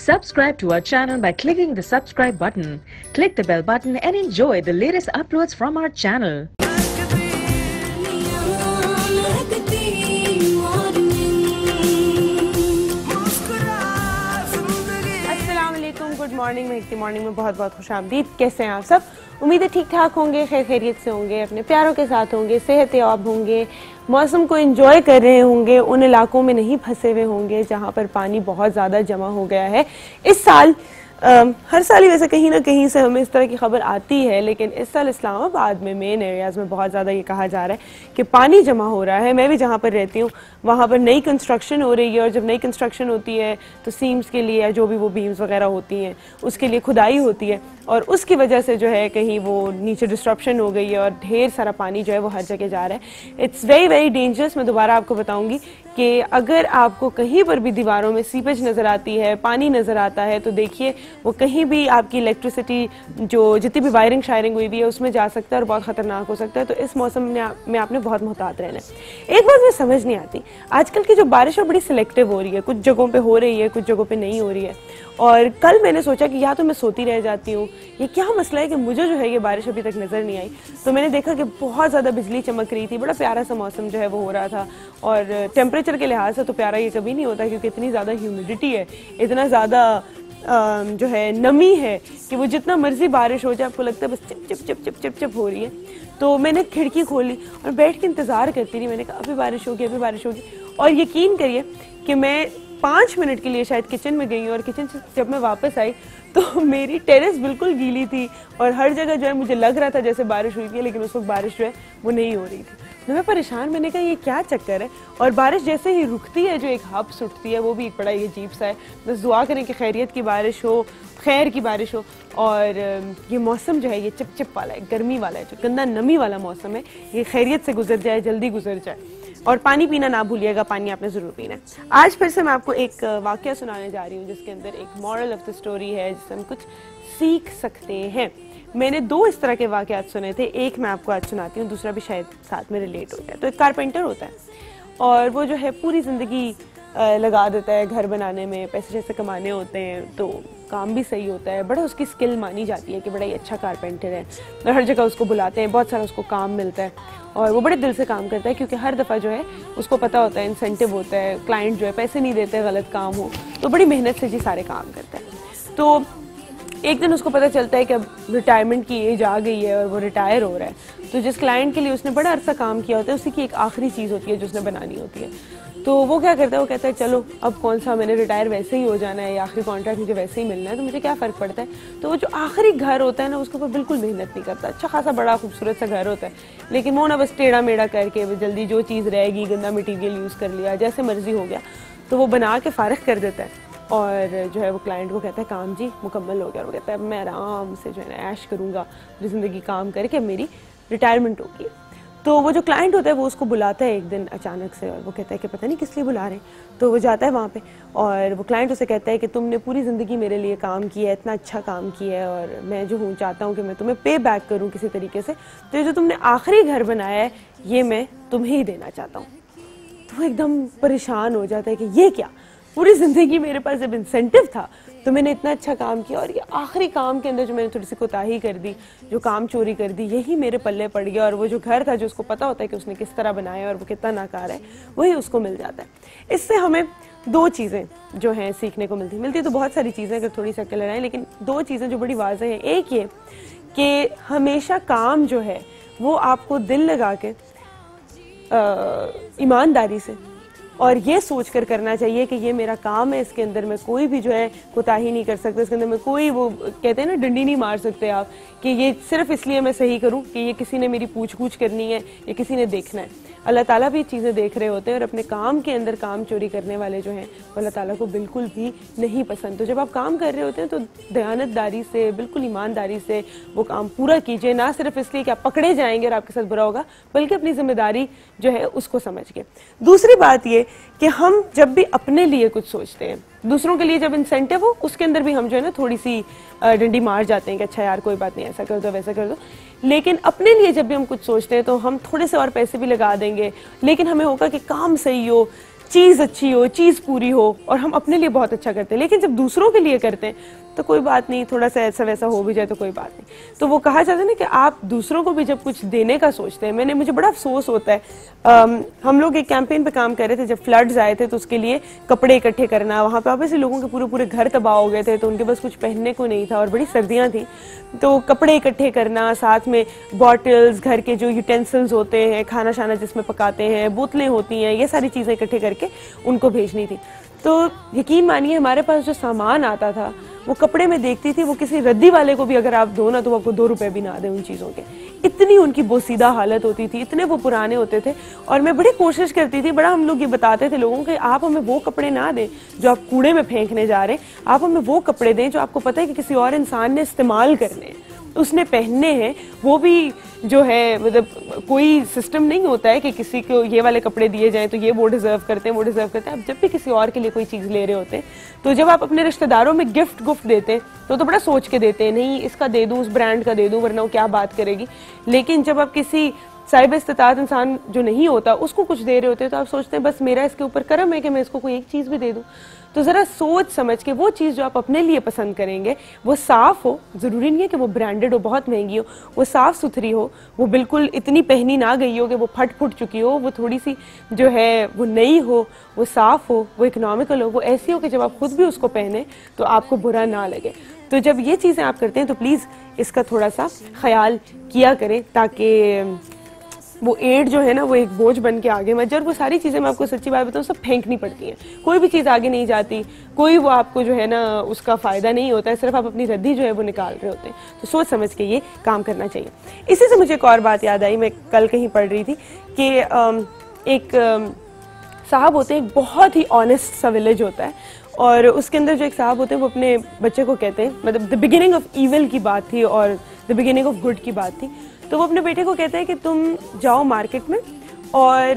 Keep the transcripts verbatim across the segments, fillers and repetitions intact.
Subscribe to our channel by clicking the subscribe button. Click the bell button and enjoy the latest uploads from our channel. Good morning Mehakti morning में बहुत बहुत खुश आमदीद। कैसे हैं आप सब? उम्मीद है ठीक ठाक होंगे, खैर खैरियत से होंगे, अपने प्यारों के साथ होंगे, सेहत याब होंगे, मौसम को एंजॉय कर रहे होंगे, उन इलाकों में नहीं फंसे हुए होंगे जहां पर पानी बहुत ज़्यादा जमा हो गया है। इस साल आ, हर साल ही वैसे कहीं ना कहीं से हमें इस तरह की खबर आती है, लेकिन इस साल इस्लामाबाद में मेन एरियाज़ में बहुत ज़्यादा ये कहा जा रहा है कि पानी जमा हो रहा है। मैं भी जहाँ पर रहती हूँ वहाँ पर नई कंस्ट्रक्शन हो रही है, और जब नई कंस्ट्रक्शन होती है तो सीम्स के लिए या जो भी वो बीम्स वगैरह होती हैं उसके लिए खुदाई होती है, और उसकी वजह से जो है कहीं वो नीचे डिस्ट्रप्शन हो गई है और ढेर सारा पानी जो है वो हर जगह जा रहा है। It's very very dangerous. मैं दोबारा आपको बताऊंगी कि अगर आपको कहीं पर भी दीवारों में सीपेज नज़र आती है, पानी नज़र आता है, तो देखिए वो कहीं भी आपकी इलेक्ट्रिसिटी जो जितनी भी वायरिंग शायरिंग हुई भी है उसमें जा सकता है और बहुत ख़तरनाक हो सकता है। तो इस मौसम में, आप, में आपने बहुत मोहतात रहना है। एक बात मुझे समझ नहीं आती, आजकल की जो बारिश है बड़ी सिलेक्टिव हो रही है, कुछ जगहों पे हो रही है, कुछ जगहों पे नहीं हो रही है। और कल मैंने सोचा कि या तो मैं सोती रह जाती हूँ, ये क्या मसला है कि मुझे जो है ये बारिश अभी तक नज़र नहीं आई। तो मैंने देखा कि बहुत ज़्यादा बिजली चमक रही थी, बड़ा प्यारा सा मौसम जो है वो हो रहा था, और टेम्परेचर के लिहाज से तो प्यारा ये कभी नहीं होता, क्योंकि इतनी ज़्यादा ह्यूमिडिटी है, इतना ज़्यादा जो है नमी है कि वो जितना मर्जी बारिश हो जाए आपको लगता है बस चिप चिप चिप चिप चिप चिप हो रही है। तो मैंने खिड़की खोली और बैठ के इंतज़ार करती रही। मैंने कहा अभी बारिश होगी, अभी बारिश होगी, और यकीन करिए कि मैं पाँच मिनट के लिए शायद किचन में गई, और किचन से जब मैं वापस आई तो मेरी टेरेस बिल्कुल गीली थी और हर जगह जो है मुझे लग रहा था जैसे बारिश हुई थी, लेकिन उस वक्त बारिश जो है वो नहीं हो रही थी। तो मैं परेशान, मैंने कहा ये क्या चक्कर है। और बारिश जैसे ही रुकती है जो एक हब्स उठती है वो भी एक बड़ा ये अजीब सा है। बस दुआ करें कि खैरियत की बारिश हो, खैर की बारिश हो, और ये मौसम जो है ये चिप चिप वाला है, गर्मी वाला है, जो गंदा नमी वाला मौसम है, ये खैरियत से गुजर जाए, जल्दी गुजर जाए। और पानी पीना ना भूलिएगा, पानी आपने ज़रूर पीना है। आज फिर से मैं आपको एक वाक़या सुनाने जा रही हूँ जिसके अंदर एक मॉरल ऑफ द स्टोरी है, जिससे हम कुछ सीख सकते हैं। मैंने दो इस तरह के वाक़यात सुने थे, एक मैं आपको आज सुनाती हूँ, दूसरा भी शायद साथ में रिलेट हो जाए। तो एक कारपेंटर होता है और वो जो है पूरी ज़िंदगी लगा देता है घर बनाने में, पैसे जैसे कमाने होते हैं तो काम भी सही होता है, बड़ा उसकी स्किल मानी जाती है कि बड़ा ही अच्छा कारपेंटर है, और हर जगह उसको बुलाते हैं, बहुत सारा उसको काम मिलता है, और वो बड़े दिल से काम करता है, क्योंकि हर दफ़ा जो है उसको पता होता है इंसेंटिव होता है, क्लाइंट जो है पैसे नहीं देते गलत काम हो, तो बड़ी मेहनत से जी सारे काम करता है। तो एक दिन उसको पता चलता है कि अब रिटायरमेंट की एज आ गई है और वो रिटायर हो रहा है। तो जिस क्लाइंट के लिए उसने बड़ा अरसा काम किया होता है, उसी की एक आखिरी चीज़ होती है जो उसने बनानी होती है। तो वो क्या करता है, वो कहता है चलो अब कौन सा, मैंने रिटायर वैसे ही हो जाना है, या आखिरी कॉन्ट्रैक्ट मुझे वैसे ही मिलना है, तो मुझे क्या फ़र्क पड़ता है। तो वो जो आखिरी घर होता है ना, उसके ऊपर बिल्कुल मेहनत नहीं करता। अच्छा खासा बड़ा खूबसूरत सा घर होता है, लेकिन वो ना बस टेढ़ा मेढ़ा करके जल्दी जो चीज़ रहेगी, गंदा मटीरियल यूज़ कर लिया, जैसे मर्जी हो गया, तो वो बना के फ़ारिग कर देता है। और जो है वो क्लाइंट को कहता है काम जी मुकम्मल हो गया, और वो कहता है मैं आराम से जो है ना ऐश करूँगा, पूरी ज़िंदगी काम करके मेरी रिटायरमेंट होगी। तो वो जो क्लाइंट होता है वो उसको बुलाता है एक दिन अचानक से, और वो कहता है कि पता नहीं किस लिए बुला रहे हैं। तो वो जाता है वहाँ पे, और वो क्लाइंट उसे कहता है कि तुमने पूरी ज़िंदगी मेरे लिए काम किया है, इतना अच्छा काम किया है, और मैं जो हूँ चाहता हूँ कि मैं तुम्हें पे बैक करूँ किसी तरीके से, तो ये जो तुमने आखिरी घर बनाया है ये मैं तुम्हें ही देना चाहता हूँ। तो वो एकदम परेशान हो जाता है कि ये क्या, पूरी ज़िंदगी मेरे पास जब इंसेंटिव था तो मैंने इतना अच्छा काम किया, और ये आखिरी काम के अंदर जो मैंने थोड़ी सी कोताही कर दी, जो काम चोरी कर दी, यही मेरे पल्ले पड़ गया, और वो जो घर था जो उसको पता होता है कि उसने किस तरह बनाया और वो कितना नाकार है, वही उसको मिल जाता है। इससे हमें दो चीज़ें जो हैं सीखने को मिलती मिलती तो बहुत सारी चीज़ें अगर थोड़ी सी अक्ल लगाएं, लेकिन दो चीज़ें जो बड़ी वाज़ेह हैं। एक ये कि हमेशा काम जो है वो आपको दिल लगा के ईमानदारी से और ये सोच कर करना चाहिए कि ये मेरा काम है, इसके अंदर मैं कोई भी जो है कोताही नहीं कर सकता, इसके अंदर मैं कोई, वो कहते हैं ना डंडी नहीं मार सकते आप, कि ये सिर्फ इसलिए मैं सही करूं कि ये किसी ने मेरी पूछ पूछ करनी है या किसी ने देखना है। अल्लाह ताला भी चीज़ें देख रहे होते हैं, और अपने काम के अंदर काम चोरी करने वाले जो हैं वो अल्लाह ताला को बिल्कुल भी नहीं पसंद। तो जब आप काम कर रहे होते हैं तो दयानतदारी से, बिल्कुल ईमानदारी से वो काम पूरा कीजिए, ना सिर्फ इसलिए कि आप पकड़े जाएंगे और आपके साथ बुरा होगा, बल्कि अपनी जिम्मेदारी जो है उसको समझ के। दूसरी बात ये कि हम जब भी अपने लिए कुछ सोचते हैं, दूसरों के लिए जब इंसेंटिव हो उसके अंदर भी हम जो है ना थोड़ी सी डंडी मार जाते हैं कि अच्छा यार कोई बात नहीं, ऐसा कर दो वैसा कर दो, लेकिन अपने लिए जब भी हम कुछ सोचते हैं तो हम थोड़े से और पैसे भी लगा देंगे, लेकिन हमें होगा कि काम सही हो, चीज़ अच्छी हो, चीज़ पूरी हो, और हम अपने लिए बहुत अच्छा करते हैं, लेकिन जब दूसरों के लिए करते हैं तो कोई बात नहीं, थोड़ा सा ऐसा वैसा हो भी जाए तो कोई बात नहीं। तो वो कहा जाता है ना कि आप दूसरों को भी जब कुछ देने का सोचते हैं, मैंने मुझे बड़ा अफसोस होता है, आम, हम लोग एक कैंपेन पे काम कर रहे थे जब फ्लड्स आए थे, तो उसके लिए कपड़े इकट्ठे करना, वहाँ पे ऑब्वियसली लोगों के पूरे पूरे घर तबाह हो गए थे, तो उनके पास कुछ पहनने को नहीं था और बड़ी सर्दियाँ थी, तो कपड़े इकट्ठे करना, साथ में बॉटल्स, घर के जो यूटेंसिल्स होते हैं, खाना शाना जिसमें पकाते हैं, बोतलें होती हैं, ये सारी चीज़ें इकट्ठे करके उनको भेजनी थी। तो यकीन मानिए हमारे पास जो सामान आता था वो कपड़े में देखती थी, वो किसी रद्दी वाले को भी अगर आप दो ना तो वो आपको दो रुपए भी ना दे उन चीज़ों के, इतनी उनकी बोसीदा हालत होती थी, इतने वो पुराने होते थे। और मैं बड़ी कोशिश करती थी, बड़ा हम लोग ये बताते थे लोगों को, आप हमें वो कपड़े ना दें जो आप कूड़े में फेंकने जा रहे हैं, आप हमें वो कपड़े दें जो आपको पता है कि किसी और इंसान ने इस्तेमाल करने हैं, उसने पहनने हैं, वो भी जो है मतलब कोई सिस्टम नहीं होता है कि किसी को ये वाले कपड़े दिए जाएं तो ये वो डिजर्व करते हैं, वो डिजर्व करते हैं। आप जब भी किसी और के लिए कोई चीज़ ले रहे होते हैं, तो जब आप अपने रिश्तेदारों में गिफ्ट गुफ्ट देते हैं तो तो बड़ा सोच के देते हैं, नहीं इसका दे दूं, उस ब्रांड का दे दूं, वरना वो क्या बात करेगी। लेकिन जब आप किसी साहिब इस्तिताअत इंसान जो नहीं होता उसको कुछ दे रहे होते हैं, तो आप सोचते हैं बस मेरा इसके ऊपर करम है कि मैं इसको कोई एक चीज़ भी दे दूं। तो ज़रा सोच समझ के वो चीज़ जो आप अपने लिए पसंद करेंगे वो साफ़ हो, ज़रूरी नहीं है कि वो ब्रांडेड हो, बहुत महंगी हो, वो साफ़ सुथरी हो, वो बिल्कुल इतनी पहनी ना गई हो कि वो फट फुट चुकी हो, वो थोड़ी सी जो है वो नई हो, वो साफ़ हो, वो इकोनॉमिकल हो, वो ऐसी हो कि जब आप खुद भी उसको पहने तो आपको बुरा ना लगे। तो जब ये चीज़ें आप करते हैं तो प्लीज़ इसका थोड़ा सा ख्याल किया करें, ताकि वो एड जो है ना वो एक बोझ बन के आगे मत जाए। और वो सारी चीज़ें मैं आपको सच्ची बात बताऊँ सब फेंकनी पड़ती हैं, कोई भी चीज़ आगे नहीं जाती, कोई वो आपको जो है ना उसका फ़ायदा नहीं होता है, सिर्फ आप अपनी रद्दी जो है वो निकाल रहे होते हैं। तो सोच समझ के ये काम करना चाहिए। इसी से मुझे एक और बात याद आई, मैं कल कहीं पढ़ रही थी कि एक साहब होते हैं, एक बहुत ही ऑनेस्ट सा विलेज होता है, और उसके अंदर जो एक साहब होते हैं वो अपने बच्चे को कहते हैं, मतलब द बिगिनिंग ऑफ ईविल की बात थी और द बिगिनिंग ऑफ गुड की बात थी, तो वो अपने बेटे को कहते हैं कि तुम जाओ मार्केट में और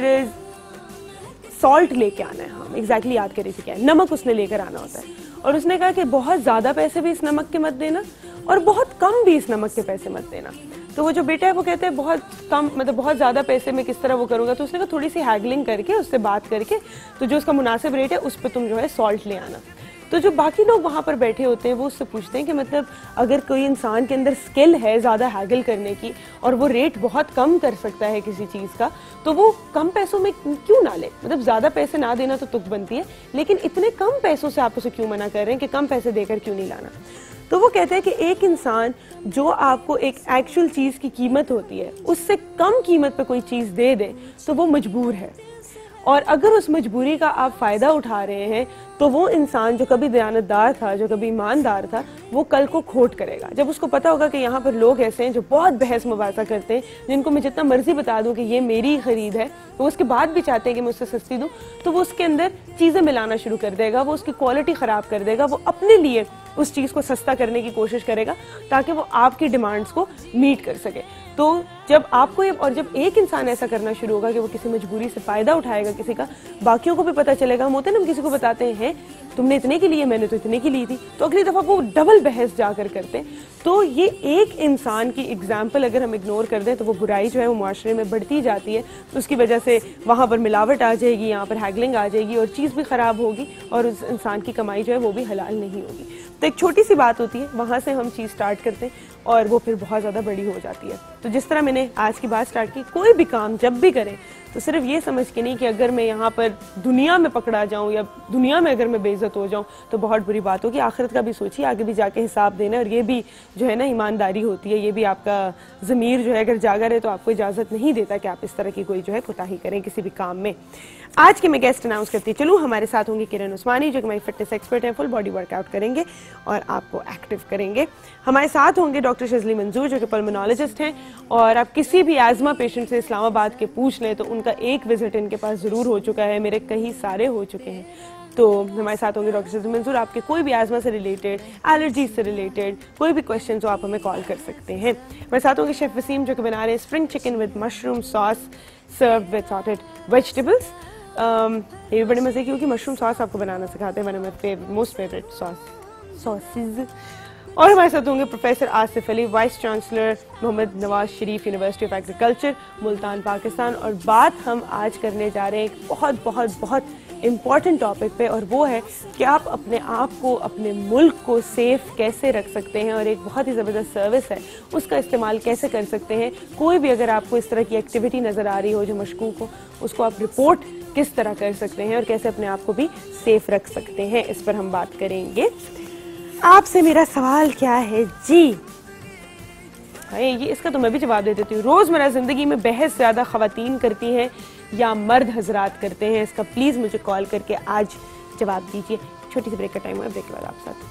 सॉल्ट लेके आना है। हाँ एग्जैक्टली याद कर रही थी क्या है, नमक उसने लेकर आना होता है। और उसने कहा कि बहुत ज़्यादा पैसे भी इस नमक के मत देना और बहुत कम भी इस नमक के पैसे मत देना। तो वो जो बेटा है वो कहते हैं बहुत कम, मतलब बहुत ज़्यादा पैसे में किस तरह वो करूँगा। तो उसने कहा थोड़ी सी हैगलिंग करके उससे बात करके तो जो उसका मुनासिब रेट है उस पर तुम जो है सॉल्ट ले आना। तो जो बाकी लोग वहाँ पर बैठे होते हैं वो उससे पूछते हैं कि मतलब अगर कोई इंसान के अंदर स्किल है ज़्यादा हैगल करने की और वो रेट बहुत कम कर सकता है किसी चीज़ का, तो वो कम पैसों में क्यों ना ले। मतलब ज़्यादा पैसे ना देना तो तुक बनती है, लेकिन इतने कम पैसों से आप उसे क्यों मना कर रहे हैं कि कम पैसे देकर क्यों नहीं लाना। तो वो कहते हैं कि एक इंसान जो आपको एक एक्चुअल चीज़ की कीमत होती है उससे कम कीमत पे कोई चीज़ दे दे तो वो मजबूर है, और अगर उस मजबूरी का आप फ़ायदा उठा रहे हैं तो वो इंसान जो कभी दयानतदार था, जो कभी ईमानदार था, वो कल को खोट करेगा। जब उसको पता होगा कि यहाँ पर लोग ऐसे हैं जो बहुत बहस मुबासा करते हैं, जिनको मैं जितना मर्जी बता दूं कि ये मेरी खरीद है, तो उसके बाद भी चाहते हैं कि मैं उससे सस्ती दूं, तो वो उसके अंदर चीज़ें मिलाना शुरू कर देगा, वो उसकी क्वालिटी ख़राब कर देगा, वो अपने लिए उस चीज़ को सस्ता करने की कोशिश करेगा ताकि वो आपकी डिमांड्स को मीट कर सके। तो जब आपको ये, और जब एक इंसान ऐसा करना शुरू होगा कि वो किसी मजबूरी से फ़ायदा उठाएगा किसी का, बाकियों को भी पता चलेगा। हम होते हैं ना, हम किसी को बताते हैं तुमने इतने की लिए, मैंने तो इतने की ली थी, तो अगली दफ़ा वो डबल बहस जाकर करते हैं। तो ये एक इंसान की एग्जाम्पल अगर हम इग्नोर कर दें तो वो बुराई जो है वो माशरे में बढ़ती जाती है। तो उसकी वजह से वहाँ पर मिलावट आ जाएगी, यहाँ पर हैगलिंग आ जाएगी और चीज़ भी ख़राब होगी और उस इंसान की कमाई जो है वो भी हलाल नहीं होगी। तो एक छोटी सी बात होती है, वहाँ से हम चीज़ स्टार्ट करते हैं और वो फिर बहुत ज़्यादा बड़ी हो जाती है। तो जिस तरह मैंने आज की बात स्टार्ट की, कोई भी काम जब भी करें तो सिर्फ ये समझ के नहीं कि अगर मैं यहाँ पर दुनिया में पकड़ा जाऊँ या दुनिया में अगर मैं बेइज्जत हो जाऊँ तो बहुत बुरी बात होगी। आखिरत का भी सोचिए, आगे भी जाके हिसाब देना, और ये भी जो है ना ईमानदारी होती है, ये भी आपका ज़मीर जो है अगर जागा रहे तो आपको इजाज़त नहीं देता कि आप इस तरह की कोई जो है कोताही करें किसी भी काम में। आज के मैं गेस्ट अनाउंस करती चलूँ, हमारे साथ होंगे किरण उस्मानी जो कि हमारी फिटनेस एक्सपर्ट हैं, फुल बॉडी वर्कआउट करेंगे और आपको एक्टिव करेंगे। हमारे साथ होंगे डॉक्टर शजली मंजूर जो कि पल्मोनोलॉजिस्ट हैं, और आप किसी भी एज़मा पेशेंट से इस्लामाबाद के पूछ लें तो उनका एक विजिट इनके पास ज़रूर हो चुका है, मेरे कई सारे हो चुके हैं। तो हमारे साथ होंगे डॉक्टर शजली मंजूर। आपके कोई भी एज़मा से रिलेटेड, एलर्जी से रिलेटेड कोई भी क्वेश्चन हो आप हमें कॉल कर सकते हैं। हमारे साथ होंगे शेफ वसीम जो कि बना रहे हैं spring chicken with mushroom sauce serve with sauteed vegetables. Um, ये भी बड़े मज़े की क्योंकि मशरूम सॉस आपको बनाना सिखाते हैं, one of my most favourite sauce sausage. और हमारे साथ होंगे professor Asif Ali, vice chancellor Mohammad Nawaz Sharif university of agriculture, Multan, Pakistan. और बात हम आज करने जा रहे हैं एक बहुत बहुत बहुत इम्पॉर्टेंट टॉपिक पे, और वो है कि आप अपने आप को, अपने मुल्क को सेफ कैसे रख सकते हैं, और एक बहुत ही ज़बरदस्त सर्विस है उसका इस्तेमाल कैसे कर सकते हैं। कोई भी अगर आपको इस तरह की एक्टिविटी नज़र आ रही हो जो मशकूक हो, उसको आप रिपोर्ट किस तरह कर सकते हैं और कैसे अपने आप को भी सेफ रख सकते हैं, इस पर हम बात करेंगे। आपसे मेरा सवाल क्या है जी, ये इसका तो मैं भी जवाब दे देती हूँ। रोज़मर्रा ज़िंदगी में बहस ज़्यादा ख़वातीन करती हैं या मर्द हजरात करते हैं? इसका प्लीज़ मुझे कॉल करके आज जवाब दीजिए। छोटी सी ब्रेक का टाइम है, ब्रेक के बाद आप साथ।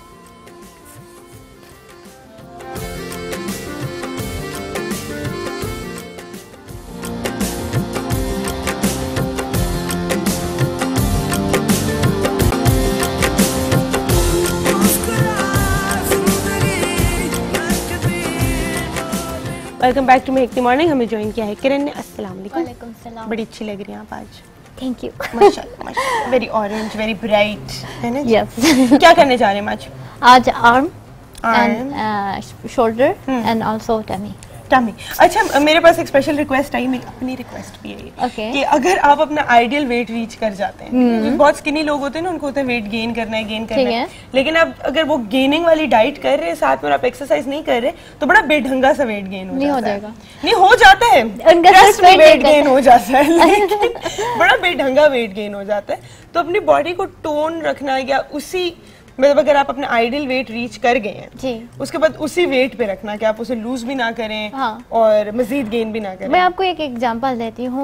Welcome back to Mehakti morning. हमें ज्वाइन किया है किरण ने। अस्सलाम वालेकुम। वालेकुम सलाम। बड़ी अच्छी लग रही हैं आप आज। Thank you. माशाल्लाह माशाल्लाह, वेरी ऑरेंज, वेरी ब्राइट, है ना? यस। क्या करने जा रहे हैं आज? आज arm Arm. And shoulder and also tummy. Tummy. अच्छा, मेरे पास एक स्पेशल रिक्वेस्ट आई, मेरी अपनी रिक्वेस्ट भी है ये, Okay. कि अगर आप अपना आइडियल वेट रीच कर जाते हैं, क्योंकि बहुत स्किनी लोग होते हैं ना, उनको होता है वेट गेन करना है, गेन करना है, लेकिन आप अगर वो गेनिंग वाली डाइट कर रहे हैं साथ में आप एक्सरसाइज नहीं कर रहे, तो बड़ा बेढंगा सा वेट गेन हो नहीं हो जाता जाएगा। है। नहीं हो जाता है, उनका वेट गेन हो जाता है, लेकिन बड़ा बेढंगा वेट गेन हो जाता है। तो अपनी बॉडी को टोन रखना, या उसी मतलब अगर आप अपना आइडियल वेट रीच कर गए हैं जी, उसके बाद उसी वेट पे रखना, कि आप उसे लूज भी ना करें हाँ। और मजीद गेन भी ना करें। मैं आपको एक एग्जांपल देती हूँ।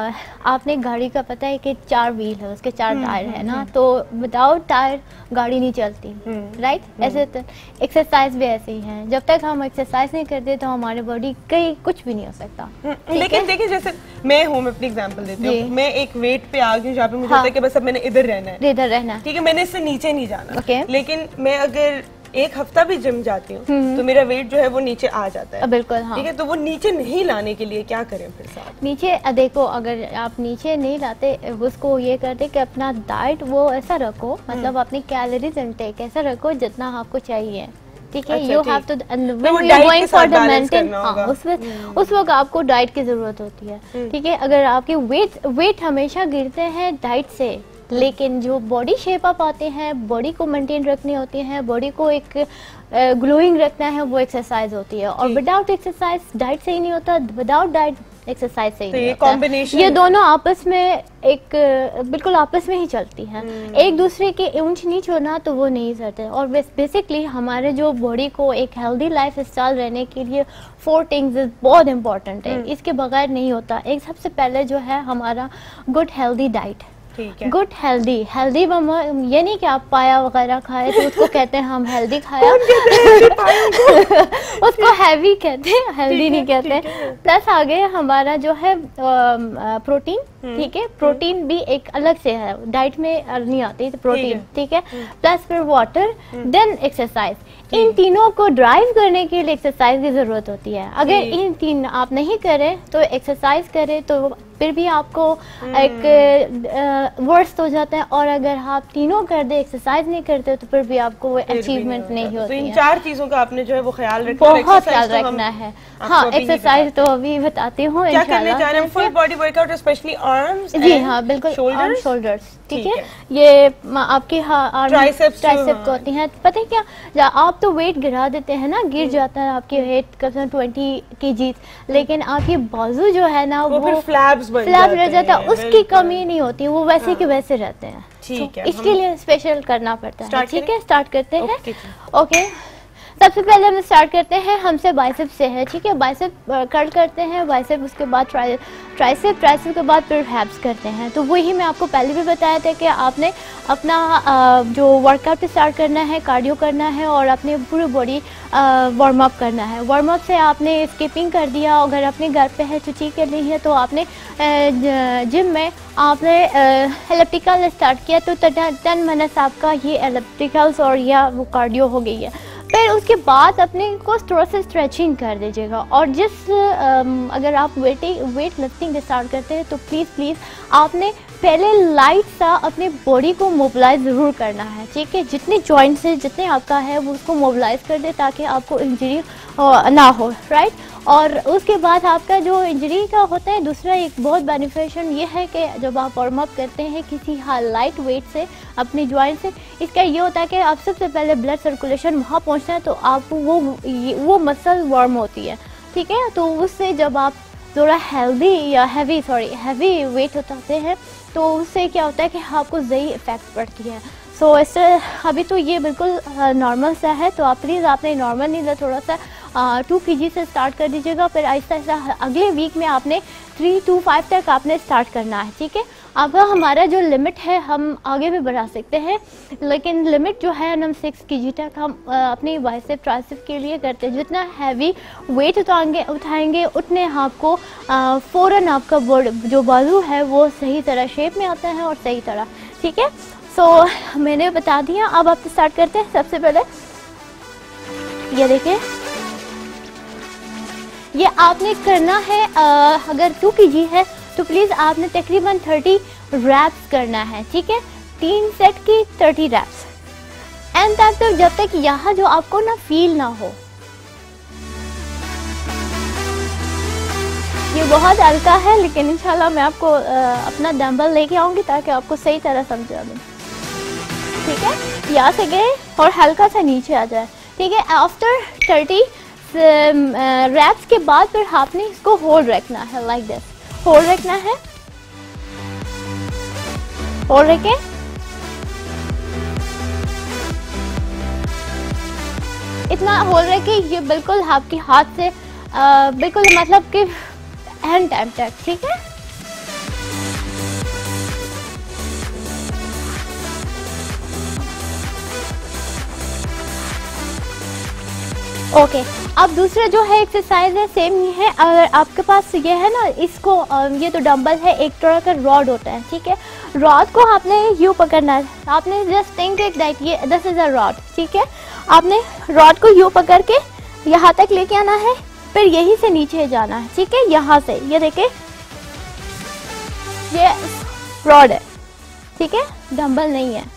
आपने गाड़ी का पता है कि चार व्हील है, उसके चार टायर है ना, तो विदाउट टायर गाड़ी नहीं चलती, राइट? ऐसे एक्सरसाइज भी ऐसे ही है, जब तक हम एक्सरसाइज नहीं करते तो हमारे बॉडी कहीं कुछ भी नहीं हो सकता। लेकिन देखिए, जैसे मैं हूँ, मैं अपनी एग्जांपल देती हूँ, मैं एक वेट पे आ गई हूँ जहाँ पे मुझे हाँ। लगता है कि बस अब मैंने इधर रहना है, इधर रहना, ठीक है, मैंने इससे नीचे नहीं जाना। Okay. लेकिन मैं अगर एक हफ्ता भी जिम जाती हूँ तो मेरा वेट जो है वो नीचे आ जाता है। बिल्कुल हाँ। ठीक है, तो वो नीचे नहीं लाने के लिए क्या करें फिर साथ? नीचे अ, देखो, अगर आप नीचे नहीं लाते, उसको ये करते कि अपना डाइट वो ऐसा रखो, मतलब अपनी कैलोरीज इनटेक ऐसा रखो जितना आपको चाहिए, ठीक है? You have to when you going for the maintain, हाँ, उस वक्त उस वक्त आपको डाइट की जरूरत होती है, ठीक है? अगर आपके वेट वेट हमेशा गिरते हैं डाइट से, लेकिन जो बॉडी शेप अप आते हैं, बॉडी को मेंटेन रखनी होती है, बॉडी को एक ग्लोइंग रखना है, वो एक्सरसाइज होती है। और विदाउट एक्सरसाइज डाइट से ही नहीं होता, विदाउट डाइट एक्सरसाइज से ही तो नहीं ये होता। कॉम्बिनेशन, ये दोनों आपस में एक बिल्कुल आपस में ही चलती हैं, एक दूसरे के ऊंच नीच होना तो वो नहीं करते। और बेसिकली हमारे जो बॉडी को एक हेल्दी लाइफ स्टाइल रहने के लिए फोर थिंग्स बहुत इंपॉर्टेंट है, इसके बगैर नहीं होता। एक सबसे पहले जो है हमारा good healthy diet, good healthy healthy ये नहीं कि आप पाया वगैरह खाए तो उसको कहते हैं हम हेल्दी खाया उसको हैवी कहते हैं, हेल्दी नहीं कहते। प्लस आगे हमारा जो है प्रोटीन, ठीक है? प्रोटीन भी एक अलग से है, डाइट में नहीं आती तो प्रोटीन, ठीक है? प्लस फिर वाटर, देन एक्सरसाइज। इन तीनों को ड्राइव करने के लिए एक्सरसाइज की जरूरत होती है। अगर इन तीन आप नहीं करें तो एक्सरसाइज करें तो फिर भी आपको एक वर्स्ट हो जाता है, और अगर आप तीनों कर दे, एक्सरसाइज नहीं करते तो फिर भी आपको वो अचीवमेंट नहीं होती है। तो इन चार चीजों का आपने जो है वो ख्याल रखना है, बहुत ख्याल रखना है। हाँ, एक्सरसाइज तो अभी बताती हूँ क्या करने जा रहे हैं। Full body workout, specially arms. जी हाँ, बिल्कुल, आर्म शोल्डर्स, ठीक है? ये आपकी ट्राइसेप्स ट्राइसेप्स होती हैं। पता है क्या, आप तो वेट गिरा देते हैं ना, गिर जाता है आपके वेट करीबन ट्वेंटी केजी, लेकिन आपकी बाजू जो है ना वो फ्लैप्स फ्लैप रह जाता है, उसकी कमी नहीं होती, वो वैसे के वैसे रहते हैं। ठीक है, इसके लिए स्पेशल करना पड़ता है। ठीक है, स्टार्ट करते हैं। ओके, सबसे पहले हम स्टार्ट करते हैं, हमसे बाइसेप से है, ठीक है? बाइसेप कर्ल करते हैं, बाइसेप, उसके बाद ट्राई ट्राइसेप, ट्राइसेप के बाद फिर हैप्स करते हैं। तो वही मैं आपको पहले भी बताया था कि आपने अपना आ, जो वर्कआउट स्टार्ट करना है, कार्डियो करना है, और अपने पूरी बॉडी वार्म अप करना है। वार्म अप से आपने स्किपिंग कर दिया, अगर अपने घर पे है तो ठीक है, नहीं है तो आपने जिम में आपने एलिप्टिकल स्टार्ट किया तो टेन मिनट्स आपका ये एलिप्टिकल्स और या वो कार्डियो हो गई है। फिर उसके बाद अपने को थोड़ा सा स्ट्रेचिंग कर दीजिएगा। और जिस अगर आप वेटिंग वेट लिफ्टिंग स्टार्ट करते हैं तो प्लीज़ प्लीज़ आपने पहले लाइट सा अपने बॉडी को मोबिलाइज ज़रूर करना है, ठीक है? जितने जॉइंट से जितने आपका है वो उसको मोबिलाइज कर दे ताकि आपको इंजरी ना हो, राइट। और उसके बाद आपका जो इंजरी का होता है दूसरा एक बहुत बेनिफिशियल ये है कि जब आप वार्म अप करते हैं किसी लाइट वेट से अपने जॉइंट से, इसका ये होता है कि आप सबसे पहले ब्लड सर्कुलेशन वहाँ पहुँचता है तो आप वो वो मसल वार्म होती है, ठीक है। तो उससे जब आप थोड़ा हेल्दी या हैवी सॉरी हैवी वेट उठाते हैं तो उससे क्या होता है कि आपको सही इफेक्ट पड़ती है। सो so, इस अभी तो ये बिल्कुल नॉर्मल सा है, तो आप प्लीज़ आपने नॉर्मल नहीं था थोड़ा सा टू के जी से स्टार्ट कर दीजिएगा, फिर आहिस्ता आहिस्ता अगले वीक में आपने थ्री टू फाइव तक आपने स्टार्ट करना है, ठीक है। अब हमारा जो लिमिट है हम आगे भी बढ़ा सकते हैं, लेकिन लिमिट जो है हम सिक्स के जी तक हम अपनी बाइसेप ट्राइसेप के लिए करते हैं। जितना हैवी वेट उठाएंगे उठाएंगे उतने आपको फ़ौरन आपका जो बाजू है वो सही तरह शेप में आता है और सही तरह, ठीक है। सो so, मैंने बता दिया, अब आप स्टार्ट करते हैं। सबसे पहले ये देखिए, ये आपने करना है आ, अगर टू के जी है तो प्लीज़ आपने तकरीबन थर्टी रैप्स करना है, ठीक है। तीन सेट की थर्टी रैप्स एंड तक तो जब तक यहाँ जो आपको ना फील ना हो। ये बहुत हल्का है लेकिन इंशाल्लाह मैं आपको आ, अपना डंबल लेके आऊँगी ताकि आपको सही तरह समझा दूँ, ठीक है। यहाँ से गए और हल्का सा नीचे आ जाए, ठीक है। आफ्टर थर्टी रैप्स के बाद फिर आपने इसको होल्ड रखना है, लाइक दिस होल्ड रखना है, होल्ड रखें। इतना होल्ड रखे ये बिल्कुल आपके हाथ से आ, बिल्कुल मतलब कि एंड टाइम तक, ठीक है। Okay okay. अब दूसरा जो है एक्सरसाइज है सेम ही है। अगर आपके पास ये है ना, इसको ये तो डंबल है, एक तरह का रॉड होता है, ठीक है। रॉड को आपने यूँ पकड़ना है, आपने जस्ट थिंक लाइक दैट ये दिस इज अ रॉड, ठीक है। आपने रॉड को यूँ पकड़ के यहाँ तक लेके आना है, फिर यहीं से नीचे जाना है, ठीक है। यहाँ से ये देखे ये रॉड है, ठीक है, डंबल नहीं है।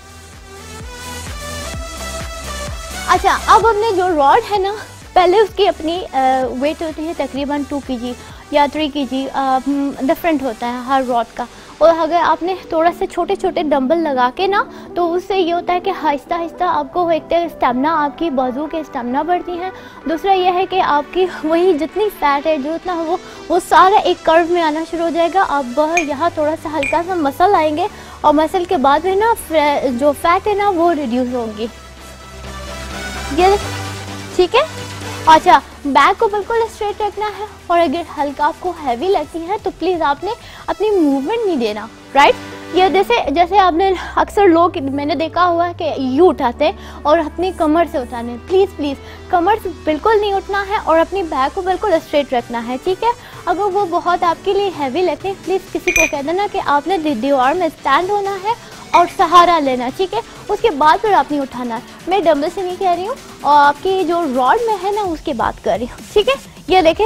अच्छा, अब हमने जो रॉड है ना, पहले उसकी अपनी वेट होती है तकरीबन टू के जी या थ्री के जी, डिफरेंट होता है हर रॉड का। और अगर आपने थोड़ा से छोटे छोटे डंबल लगा के ना, तो उससे ये होता है कि आहिस्ता आहिस्ता आपको एक तो स्टेमिना, आपकी बाजू के स्टेमिना बढ़ती है। दूसरा ये है कि आपकी वही जितनी फैट है जो इतना वो वो सारा एक कर्व में आना शुरू हो जाएगा। अब यहाँ थोड़ा सा हल्का सा मसल आएंगे और मसल के बाद में ना जो फैट है ना वो रिड्यूस होगी, ये ठीक है। अच्छा, बैक को बिल्कुल स्ट्रेट रखना है और अगर हल्का आपको हैवी लगती है तो प्लीज़ आपने अपनी मूवमेंट नहीं देना, राइट। ये जैसे जैसे आपने अक्सर लोग मैंने देखा हुआ है कि यू उठाते हैं और अपनी कमर से उठाने हैं। प्लीज़ प्लीज़ कमर से बिल्कुल नहीं उठना है और अपनी बैक को बिल्कुल स्ट्रेट रखना है, ठीक है। अगर वो बहुत आपके लिए हैवी लगते हैं प्लीज़ किसी को कह देना कि आपने दीवार में स्टैंड होना है और सहारा लेना, ठीक है। उसके बाद फिर आपने उठाना है। मैं डंबल से नहीं कह रही हूँ और आपकी जो रॉड में है ना उसकी बात कर रही हूँ, ठीक है। ये देखें,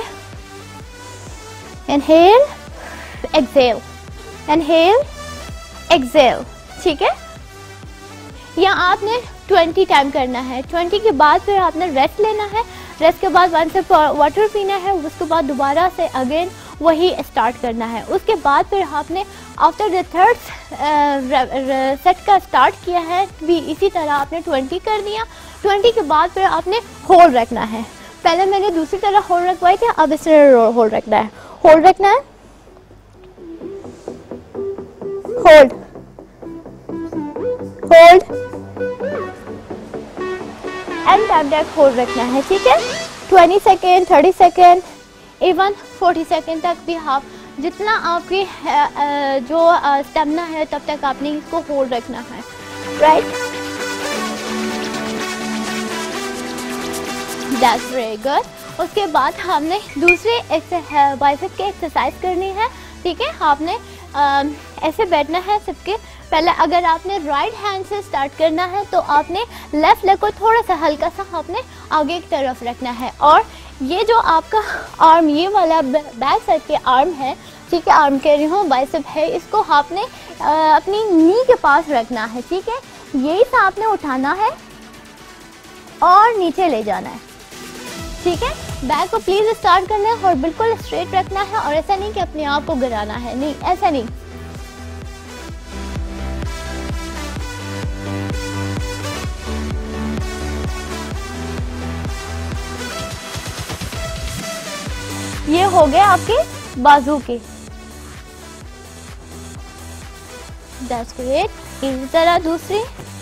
इनहेल एक्सेल, इनहेल एक्सेल, ठीक है। यहाँ आपने ट्वेंटी टाइम करना है। ट्वेंटी के बाद फिर आपने रेस्ट लेना है। रेस्ट के बाद वन सिप वाटर पीना है। उसके बाद दोबारा से अगेन वही स्टार्ट करना है। उसके बाद फिर आपने आफ्टर द थर्ड सेट का स्टार्ट किया है भी इसी तरह आपने ट्वेंटी कर दिया। ट्वेंटी के बाद फिर आपने होल्ड रखना है। पहले मैंने दूसरी तरह होल्ड रखवाई थी, अब इस तरह होल्ड रखना है। होल्ड रखना है, होल्ड होल्ड एंड टाइम तक होल्ड रखना है, ठीक है। Twenty second, thirty second, even forty second तक भी आप जितना आपकी जो स्टेमिना है तब तक आपने इसको होल्ड रखना है, राइट। That's very good. उसके बाद हमने दूसरे बाइसेप के एक्सरसाइज करनी है, ठीक है। आपने आ, ऐसे बैठना है सबके पहले। अगर आपने राइट हैंड से स्टार्ट करना है तो आपने लेफ्ट लेग को थोड़ा सा हल्का सा आपने आगे की तरफ रखना है। और ये जो आपका आर्म, ये वाला बैक साइड के आर्म है, ठीक है, आर्म कह रही हूँ, बाइसेप है, इसको आपने अपनी नी के पास रखना है, ठीक है। यही सा आपने उठाना है और नीचे ले जाना है, ठीक है। बैक को प्लीज स्टार्ट करना है और बिल्कुल स्ट्रेट रखना है, और ऐसा नहीं कि अपने आप को गिराना है, नहीं ऐसा नहीं। ये हो गए आपके बाजू के। That's great। इसी तरह दूसरी।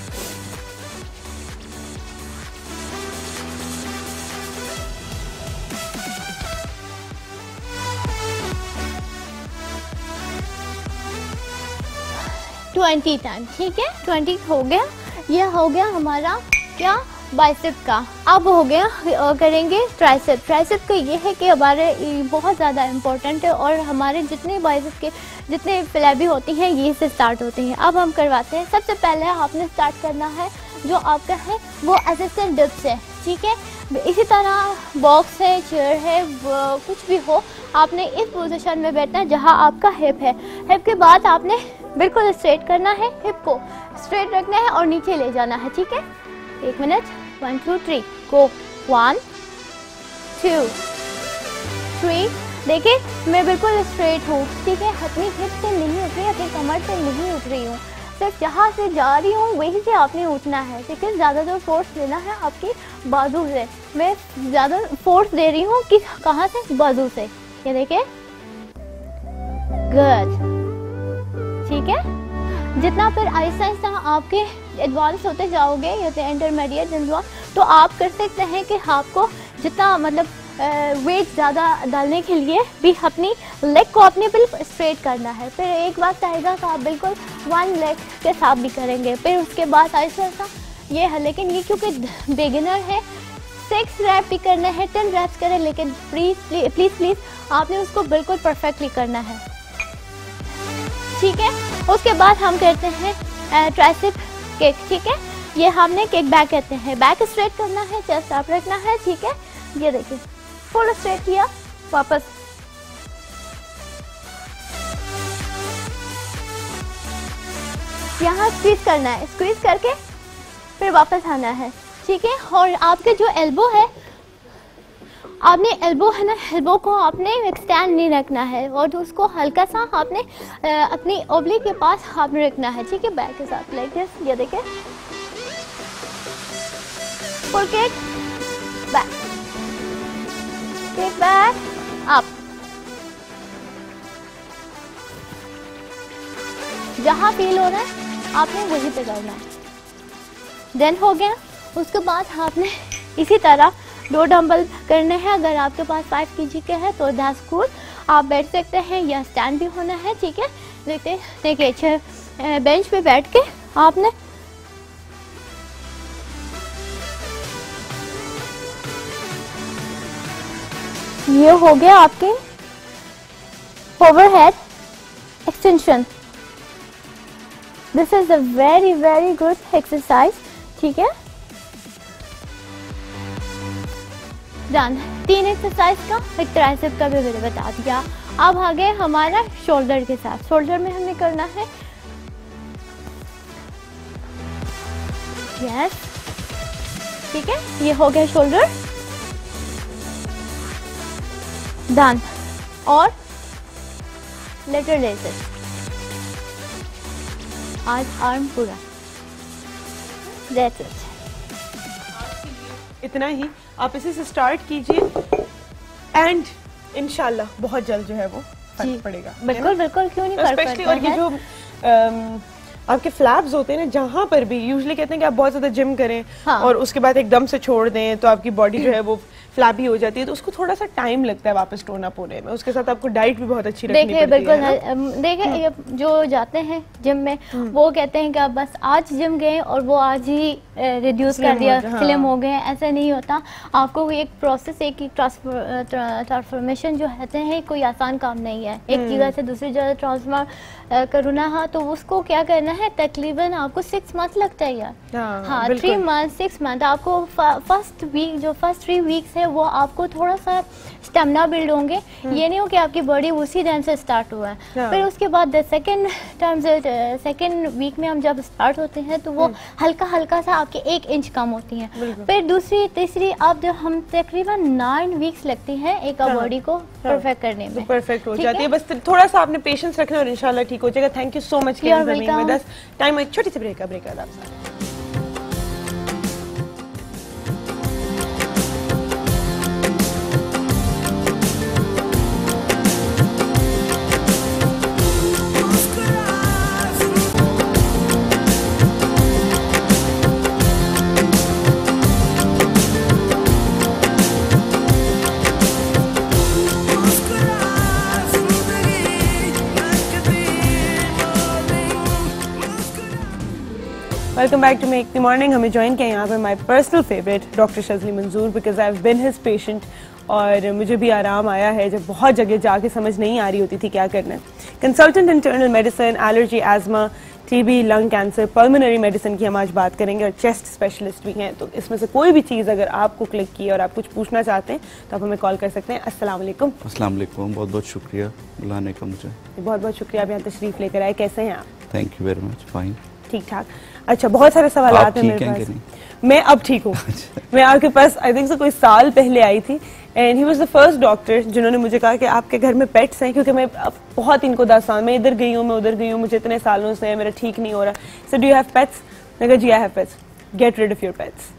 ट्वेंटी टाइम, ठीक है, ट्वेंटी हो गया। ये हो गया हमारा क्या, बाइसेप का। अब हो गया करेंगे ट्राइसेप। ट्राइसेप का ये है कि हमारे बहुत ज़्यादा इम्पोर्टेंट है, और हमारे जितने बाइसेप के जितने फ्लैबी होती हैं ये से स्टार्ट होती हैं। अब हम करवाते हैं। सबसे पहले आपने स्टार्ट करना है जो आपका है वो असिस्टेंट डिप्स है, ठीक है। इसी तरह बॉक्स है, चेयर है, कुछ भी हो, आपने इस पोजीशन में बैठना है जहां आपका हिप है। हिप के बाद आपने बिल्कुल स्ट्रेट करना है, हिप को स्ट्रेट रखना है और नीचे ले जाना है, ठीक है। एक minute, one two three go, one two three. देखिए मैं बिल्कुल स्ट्रेट हूँ, ठीक है, अपनी हिप से नहीं उठ रही, अपनी कमर से नहीं उठ रही हूँ, सिर्फ जहाँ से जा रही हूँ वहीं से आपने उठना है, ठीक है। ज़्यादातर फोर्स लेना है आपकी बाजू से। मैं ज़्यादा फोर्स दे रही हूँ कि कहाँ से, बाजू से। ये देखिए, गुड, ठीक है। जितना फिर आहिस्ता आहिस्ता आपके एडवांस होते जाओगे या तो इंटरमीडिएट एडवांस, तो आप कर सकते हैं कि आपको जितना मतलब वेट ज़्यादा डालने के लिए भी अपनी लेग को अपने बिल्कुल स्ट्रेट करना है। फिर एक बात आएगा तो आप बिल्कुल वन लेग के साथ भी करेंगे। फिर उसके बाद आहिस्ता आहिस्ता ये है, लेकिन ये क्योंकि बिगिनर है, सिक्स रैप भी करना है, टेन रैप्स करें, लेकिन प्लीज़ प्लीज़ प्लीज़ प्लीज़ आपने उसको बिल्कुल परफेक्टली करना है, ठीक है। उसके बाद हम करते हैं ट्राइसेप किक, ठीक है। ये हमने किक बैक कहते हैं। बैक स्ट्रेट करना है, चेस्ट अप रखना है, ठीक है। ये देखिए फुल स्ट्रेट किया, वापस यहाँ स्क्वीज करना है, स्क्वीज करके फिर वापस आना है, ठीक है। और आपके जो एल्बो है, आपने एल्बो है ना, एल्बो को आपने एक्सटेंड नहीं रखना है, और उसको हल्का सा आपने अपनी ओब्लिक के पास आपने रखना है, ठीक है। बैक के साथ लाइक दिस, ये देखिए, full kick back, kick back up, जहाँ फील हो रहा है आपने वहीं पे करना है। देन हो गया। उसके बाद आपने इसी तरह दो डंबल करने हैं। अगर आपके पास फाइव के जी के है तो दैट्स कूल, आप बैठ सकते हैं या स्टैंड भी होना है, ठीक है। देखते देखिए अच्छा बेंच पे बैठ के आपने ये हो गया आपके overhead extension. This is a very very good exercise, ठीक है। डन। तीन एक्सरसाइज का, एक ट्राइसेप का भी मैंने बता दिया। अब आगे हमारा शोल्डर के साथ। शोल्डर में हमें करना है यस, ठीक है। ये हो गया शोल्डर, डन। और लेटर रेजर, आज आर्म पूरा, दैट्स इट। इतना ही, आप इसी से स्टार्ट कीजिए एंड इंशाल्लाह बहुत जल्द जो है वो फर्क पड़ेगा। बिल्कुल बिल्कुल, क्यों नहीं फर्क पड़ता। और ये जो um, आपके फ्लैप्स होते हैं ना, जहाँ पर भी यूजुअली कहते हैं कि आप बहुत ज्यादा जिम करें, हाँ। और उसके बाद एकदम से छोड़ दें तो आपकी बॉडी जो है वो फ्लैपी हो जाती है, तो उसको थोड़ा सा टाइम लगता है वापस टोन अप होने में। उसके साथ आपको डाइट भी बहुत अच्छी रखनी पड़ती है। बिल्कुल देखिए, जो जाते हैं जिम में वो कहते हैं कि आप बस आज जिम गए और वो आज ही रिड्यूस कर दिया, स्लिम हो गए, ऐसा नहीं होता। आपको एक प्रोसेस, एक ट्रांसफॉर्मेशन जो कहते हैं, कोई आसान काम नहीं है। एक जगह से दूसरी जगह ट्रांसफर करना है तो उसको क्या करना है, तकरीबन आपको सिक्स मंथ लगता है यार, हाँ, थ्री मंथ सिक्स मंथ। आपको फर्स्ट वीक जो फर्स्ट थ्री वीक्स है वो आपको थोड़ा सा स्टेमिना बिल्ड होंगे। ये नहीं हो कि आपकी बॉडी उसी दिन से स्टार्ट हुआ है। फिर उसके बाद सेकेंड टाइम सेकेंड वीक में हम जब स्टार्ट होते हैं तो वो हल्का हल्का सा आपके एक इंच कम होती हैं। फिर दूसरी तीसरी अब जब हम तकरीबन नाइन वीक्स लगती हैं एक बॉडी को परफेक्ट करने में, परफेक्ट हो जाती है। बस थोड़ा सा आपने पेशेंस रखना और इंशाल्लाह ठीक हो जाएगा। Thank you so much with us. Time एक छोटी सी ब्रेक का ब्रेक का आपसे। Welcome back to Mehakti morning. हमें ज्वाइन किया यहाँ पे my personal favourite doctor Shazli Manzoor, because I have been his patient और मुझे भी आराम आया है जब बहुत जगह जाके समझ नहीं आ रही होती थी क्या करना है। Consultant internal medicine, allergy, asthma, TB, lung cancer, pulmonary medicine की हम आज बात करेंगे और चेस्ट स्पेशलिस्ट भी हैं। तो इसमें से कोई भी चीज़ अगर आपको क्लिक की और आप कुछ पूछना चाहते हैं तो आप हमें कॉल कर सकते हैं। अस्सलाम वालेकुम। अस्सलाम वालेकुम, बहुत बहुत शुक्रिया बुलाने का मुझे। बहुत बहुत शुक्रिया आप यहाँ तशरीफ़ लेकर आए। कैसे हैं आप? Thank you very much, fine. ठीक ठाक। अच्छा, बहुत सारे सवाल आते हैं मेरे पास। मैं अब ठीक हूँ। मैं आपके पास आई थिंक से कोई साल पहले आई थी and he was the first doctor जिन्होंने मुझे कहा कि आपके घर में पेट्स हैं, क्योंकि मैं बहुत इनको दस साल मैं इधर गई हूँ, मैं उधर गई हूँ, मुझे इतने सालों से मेरा ठीक नहीं हो रहा। So do you have pets? मैं कहा जी I have pets. Get rid of your pets.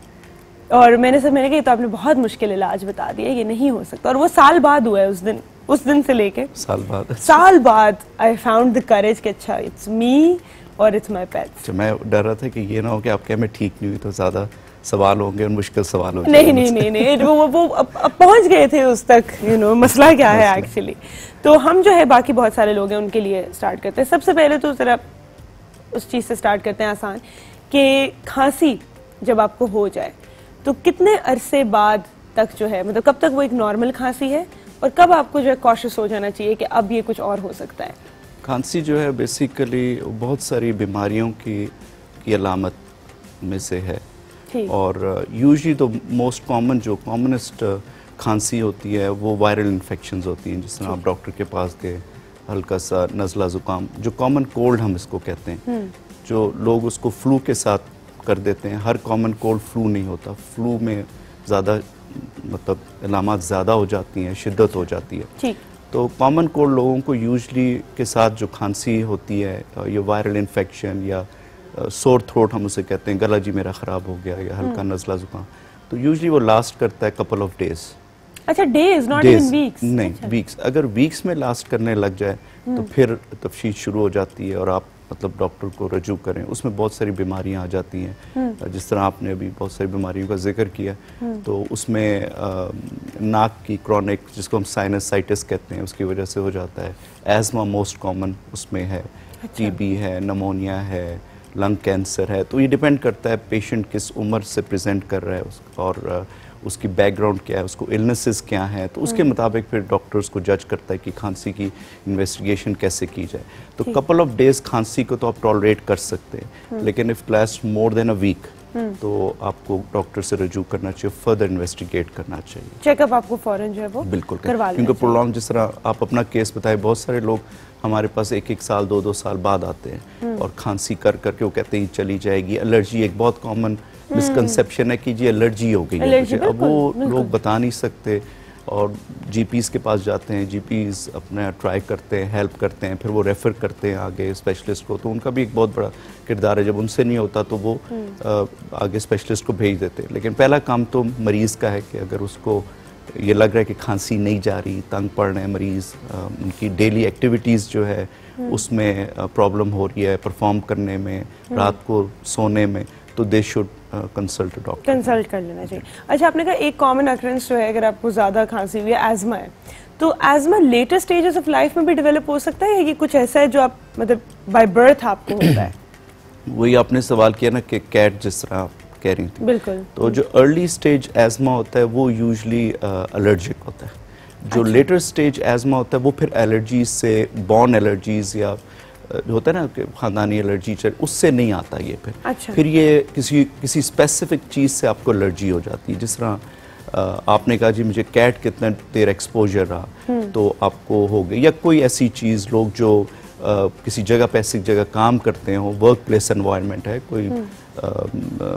और मैंने सर मैंने कहा तो आपने बहुत मुश्किल इलाज बता दिया, ये नहीं हो सकता। और वो साल बाद हुआ है, उस दिन उस दिन से लेके साल बाद साल बाद आई फाउंड द करेज कि अच्छा इट्स मी और इट्स माय पेट्स। मैं डर रहा था कि ये ना हो कि आपके मैं ठीक नहीं हुई तो ज्यादा सवाल होंगे और मुश्किल सवाल होंगे। नहीं नहीं नहीं नहीं वो वो, वो अब, अब पहुंच गए थे उस तक, यू नो मसला क्या है एक्चुअली। तो हम जो है बाकी बहुत सारे लोग हैं उनके लिए स्टार्ट करते हैं। सबसे पहले तो जरा उस चीज़ से स्टार्ट करते हैं आसान कि खांसी जब आपको हो जाए तो कितने अरसे बाद तक जो है, मतलब कब तक वो एक नॉर्मल खांसी है और कब आपको जो है कॉशियस हो जाना चाहिए कि अब ये कुछ और हो सकता है? खांसी जो है बेसिकली बहुत सारी बीमारियों की की अलामत में से है और यूजुअली तो मोस्ट कॉमन जो कॉमनेस्ट खांसी होती है वो वायरल इन्फेक्शंस होती हैं। जिस तरह आप डॉक्टर के पास गए, हल्का सा नज़ला ज़ुकाम, जो कॉमन कोल्ड हम इसको कहते हैं, जो लोग उसको फ्लू के साथ कर देते हैं। हर कॉमन कोल्ड फ्लू नहीं होता, फ्लू में ज़्यादा मतलब अलामत ज़्यादा हो जाती हैं, शिद्दत हो जाती है। ठीक। तो कॉमन कोल्ड लोगों को यूजली के साथ जो खांसी होती है, ये वायरल इन्फेक्शन या सोर थ्रोट हम उसे कहते हैं, गला जी मेरा ख़राब हो गया या हल्का नज़ला ज़ुकाम, तो यूजली वो लास्ट करता है कपल ऑफ डेज। अच्छा, डेज, नॉट इवन वीक्स? नहीं, वीक्स। अगर वीक्स में लास्ट करने लग जाए तो फिर तफशीश शुरू हो जाती है और आप मतलब डॉक्टर को रजू करें। उसमें बहुत सारी बीमारियां आ जाती हैं, जिस तरह आपने अभी बहुत सारी बीमारियों का जिक्र किया, तो उसमें आ, नाक की क्रॉनिक, जिसको हम साइनसाइटिस कहते हैं, उसकी वजह से हो जाता है। एज़मा मोस्ट कॉमन उसमें है। अच्छा। टीबी है, नमोनिया है, लंग कैंसर है। तो ये डिपेंड करता है पेशेंट किस उम्र से प्रेजेंट कर रहा है और उसकी बैकग्राउंड क्या है, उसको इलनेसेस क्या हैं, तो उसके मुताबिक फिर डॉक्टर्स को जज करता है कि खांसी की इन्वेस्टिगेशन कैसे की जाए। तो कपल ऑफ डेज खांसी को तो आप टॉलरेट कर सकते हैं, लेकिन if last more than a week तो आपको डॉक्टर से रजू करना चाहिए, फर्दर इन्वेस्टिगेट करना चाहिए। चेकअप आपको फौरन जो है वो बिल्कुल करवा लेना, क्योंकि प्रोलॉन्ग, जिस तरह आप अपना केस बताए, बहुत सारे लोग हमारे पास एक एक साल दो दो साल बाद आते हैं और खांसी कर करके वो कहते हैं चली जाएगी। एलर्जी एक बहुत कॉमन मिसकंसेप्शन है कि जी एलर्जी हो गई है मुझे, अब वो लोग बता नहीं सकते और जीपीस के पास जाते हैं, जीपीस अपना ट्राई करते हैं, हेल्प करते हैं, फिर वो रेफ़र करते हैं आगे स्पेशलिस्ट को। तो उनका भी एक बहुत बड़ा किरदार है, जब उनसे नहीं होता तो वो आ, आगे स्पेशलिस्ट को भेज देते हैं। लेकिन पहला काम तो मरीज़ का है कि अगर उसको ये लग रहा है कि खांसी नहीं जा रही, तंग पड़ रहे हैं मरीज़, उनकी डेली एक्टिविटीज़ जो है उसमें प्रॉब्लम हो रही है, परफॉर्म करने में, रात को सोने में, तो they should consult doctor, consult कर लेना चाहिए। अच्छा, आपने कहा एक कॉमन अक्रेंस जो है अगर आपको ज़्यादा खांसी हुई है, एज़मा है, तो asthma later stages of life में भी डेवलप हो सकता है या ये कुछ ऐसा है जो आप मतलब बाय बर्थ आपको होता है? वही आपने सवाल किया ना कि कैट जिस तरह आप कह रही थी, बिल्कुल। तो जो अर्ली स्टेज एज़मा होता है वो यूजली एलर्जिक uh, होता है। जो लेटर स्टेज एज़मा होता है वो फिर एलर्जीज से, बॉर्न एलर्जीज या होता है ना कि खानदानी एलर्जी, उससे नहीं आता ये फिर। अच्छा। फिर ये किसी किसी स्पेसिफिक चीज़ से आपको एलर्जी हो जाती है। जिस तरह आपने कहा जी मुझे कैट कितना देर एक्सपोजर रहा तो आपको हो गई, या कोई ऐसी चीज़ लोग जो आ, किसी जगह पे ऐसी जगह काम करते हो, वर्क प्लेस एनवायरनमेंट है, कोई आ, आ,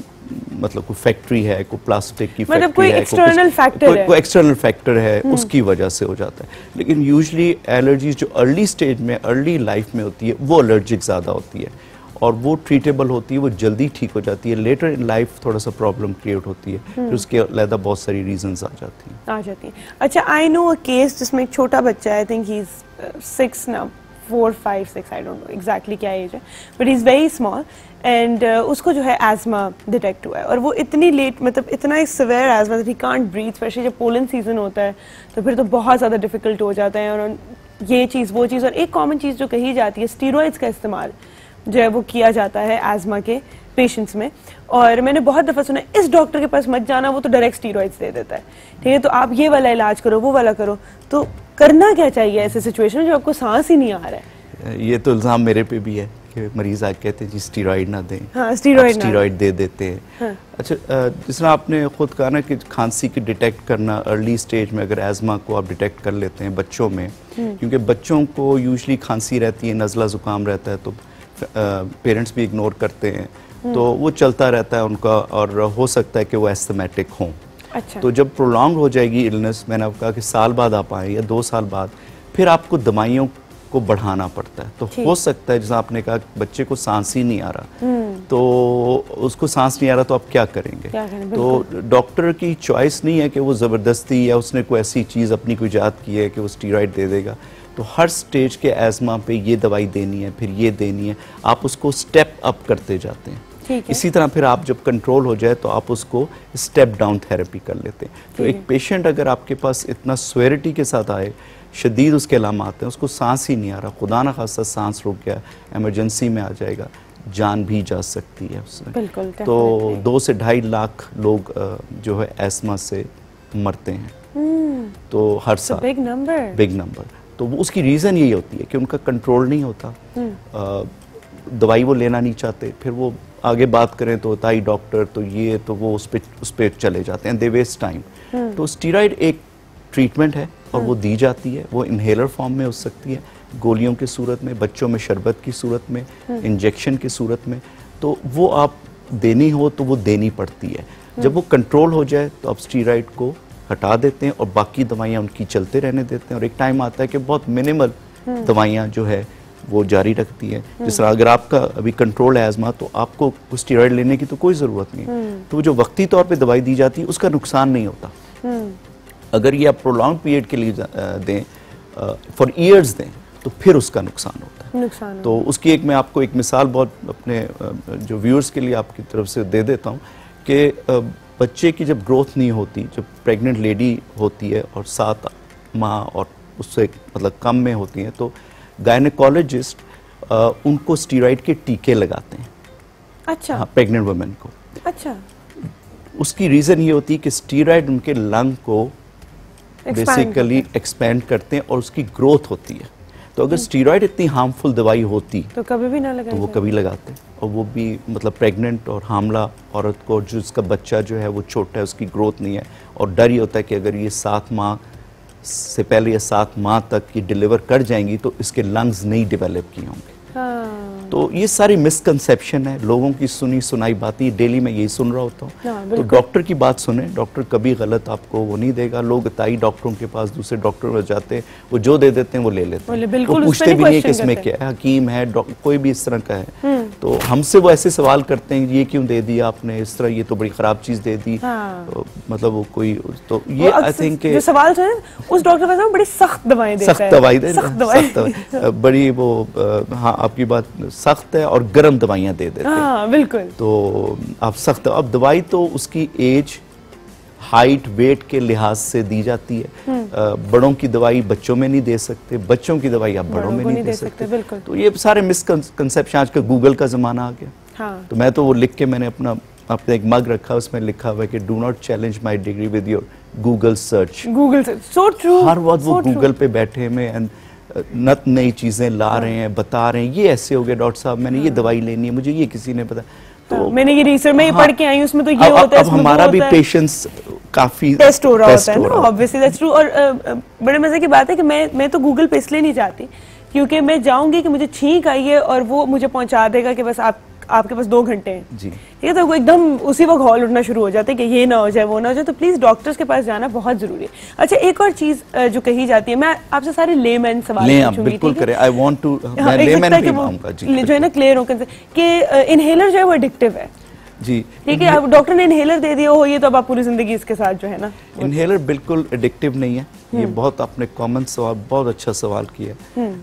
मतलब कोई फैक्ट्री है, कोई प्लास्टिक की मतलब फैक्ट्री कोई है, एक्सटर्नल फैक्टर कोई, है, कोई एक्सटर्नल फैक्टर है, उसकी वजह से हो जाता है। लेकिन यूजुअली एलर्जीज जो अर्ली स्टेज में, अर्ली लाइफ में होती है, वो एलर्जिक ज़्यादा होती है और वो ट्रीटेबल होती है, वो जल्दी ठीक हो जाती है। लेटर इन लाइफ थोड़ा सा प्रॉब्लम क्रिएट होती है, फिर उसके अलग बहुत सारी रीजंस आ जाती हैं आ जाती हैं। अच्छा, आई नो अ केस जिसमें एक छोटा बच्चा है, I think he is six now, four five six, I don't know exactly क्या एज है, but he is very small and उसको जो है एज़मा डिटेक्ट हुआ है और वो इतनी लेट, मतलब इतना severe asthma that he can't breathe, specially जब पोलन सीजन होता है तो फिर तो बहुत ज़्यादा डिफिकल्ट हो जाता है। और ये चीज़ वो चीज़, और एक कॉमन चीज़ जो कही जाती है, स्टीरॉइड्स का इस्तेमाल जो है वो किया जाता है एज़मा के पेशेंट्स में। और मैंने बहुत दफ़ा सुना इस डॉक्टर के पास मत जाना, वो तो डायरेक्ट स्टीरॉइड्स दे देता है, ठीक है, तो आप ये वाला इलाज करो, वो वाला करो। तो करना क्या चाहिए ऐसे सिचुएशन में जब आपको सांस ही नहीं आ रहा है? ये तो इल्ज़ाम मेरे पे भी है कि मरीज आके कहते हैं जी स्टीरॉइड ना दें, हाँ, स्टीरॉइड स्टीरॉइड दे देते हैं। हाँ। अच्छा, जिस तरह आपने खुद कहा ना कि खांसी की डिटेक्ट करना अर्ली स्टेज में, अगर एज़मा को आप डिटेक्ट कर लेते हैं बच्चों में, क्योंकि बच्चों को यूजुअली खांसी रहती है, नज़ला ज़ुकाम रहता है, तो पेरेंट्स भी इग्नोर करते हैं, तो वो चलता रहता है उनका और हो सकता है कि वो एस्थमेटिक हों। अच्छा। तो जब प्रोलॉन्ग हो जाएगी इलनेस, मैंने आपको कहा कि साल बाद आप आए या दो साल बाद, फिर आपको दवाइयों को बढ़ाना पड़ता है। तो हो सकता है जैसा आपने कहा बच्चे को सांस ही नहीं आ रहा, तो उसको सांस नहीं आ रहा तो आप क्या करेंगे? क्या करें? तो डॉक्टर की चॉइस नहीं है कि वो ज़बरदस्ती या उसने कोई ऐसी चीज़ अपनी कोई ईजाद की है कि वो स्टीरॉइड दे देगा। तो हर स्टेज के एज़मा पे ये दवाई देनी है, फिर ये देनी है, आप उसको स्टेप अप करते जाते हैं। इसी तरह फिर आप जब कंट्रोल हो जाए तो आप उसको स्टेप डाउन थेरेपी कर लेते हैं। तो एक पेशेंट अगर आपके पास इतना स्वेरिटी के साथ आए, शदीद उसके अलामात हैं, उसको सांस ही नहीं आ रहा, खुदा न खास्ता सांस रुक गया, इमरजेंसी में आ जाएगा, जान भी जा सकती है उससे। बिल्कुल। तो दो से ढाई लाख लोग जो है एस्मा से मरते हैं तो हर साल, बिग नंबर, बिग नंबर। तो वो उसकी रीज़न यही होती है कि उनका कंट्रोल नहीं होता, आ, दवाई वो लेना नहीं चाहते, फिर वो आगे बात करें तो होता ही डॉक्टर तो ये तो वो उस पर उस पर चले जाते हैं, दे वेस्ट टाइम। तो स्टीरॉइड एक ट्रीटमेंट है और वो दी जाती है, वो इन्हेलर फॉर्म में हो सकती है, गोलियों की सूरत में, बच्चों में शरबत की सूरत में, इंजेक्शन की सूरत में। तो वो आप देनी हो तो वो देनी पड़ती है। जब वो कंट्रोल हो जाए तो आप स्टीरॉइड को हटा देते हैं और बाकी दवाइयाँ उनकी चलते रहने देते हैं। और एक टाइम आता है कि बहुत मिनिमल दवाइयाँ जो है वो जारी रखती है। जिस तरह अगर आपका अभी कंट्रोल है एज़मा तो आपको स्टीरॉइड लेने की तो कोई ज़रूरत नहीं है, तो जो वक्ती तौर पे दवाई दी जाती है उसका नुकसान नहीं होता। अगर ये आप प्रोलॉन्ग पीरियड के लिए दें, फॉर ईयर्स दें, तो फिर उसका नुकसान होता है। नुकसान तो उसकी एक मैं आपको एक मिसाल बहुत अपने जो व्यूअर्स के लिए आपकी तरफ से दे देता हूँ कि बच्चे की जब ग्रोथ नहीं होती, जब प्रेग्नेंट लेडी होती है और सात माह और उससे मतलब कम में होती हैं, तो गायनेकोलॉजिस्ट उनको स्टीरॉइड के टीके लगाते हैं। अच्छा। हाँ, प्रेग्नेंट वुमेन को। अच्छा। उसकी रीज़न ये होती है कि स्टीरॉइड उनके लंग को बेसिकली एक्सपेंड करते हैं और उसकी ग्रोथ होती है। तो अगर स्टीरॉइड इतनी हार्मफुल दवाई होती तो कभी भी ना लगाते, तो वो कभी लगाते, और वो भी मतलब प्रेग्नेंट और हामला औरत को, जो उसका बच्चा जो है वो छोटा है, उसकी ग्रोथ नहीं है, और डर ये होता है कि अगर ये सात माह से पहले या सात माह तक ये डिलीवर कर जाएंगी तो इसके लंग्स नहीं डेवलप किए होंगे। हाँ। तो ये सारी मिसकंसेप्शन है, लोगों की सुनी सुनाई बातें, डेली मैं यही सुन रहा होता हूँ। हाँ, तो डॉक्टर की बात सुने, डॉक्टर कभी गलत आपको वो नहीं देगा। लोग ताई डॉक्टरों के पास, दूसरे डॉक्टर में जाते हैं, वो जो दे देते हैं वो ले लेते हैं, वो पूछते भी नहीं है कि इसमें क्या है, हकीम है, कोई भी इस तरह का है। तो हमसे वो ऐसे सवाल करते हैं, ये क्यों दे दिया आपने इस तरह, ये तो बड़ी खराब चीज दे दी। हाँ। तो, मतलब वो कोई तो ये आई थिंक जो सवाल जो है उस डॉक्टर का बड़ी सख्त दवाएं देता है, सख्त दवाई दे, सख्त दवाई बड़ी वो, हाँ आपकी बात सख्त है, और गर्म दवाइयाँ दे देते हैं। हाँ, बिल्कुल। तो आप सख्त, अब दवाई तो उसकी एज, हाइट, वेट के लिहाज से दी जाती है। बड़ों की दवाई बच्चों में नहीं दे सकते, बच्चों की दवाई आप बड़ों में नहीं, नहीं दे सकते, सकते। तो ये सारे मिसकंसेप्शन, आज का गूगल का जमाना आ गया। हाँ। तो मैं तो वो लिख के मैंने अपना अपने एक मग रखा, उसमें लिखा हुआ है कि do not challenge my degree with your Google search. Google search, so true. हर वक्त वो गूगल पे बैठे में नत नई चीजें ला रहे हैं, बता रहे हैं, ये ऐसे हो गया डॉक्टर साहब, मैंने ये दवाई लेनी है, मुझे ये किसी ने पता। तो मैंने ये रिसर्च में ये पढ़ के आई, उसमें तो ये अब, होता है। अब हमारा भी पेशेंस काफी टेस्ट हो रहा होता है ना, ऑब्वियसली दैट्स ट्रू। और बड़े मजे की बात है कि मैं मैं तो गूगल पे इसलिए नहीं जाती क्योंकि मैं जाऊंगी कि मुझे छींक आई है और वो मुझे पहुंचा देगा कि बस आप आपके पास दो घंटे हैं जी, ठीक है, तो वो एकदम उसी वक्त हॉल उठना शुरू हो जाते हैं कि ये ना हो जाए वो ना हो जाए। तो प्लीज डॉक्टर्स के पास जाना बहुत जरूरी है। अच्छा, एक और चीज जो कही जाती है, मैं आपसे सारे लेमैन सवाल पूछूंगी, बिल्कुल करें, आई वांट टू मैं लेमैन भी मांगूंगा जी, जो है ना क्लियर हो कि इनहेलर जो है वो एडिक्टिव है जी, ठीक है, अब डॉक्टर ने इनहेलर दे दिया हो ये तो अब आप पूरी जिंदगी इसके साथ जो है ना। इनहेलर बिल्कुल एडिक्टिव नहीं है, ये बहुत आपने कॉमन सवाल, बहुत अच्छा सवाल किया।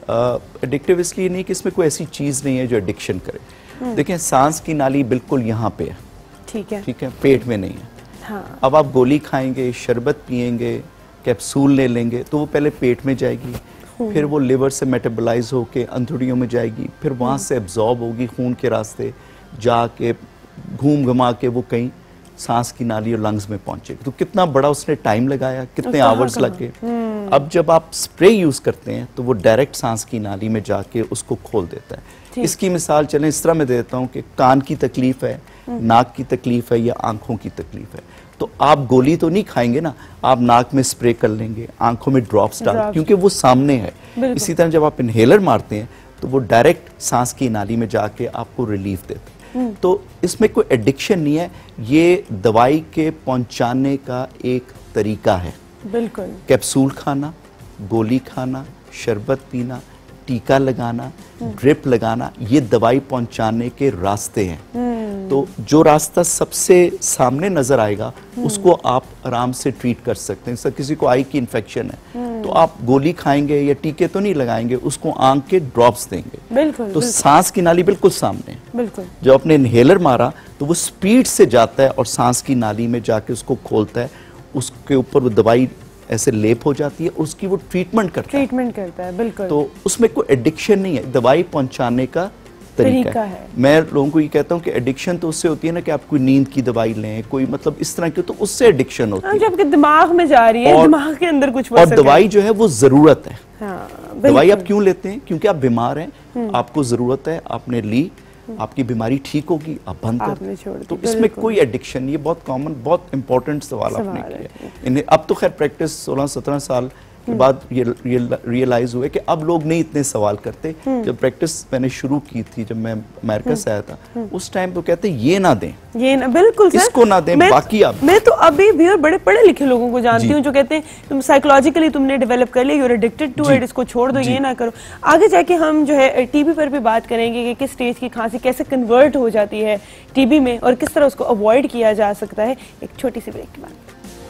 एडिक्टिव इसलिए नहीं कि इसमें कोई ऐसी चीज नहीं है जो एडिक्शन करे। देखें, सांस की नाली बिल्कुल यहाँ पे है, ठीक है, ठीक है, पेट में नहीं है। हाँ। अब आप गोली खाएंगे, शरबत पिएंगे, कैप्सूल ले लेंगे तो वो पहले पेट में जाएगी, फिर वो लिवर से मेटाबोलाइज होके अंतड़ियों में जाएगी, फिर वहां से एब्जॉर्ब होगी खून के रास्ते, जाके घूम घुमा के वो कहीं सांस की नाली और लंग्स में पहुंचेगी। तो कितना बड़ा उसने टाइम लगाया, कितने आवर्स लगे। अब जब आप स्प्रे यूज करते हैं तो वो डायरेक्ट सांस की नाली में जाके उसको खोल देता है। इसकी मिसाल चलें इस तरह मैं देता हूँ कि कान की तकलीफ है, नाक की तकलीफ है या आंखों की तकलीफ है, तो आप गोली तो नहीं खाएंगे ना, आप नाक में स्प्रे कर लेंगे, आंखों में ड्रॉप्स डाल, क्योंकि वो सामने है। इसी तरह जब आप इनहेलर मारते हैं तो वो डायरेक्ट सांस की नाली में जाके आपको रिलीफ देते हैं। तो इसमें कोई एडिक्शन नहीं है, ये दवाई के पहुंचाने का एक तरीका है। बिल्कुल, कैप्सूल खाना, गोली खाना, शरबत पीना, टीका लगाना, ड्रिप लगाना, ये दवाई पहुंचाने के रास्ते हैं। तो जो रास्ता सबसे सामने नजर आएगा उसको आप आराम से ट्रीट कर सकते हैं। जैसे किसी को आई की इन्फेक्शन है तो आप गोली खाएंगे या टीके तो नहीं लगाएंगे, उसको आंख के ड्रॉप्स देंगे। बिल्कुल, तो बिल्कुल। सांस की नाली बिल्कुल सामने है। बिल्कुल। जब आपने इनहेलर मारा तो वो स्पीड से जाता है और सांस की नाली में जाके उसको खोलता है, उसके ऊपर वो दवाई ऐसे लेप हो जाती है, उसकी वो ट्रीटमेंट करता है ट्रीटमेंट करता है बिल्कुल। तो उसमें कोई एडिक्शन नहीं है, दवाई पहुंचाने का तरीका, तरीका है।, है मैं लोगों को ये कहता हूँ कि एडिक्शन तो उससे होती है ना कि आप कोई नींद की दवाई लें, कोई मतलब इस तरह की, तो उससे एडिक्शन होती है, जबकि दिमाग में जा रही है, और, दिमाग के अंदर कुछ और दवाई जो है वो जरूरत है। हाँ, दवाई आप क्यों लेते हैं? क्योंकि आप बीमार हैं, आपको जरूरत है, आपने ली, आपकी बीमारी ठीक होगी, आप बंद कर दें। तो इसमें कोई एडिक्शन नहीं है। बहुत कॉमन, बहुत इंपॉर्टेंट सवाल आपने किया। इन्हें अब तो खैर प्रैक्टिस सोलह सत्रह साल के बाद ये रियलाइज हुए कि अब लोग नहीं इतने सवाल करते। जब प्रैक्टिस मैंने शुरू की थी, जब मैं अमेरिका से आया था, उस टाइम तो कहते ये ना दें, ये ना, बिल्कुल सर, इसको ना दें, बाकी आप। मैं तो अभी भी और बड़े पढ़े लिखे लोगों को जानती हूँ जो कहते हैं तुम साइकोलॉजिकली तुमने डेवलप कर लिया, you are addicted to it, इसको छोड़ दो, ये ना करो। आगे जाके हम जो है टीबी पर भी बात करेंगे कि किस स्टेज की खांसी कैसे कन्वर्ट हो जाती है टीबी में और किस तरह उसको अवॉइड किया जा सकता है। एक छोटी सी ब्रेक के बाद।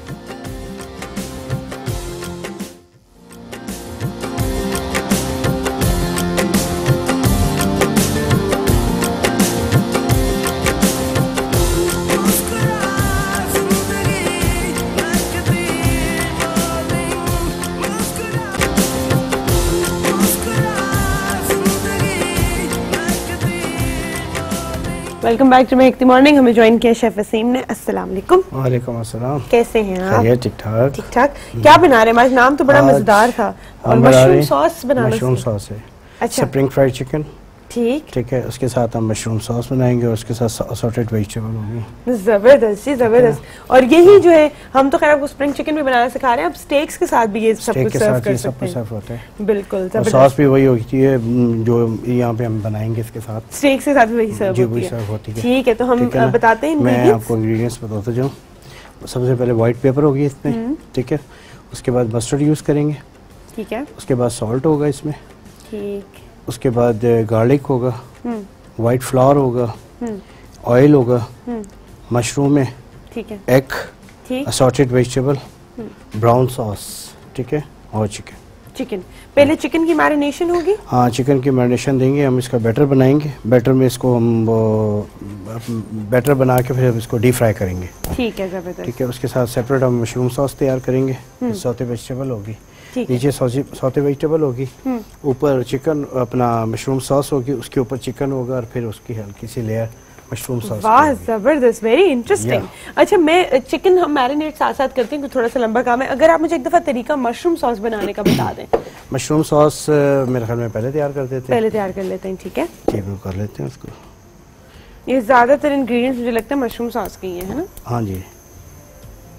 Welcome back to Mehakti morning. हमें ज्वाइन किया शेफ वसीम ने। अस्सलाम वालेकुम। वालेकुम अस्सलाम। कैसे हैं आप? ठीक ठाक ठीक ठाक। क्या बना रहे हैं? आज नाम तो बड़ा मजेदार था, और मशरूम सॉस बनाना। मशरूम सॉस है। अच्छा, स्प्रिंग फ्राइड चिकन। ठीक ठीक है, उसके साथ हम मशरूम सॉस बनाएंगे और उसके साथ असॉर्टेड वेजिटेबल होगी। जबरदस्त जी, जबरदस्त। और यही जो है, हम तो खैर आपको स्प्रिंग चिकन भी बनाना सिखा रहे हैं, अब स्टेक्स के साथ भी ये सब कुछ सर्व कर सकते हैं। सर्व होता है बिल्कुल। सॉस भी वही होती है जो यहाँ पे हम बनाएंगे, इसके साथ स्टेक्स के साथ भी वही सर्व होती है। ठीक है, तो हम बताते हैं, मैं आपको इंग्रेडिएंट्स बताता जाऊँ। सबसे पहले व्हाइट पेपर होगी इसमें, ठीक है, उसके बाद मस्टर्ड यूज करेंगे, ठीक है, उसके बाद सॉल्ट होगा इसमें, ठीक, उसके बाद गार्लिक होगा, वाइट फ्लावर होगा, ऑयल होगा, मशरूम है, ठीक है, egg, assorted vegetable, brown sauce, ठीक है, और चिकन। चिकन पहले चिकन की मैरिनेशन होगी? हाँ, चिकन की मैरिनेशन देंगे हम, इसका बैटर बनाएंगे, बैटर में इसको हम बैटर बना के फिर हम इसको डीप फ्राई करेंगे। ठीक है, जबरदस्त। ठीक है, उसके साथ सेपरेट हम मशरूम सॉस तैयार करेंगे, सौते वेजिटेबल होगी, नीचे सौते वेजिटेबल होगी, ऊपर चिकन अपना मशरूम सॉस होगी, उसके ऊपर चिकन होगा और फिर उसकी हल्की सी लेयर मशरूम सॉस। वाह, जबरदस्त, वेरी इंटरेस्टिंग। अच्छा, मैं चिकन हम मैरिनेट साथ साथ करते हैं, थोड़ा सा लंबा काम है, अगर आप मुझे एक दफा तरीका मशरूम सॉस बनाने का बता दें। मशरूम सॉस मेरे ख्याल में पहले तैयार कर देते हैं। पहले तैयार कर लेते हैं, ठीक है, ठीक है, कर लेते हैं उसको। ये ज्यादातर इंग्रेडिएंट्स मुझे लगता है मशरूम सॉस के ही है ना? हाँ जी,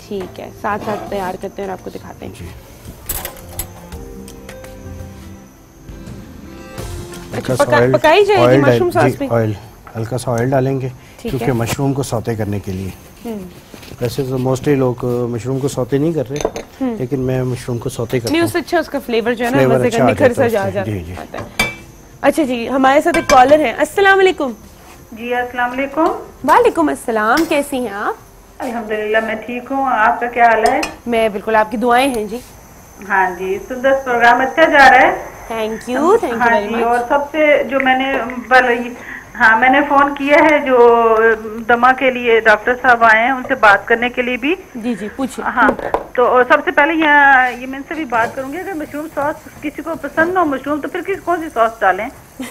ठीक है, साथ साथ तैयार करते हैं और आपको दिखाते हैं। जी। अच्छा, पका, पकाई जाएगी मशरूम सॉस पे? ऑयल, हल्का सा ऑयल डालेंगे क्योंकि मशरूम को सौते करने के लिए। वैसे तो मोस्टली लोग मशरूम को सौते नहीं कर रहे, लेकिन मैं मशरूम को सौते करता हूं। नहीं, उससे अच्छा उसका फ्लेवर जो है ना मजे का निखर सा जा जाता है। अच्छा जी, हमारे साथ एक कॉलर है। अस्सलाम वालेकुम। जी अस्सलाम वालेकुम। वालेकुम अस्सलाम, कैसी हैं आप? अल्हम्दुलिल्लाह मैं ठीक हूँ, आपका क्या हाल है? मैं बिल्कुल, आपकी दुआएं हैं जी। हाँ जी, सुंदर प्रोग्राम अच्छा जा रहा है। Thank you, thank you very much. और सबसे जो मैंने हाँ मैंने फोन किया है, जो दमा के लिए डॉक्टर साहब आए हैं उनसे बात करने के लिए भी। जी जी पूछिए। हाँ, तो सबसे पहले यहाँ ये मैं इनसे भी बात करूंगी, अगर मशरूम सॉस किसी को पसंद हो मशरूम, तो फिर किस कौन सी सॉस डालें?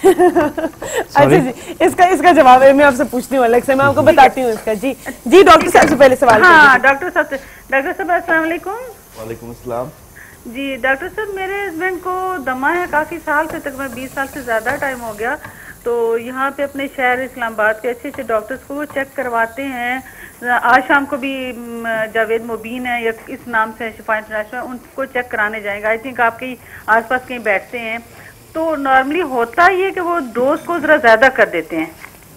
अच्छा जी, इसका इसका जवाब है, मैं आपसे पूछती हूँ अलग से, मैं आपको बताती हूँ इसका। जी जी डॉक्टर साहब से पहले सवाल। हाँ डॉक्टर साहब, डॉक्टर साहब अस्सलाम वालेकुम। वालेकुम अस्सलाम। जी डॉक्टर साहब, मेरे हस्बैंड को दमा है काफी साल से, तकरीबन बीस साल से ज्यादा टाइम हो गया। तो यहाँ पे अपने शहर इस्लामाबाद के अच्छे अच्छे डॉक्टर्स को वो चेक करवाते हैं। आज शाम को भी जावेद मुबीन है या इस नाम से शिफा इंटरनेशनल, उनको चेक कराने जाएंगे। आई थिंक आपके आसपास कहीं बैठते हैं। तो नॉर्मली होता ये कि वो डोज को जरा ज्यादा कर देते हैं।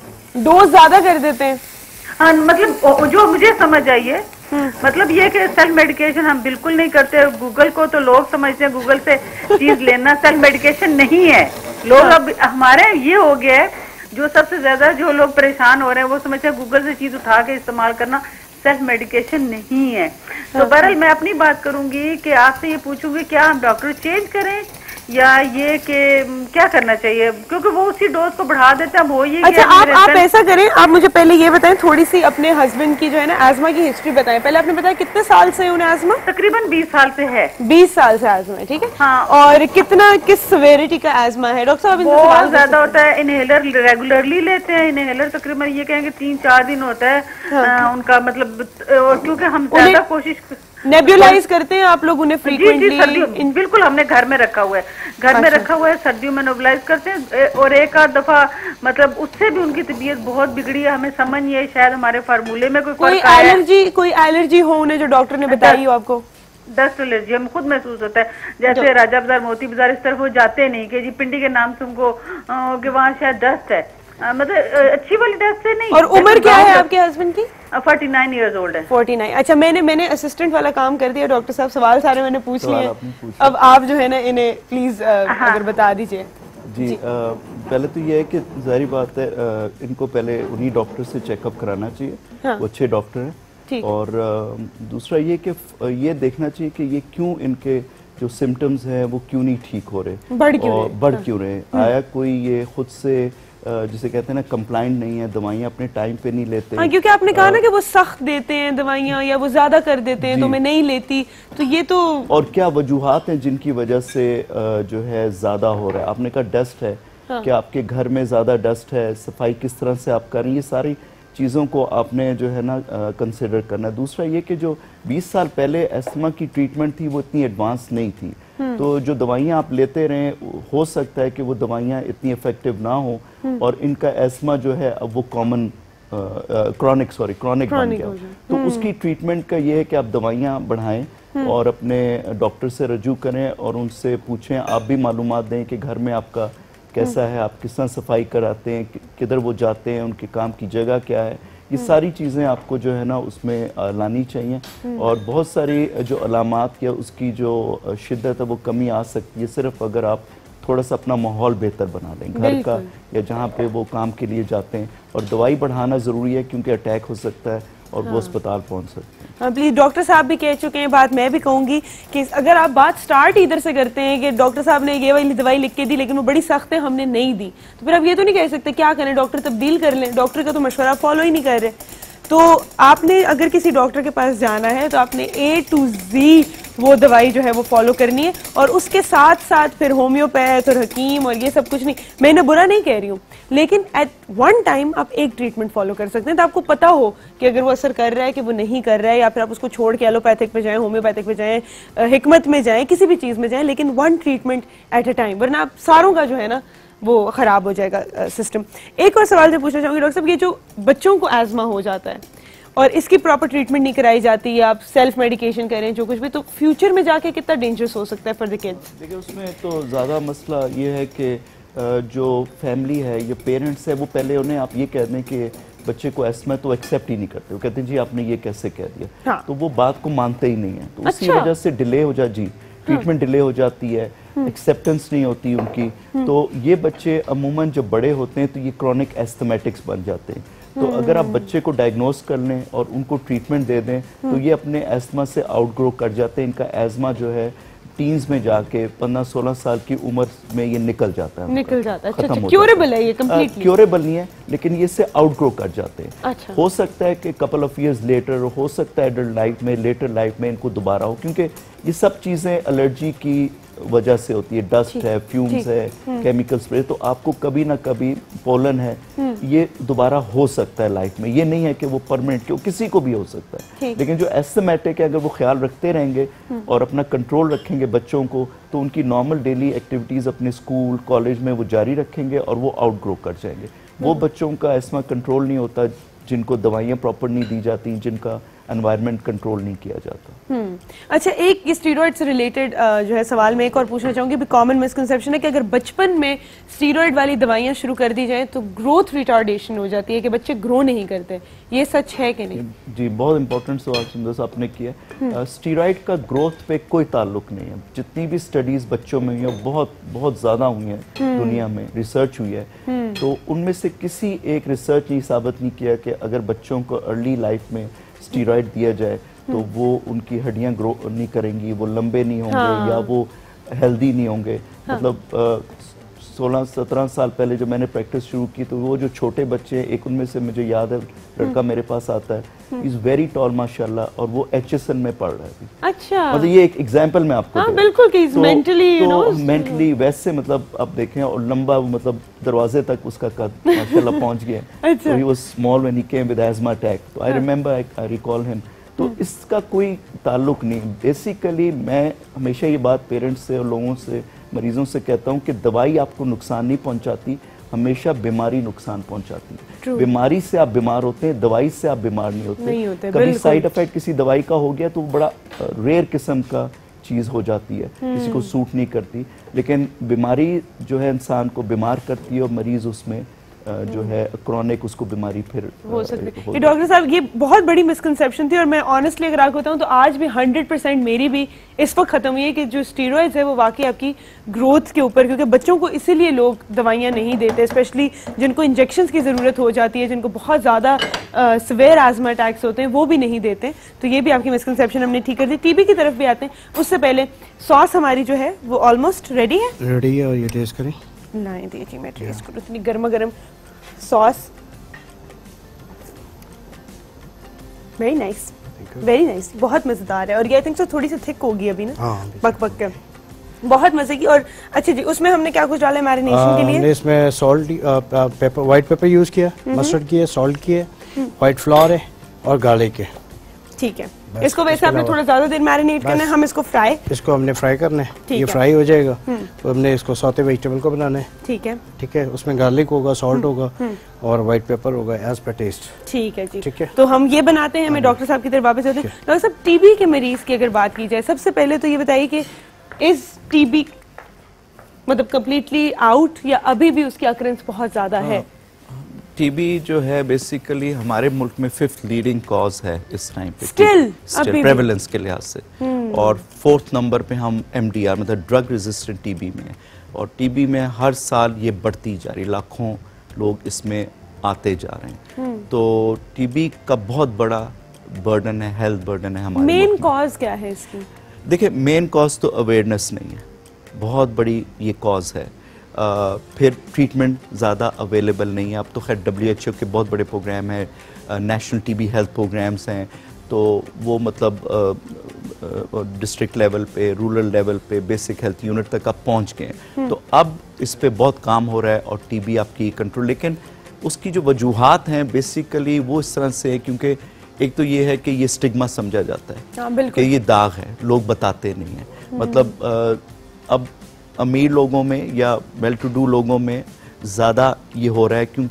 डोज ज्यादा कर देते हैं? हाँ, मतलब जो मुझे समझ आई है, मतलब ये कि सेल्फ मेडिकेशन हम बिल्कुल नहीं करते। गूगल को तो लोग समझते हैं गूगल से चीज लेना सेल्फ मेडिकेशन नहीं है। लोग अब हमारे ये हो गया है, जो सबसे ज्यादा जो लोग परेशान हो रहे हैं वो समझते हैं गूगल से चीज उठा के इस्तेमाल करना सेल्फ मेडिकेशन नहीं है। तो बहरहाल मैं अपनी बात करूंगी कि आपसे ये पूछूंगी, क्या हम डॉक्टर चेंज करें या ये कि क्या करना चाहिए, क्योंकि वो उसी डोज को बढ़ा देते हैं। वो ये अच्छा, आप आप ऐसा करें, आप मुझे पहले ये बताएं, थोड़ी सी अपने हस्बैंड की जो है ना आजमा की हिस्ट्री बताएं। पहले आपने बताया कितने साल से उन्हें आजमा? तकरीबन बीस साल से है। बीस साल से आजमा है, ठीक है। हाँ। और कितना किस सेवेरिटी का आजमा है डॉक्टर साहब? बहुत ज्यादा होता है। इनहेलर रेगुलरली लेते हैं, इनहेलर तकरीबन ये कहेंगे तीन चार दिन होता है। हाँ। आ, उनका मतलब, क्योंकि हम ज्यादा कोशिश नेबुलाइज करते हैं आप लोग उन्हें फ्रीक्वेंटली? बिल्कुल, हमने घर में रखा हुआ है, घर अच्छा। में रखा हुआ है, सर्दियों में नेबुलाइज करते हैं। और एक आध दफा मतलब उससे भी उनकी तबीयत बहुत बिगड़ी है। हमें समझ नहीं है, शायद हमारे फार्मूले में कोई कोई एलर्जी कोई एलर्जी हो उन्हें जो डॉक्टर ने बताई हो आपको? डस्ट एलर्जी हमें खुद महसूस होता है। जैसे राजा बाजार, मोती बाजार, इस तरफ वो जाते नहीं कि जी पिंडी के नाम से उनको कि वहाँ शायद डस्ट है, मतलब अच्छी वाली डस्ट से नहीं। और उम्र क्या है आपके हस्बैंड की? फोर्टी नाइन ईयर्स ओल्ड है। Forty nine. अच्छा, मैंने मैंने असिस्टेंट वाला काम कर दिया डॉक्टर साहब, सवाल सारे मैंने पूछ लिए। अब आप जो है ना इन्हें प्लीज हाँ। अगर बता दीजिए। जी, जी। आ, पहले तो ये है कि जाहिर बात है आ, इनको पहले उन्हीं डॉक्टर से चेकअप कराना चाहिए। हाँ। वो अच्छे डॉक्टर हैं। और आ, दूसरा ये कि ये देखना चाहिए कि ये क्यों इनके जो सिम्टम्स हैं वो क्यों नहीं ठीक हो रहे, बढ़ क्यों और बढ़ क्यों रहे। आया कोई ये खुद से जिसे कहते हैं ना कंप्लाइंट नहीं है, दवाइयाँ अपने टाइम पे नहीं लेते। हाँ, क्योंकि आपने कहा ना कि वो सख्त देते हैं दवाइयाँ या वो ज्यादा कर देते हैं तो मैं नहीं लेती, तो ये तो। और क्या वजूहात हैं जिनकी वजह से जो है ज्यादा हो रहा है? आपने कहा डस्ट है। हाँ। क्या आपके घर में ज्यादा डस्ट है? सफाई किस तरह से आप कर रही हैं? ये सारी चीज़ों को आपने जो है ना कंसिडर करना है। दूसरा ये कि जो बीस साल पहले एस्थमा की ट्रीटमेंट थी वो इतनी एडवांस नहीं थी, तो जो दवाइयाँ आप लेते रहें हो सकता है कि वो दवाइयाँ इतनी इफेक्टिव ना हो और इनका एस्थमा जो है अब वो कॉमन क्रॉनिक सॉरी क्रॉनिक बन गया। तो उसकी ट्रीटमेंट का ये है कि आप दवाइयाँ बढ़ाएं और अपने डॉक्टर से रजू करें और उनसे पूछें, आप भी मालूमात दें कि घर में आपका कैसा है, आप किस तरह सफाई कराते हैं, किधर वो जाते हैं, उनके काम की जगह क्या है। ये सारी चीज़ें आपको जो है ना उसमें लानी चाहिए। और बहुत सारी जो अलामात या उसकी जो शिद्दत है वो कमी आ सकती है सिर्फ अगर आप थोड़ा सा अपना माहौल बेहतर बना लें घर का या जहाँ पे वो काम के लिए जाते हैं। और दवाई बढ़ाना ज़रूरी है क्योंकि अटैक हो सकता है और हाँ। वो अस्पताल पहुंच सकते हैं। हाँ, प्लीज डॉक्टर साहब भी कह चुके हैं बात, मैं भी कहूंगी कि अगर आप बात स्टार्ट इधर से करते हैं कि डॉक्टर साहब ने ये वाली दवाई लिख के दी लेकिन वो बड़ी सख्त है, हमने नहीं दी, तो फिर आप ये तो नहीं कह सकते क्या करें, डॉक्टर तब्दील कर लें। डॉक्टर का तो मशवरा फॉलो ही नहीं कर रहे। तो आपने अगर किसी डॉक्टर के पास जाना है तो आपने ए टू जी वो दवाई जो है वो फॉलो करनी है और उसके साथ साथ फिर होम्योपैथ और हकीम और ये सब कुछ नहीं। मैं इन्हें बुरा नहीं कह रही हूँ, लेकिन एट वन टाइम आप एक ट्रीटमेंट फॉलो कर सकते हैं तो आपको पता हो कि अगर वो असर कर रहा है कि वो नहीं कर रहा है, या फिर आप उसको छोड़ के एलोपैथिक पे जाएं, होम्योपैथिक पे जाएं, हिकमत में जाएं, किसी भी चीज़ में जाएं, लेकिन one treatment at a time, वरना आप सारों का जो है ना वो खराब हो जाएगा सिस्टम। एक और सवाल जो पूछना चाहूँगी डॉक्टर साहब, ये जो बच्चों को एज़मा हो जाता है और इसकी प्रॉपर ट्रीटमेंट नहीं कराई जाती या आप सेल्फ मेडिकेशन करें जो कुछ भी, तो फ्यूचर में जाके कितना डेंजरस हो सकता है फॉर द किड्स? देखिए उसमें तो ज़्यादा मसला ये है कि जो फैमिली है या पेरेंट्स है वो पहले उन्हें आप ये कह दें कि बच्चे को एस्मा, तो एक्सेप्ट ही नहीं करते, वो कहते हैं जी आपने ये कैसे कह दिया। हाँ। तो वो बात को मानते ही नहीं है, तो उसी अच्छा। वजह से डिले हो जा जी ट्रीटमेंट डिले हो जाती है, एक्सेप्टेंस नहीं होती उनकी। तो ये बच्चे अमूमन जब बड़े होते हैं तो ये क्रॉनिक एस्थमेटिक्स बन जाते हैं। तो अगर आप बच्चे को डायग्नोस कर लें और उनको ट्रीटमेंट दे दें तो ये अपने एस्थमा से आउटग्रो कर जाते हैं। इनका एस्थमा जो है टीन्स में जाके पंद्रह सोलह साल की उम्र में ये निकल जाता है, निकल जाता है। अच्छा, क्योरेबल है ये कंप्लीटली? क्योरेबल नहीं है, लेकिन ये से आउटग्रो कर जाते हैं। अच्छा। हो सकता है कि कपल ऑफ इयर्स लेटर, हो सकता है एडल्ट लाइफ में, लेटर लाइफ में इनको दोबारा हो, क्योंकि ये सब चीजें एलर्जी की वजह से होती है। डस्ट है, फ्यूम्स है, केमिकल स्प्रे, तो आपको कभी ना कभी पोलन है, ये दोबारा हो सकता है लाइफ में। ये नहीं है कि वो परमानेंट, क्यों किसी को भी हो सकता है। लेकिन जो एस्थमेटिक है, अगर वो ख्याल रखते रहेंगे और अपना कंट्रोल रखेंगे बच्चों को, तो उनकी नॉर्मल डेली एक्टिविटीज अपने स्कूल कॉलेज में वो जारी रखेंगे और वो आउटग्रो कर जाएंगे। वो बच्चों का एस्थमा कंट्रोल नहीं होता जिनको दवाइयाँ प्रॉपर नहीं दी जाती, जिनका एनवायरनमेंट कंट्रोल नहीं किया जाता। हम्म अच्छा, एक स्टीरॉइड से रिलेटेड जो है सवाल मैं एक और पूछना चाहूंगी। भी कॉमन मिसकंसेप्शन है कि अगर बचपन में स्टीरॉइड वाली दवाइयां शुरू कर दी जाए तो ग्रोथ रिटार्डेशन हो जाती है, कि बच्चे ग्रो नहीं करते। ये सच है कि नहीं? जी, बहुत इंपॉर्टेंट सवाल सुंदर साहब आपने किया। स्टीरॉइड का ग्रोथ पे कोई ताल्लुक नहीं है। जितनी भी स्टडीज बच्चों में हुई है, बहुत बहुत ज्यादा हुई है दुनिया में, रिसर्च हुई है, तो उनमें से किसी एक रिसर्च ने साबित नहीं किया कि अगर बच्चों को अर्ली लाइफ में स्टीरॉइड दिया जाए तो वो उनकी हड्डियां ग्रो नहीं करेंगी, वो लंबे नहीं होंगे, हाँ। या वो हेल्दी नहीं होंगे। हाँ। मतलब सोलह सत्रह साल पहले जब मैंने प्रैक्टिस शुरू की तो वो जो छोटे बच्चे, एक उनमें से मुझे याद है लड़का मेरे पास आता है, इज वेरी टॉल माशाल्लाह, और वो एच एस एन में पढ़ रहा है। अच्छा, मतलब ये एक एग्जांपल मैं आपको हाँ, बिल्कुल कि तो, मेंटली यू नो मेंटली वैसे मतलब आप देखें, और लंबा, मतलब दरवाजे तक उसका कद माशाल्लाह पहुंच गया। तो he was small when he came with asthma attack, तो I remember, I recall him. तो इसका कोई ताल्लुक नहीं। बेसिकली मैं हमेशा ये बात पेरेंट्स से और लोगों से, मरीजों से कहता हूँ कि दवाई आपको नुकसान नहीं पहुंचाती, हमेशा बीमारी नुकसान पहुंचाती है। बीमारी से आप बीमार होते हैं, दवाई से आप बीमार नहीं होते, नहीं होते। कभी साइड इफेक्ट किसी दवाई का हो गया तो बड़ा रेयर किस्म का चीज हो जाती है, किसी को सूट नहीं करती, लेकिन बीमारी जो है इंसान को बीमार करती है और मरीज उसमें जो है क्रॉनिक उसको बीमारी फिर हो सकती है। डॉक्टर साहब, ये बहुत बड़ी मिसकंसेप्शन थी, और मैं ऑनेस्टली अगर आपको बताऊं तो आज भी हंड्रेड परसेंट मेरी भी इस वक्त खत्म हुई है कि जो स्टीरॉइड्स है वो वाकई आपकी ग्रोथ के ऊपर, क्योंकि बच्चों को इसीलिए लोग दवाइयां नहीं देते, स्पेशली जिनको इंजेक्शंस की जरूरत हो जाती है, जिनको बहुत ज्यादा सवेयर आजमा अटैक्स होते हैं, वो भी नहीं देते। तो ये भी आपकी मिसकंसेप्शन हमने ठीक कर दी। टीबी की तरफ भी आते हैं, उससे पहले सॉस हमारी जो है वो ऑलमोस्ट रेडी है। रेडी है, और ये टेस्ट करें। नहीं देखिए, मैं टेस्ट करूँ, इतनी गर्मा गर्म sauce, very nice, very nice, बहुत मजेदार है। और ये आई थिंक सो थोड़ी सी थिक होगी अभी ना, पक पक के, बहुत मजे की। और अच्छा जी, उसमें हमने क्या कुछ डाला है मैरिनेशन के लिए? हमने इसमें salt, pepper, white pepper use किया, मस्टर्ड की है, सॉल्ट की है, व्हाइट फ्लावर है और गार्लिक है। ठीक है, इसको वैसे आपने थोड़ा ज्यादा देर मैरिनेट करना है, हम इसको फ्राई, इसको हमने फ्राई करना है, ये फ्राई हो जाएगा तो हमने इसको सौते वेजिटेबल को बनाना है। ठीक है, ठीक है, उसमें गार्लिक होगा, सॉल्ट होगा और व्हाइट पेपर होगा एज पर टेस्ट। ठीक है जी, ठीक है, तो हम ये बनाते हैं। मैं डॉक्टर साहब की तरफ वापस आते हैं। डॉक्टर साहब, टीबी के मरीज की अगर बात की जाए, सबसे पहले तो ये बताइए कि इज टीबी मतलब कम्प्लीटली आउट या अभी भी उसकी अकरेंस बहुत ज्यादा है? टीबी जो है बेसिकली हमारे मुल्क में फिफ्थ लीडिंग कॉज है इस टाइम पे, स्टिल प्रेवलेंस के लिहाज से, और फोर्थ नंबर पे हम एमडीआर मतलब ड्रग रेजिस्टेंट टीबी में, और टीबी में हर साल ये बढ़ती जा रही, लाखों लोग इसमें आते जा रहे हैं। तो टीबी का बहुत बड़ा बर्डन है, हेल्थ बर्डन है हमारे। मेन कॉज क्या है इसकी? देखिए, मेन कॉज तो अवेयरनेस नहीं है, बहुत बड़ी ये कॉज है। Uh, फिर ट्रीटमेंट ज़्यादा अवेलेबल नहीं है। अब तो खैर डब्ल्यू एच ओ के बहुत बड़े प्रोग्राम हैं, नेशनल टीबी हेल्थ प्रोग्राम्स हैं, तो वो मतलब डिस्ट्रिक्ट लेवल पे, रूरल लेवल पे, बेसिक हेल्थ यूनिट तक आप पहुंच गए हैं। तो अब इस पे बहुत काम हो रहा है और टीबी आपकी कंट्रोल, लेकिन उसकी जो वजूहात हैं बेसिकली वो इस तरह से है, क्योंकि एक तो ये है कि ये स्टिग्मा समझा जाता है कि ये दाग है, लोग बताते नहीं हैं। मतलब uh, अब अमीर लोगों में या वेल टू डू लोगों में ज़्यादा ये हो रहा है, क्योंकि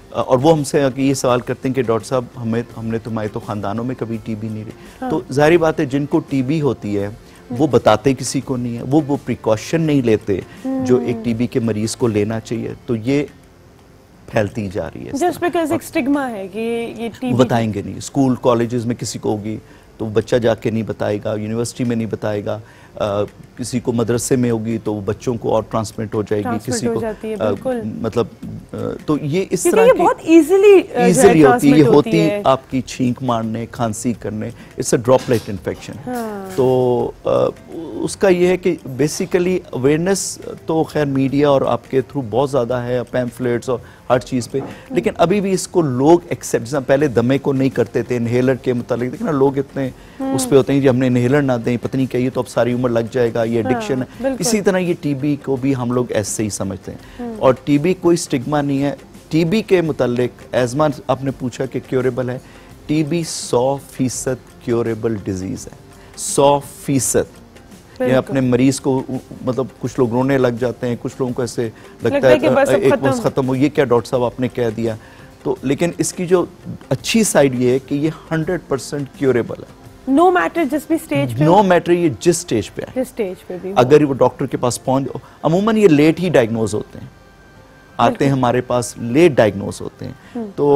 और वो हमसे ये सवाल करते हैं कि डॉक्टर साहब हमें हमने तो हमारे तो ख़ानदानों में कभी टीबी नहीं रही। हाँ। तो जाहिर बात है जिनको टीबी होती है वो बताते किसी को नहीं है, वो वो प्रिकॉशन नहीं लेते जो एक टीबी के मरीज को लेना चाहिए, तो ये फैलती जा रही है। जस्ट बिकॉज़ एक स्टिग्मा है कि ये टीबी बताएंगे नहीं, स्कूल कॉलेजेस में किसी को होगी तो बच्चा जाके नहीं बताएगा, यूनिवर्सिटी में नहीं बताएगा, आ, किसी को मदरसे में होगी तो बच्चों को और ट्रांसमिट हो जाएगी, किसी को आ, मतलब आ, तो ये इस तरह की बहुत इजीली इजीली होती है, ये होती है आपकी छींक मारने, खांसी करने, इट्स अ ड्रॉपलेट इन्फेक्शन। तो आ, उसका ये है कि बेसिकली अवेयरनेस तो खैर मीडिया और आपके थ्रू बहुत ज़्यादा है, पैम्फलेट्स और हर चीज़ पे, लेकिन अभी भी इसको लोग एक्सेप्ट, जैसे पहले दमे को नहीं करते थे, इनहेलर के मुतालिक देखना लोग इतने उस पे होते हैं कि हमने इनहेलर ना दें, पत्नी कहिए तो अब सारी उम्र लग जाएगा, ये एडिक्शन है। इसी तरह ये टीबी को भी हम लोग ऐसे ही समझते हैं, और टीबी कोई स्टिग्मा नहीं है। टीबी के मुतालिक एज़मा आपने पूछा कि क्योरेबल है, टीबी सौ फीसद क्योरेबल डिजीज़ है, सौ फीसद। ये अपने मरीज को मतलब कुछ लोग रोने लग जाते हैं, कुछ लोगों को ऐसे लगता है कि बस एक बस खत्म हो, ये क्या डॉक्टर साहब आपने कह दिया। तो लेकिन इसकी जो अच्छी साइड ये है कि ये हंड्रेड परसेंट क्योरेबल है, नो मैटर जिस भी स्टेज पे, नो मैटर ये जिस स्टेज पे है, जिस स्टेज पे भी अगर वो डॉक्टर के पास पहुंच, अमूमन ये लेट ही डायग्नोज होते हैं, आते हैं हमारे पास लेट डायग्नोज होते हैं। तो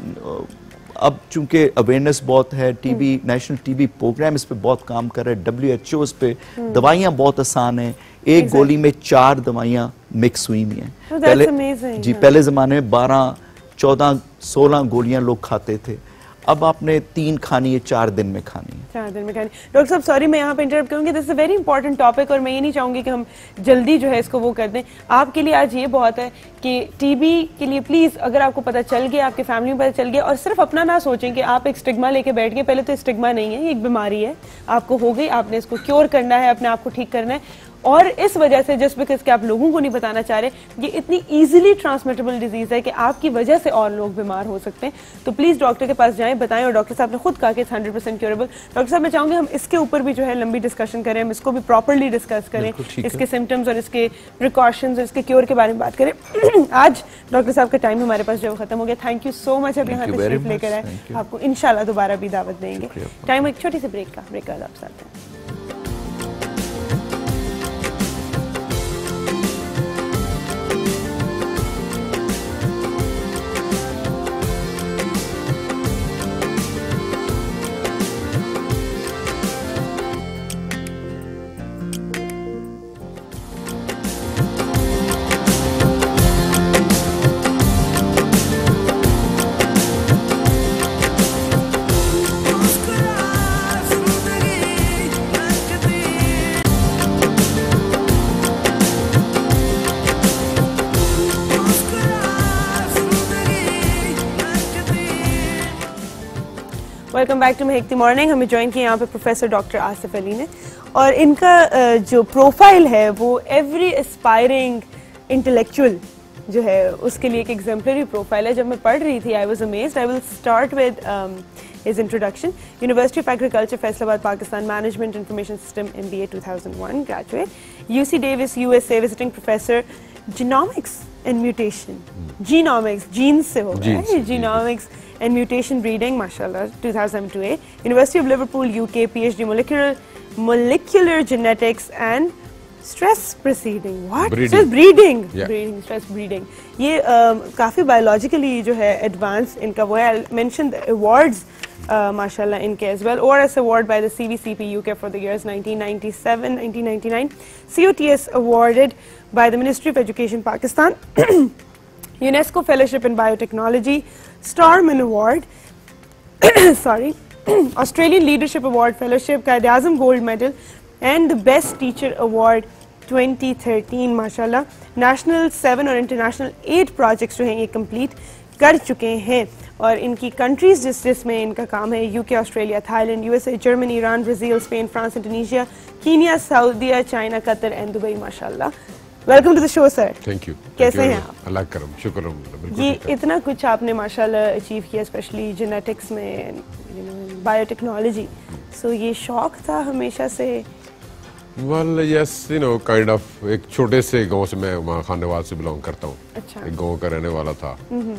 अब चूंकि अवेयरनेस बहुत है, टीबी नेशनल टीबी प्रोग्राम इस पे बहुत काम कर रहे हैं, डब्ल्यू एच ओ इस पे, दवाइयाँ बहुत आसान हैं, एक गोली में चार दवाइयाँ मिक्स हुई हुई हैं। पहले जी पहले ज़माने में बारह चौदह सोलह गोलियाँ लोग खाते थे, अब आपने तीन खानी है, चार दिन में खानी है, चार दिन में खानी। डॉक्टर साहब सॉरी मैं यहाँ पे इंटरप्ट करूँगी, this is a very important topic, और मैं ये नहीं चाहूँगी कि हम जल्दी जो है इसको वो कर दें। आपके लिए आज ये बहुत है कि टीबी के लिए प्लीज़ अगर आपको पता चल गया, आपके फैमिली में पता चल गया, और सिर्फ अपना ना सोचें कि आप एक स्टिग्मा लेके बैठ गए, पहले तो स्टिग्मा नहीं है, ये एक बीमारी है, आपको हो गई, आपने इसको क्योर करना है, अपने आप को ठीक करना है। और इस वजह से जस्ट बिकॉज कि आप लोगों को नहीं बताना चाह रहे, ये इतनी इजीली ट्रांसमिटेबल डिजीज है कि आपकी वजह से और लोग बीमार हो सकते हैं। तो प्लीज डॉक्टर के पास जाएं, बताएं, और डॉक्टर साहब ने खुद कहा कि हंड्रेड परसेंट क्योरेबल। डॉक्टर साहब मैं चाहूंगी हम इसके ऊपर भी जो है लंबी डिस्कशन करें, हम इसको भी प्रॉपरली डिस्कस करें, इसके सिम्टम्स और इसके प्रिकॉशंस और इसके क्योर के बारे में बात करें। आज डॉक्टर साहब का टाइम हमारे पास जो खत्म हो गया। थैंक यू सो मच, अब यहाँ तशरीफ लेकर आए, आपको इंशाल्लाह दोबारा भी दावत देंगे। टाइम एक छोटी सी ब्रेक का ब्रेक का आप साथ हैं। Welcome back to Mehakti morning. हमें ज्वाइन किया यहाँ पे प्रोफेसर डॉक्टर आसिफ अली ने, और इनका जो प्रोफाइल है वो एवरी एस्पायरिंग इंटेलेक्चुअल जो है उसके लिए एक एग्जाम्पलरी प्रोफाइल है। जब मैं पढ़ रही थी I was amazed. I will start with his introduction. University of agriculture Faisalabad Pakistan, management information system M B A two thousand one graduate, U C Davis U S A visiting professor genomics and mutation, genomics genes से होगा है, genomics and mutation breeding, mashallah, two thousand two. University of Liverpool, U K, PhD molecular molecular genetics and stress proceeding. What? Breeding. Stress breeding. Yeah. Breeding, stress breeding. ये uh, काफी biologically जो है advanced इनका वो है। I'll mention the awards, uh, mashallah, इनके as well. O R S award by the C V C P U K for the years nineteen ninety-seven, nineteen ninety-nine. C O T S awarded by the Ministry of Education, Pakistan. UNESCO Fellowship in Biotechnology, Starman Award, sorry, Australian Leadership Award Fellowship, Qaid-e-Azam Gold Medal, and the Best Teacher Award twenty thirteen, माशाल्लाह। National seven और International eight projects जो हैं ये complete कर चुके हैं, और इनकी countries जिस जिसमें इनका काम है UK, Australia, Thailand, USA, Germany, Iran, Brazil, Spain, France, Indonesia, Kenya, सऊदीया, चाइना, कतर एंड दुबई, माशाल्लाह। Welcome to the show sir. Thank you. कैसे हैं आप? अल्लाह करम, शुक्र। ये इतना कुछ आपने माशाल्लाह अचीव किया, स्पेशली जेनेटिक्स में, बायोटेक्नोलॉजी, सो ये शौक था हमेशा से? Well yes, you know kind of. एक छोटे से गांव से, मैं वहाँ खानेवाल से बिलोंग करता हूँ। अच्छा। एक गांव का रहने वाला था,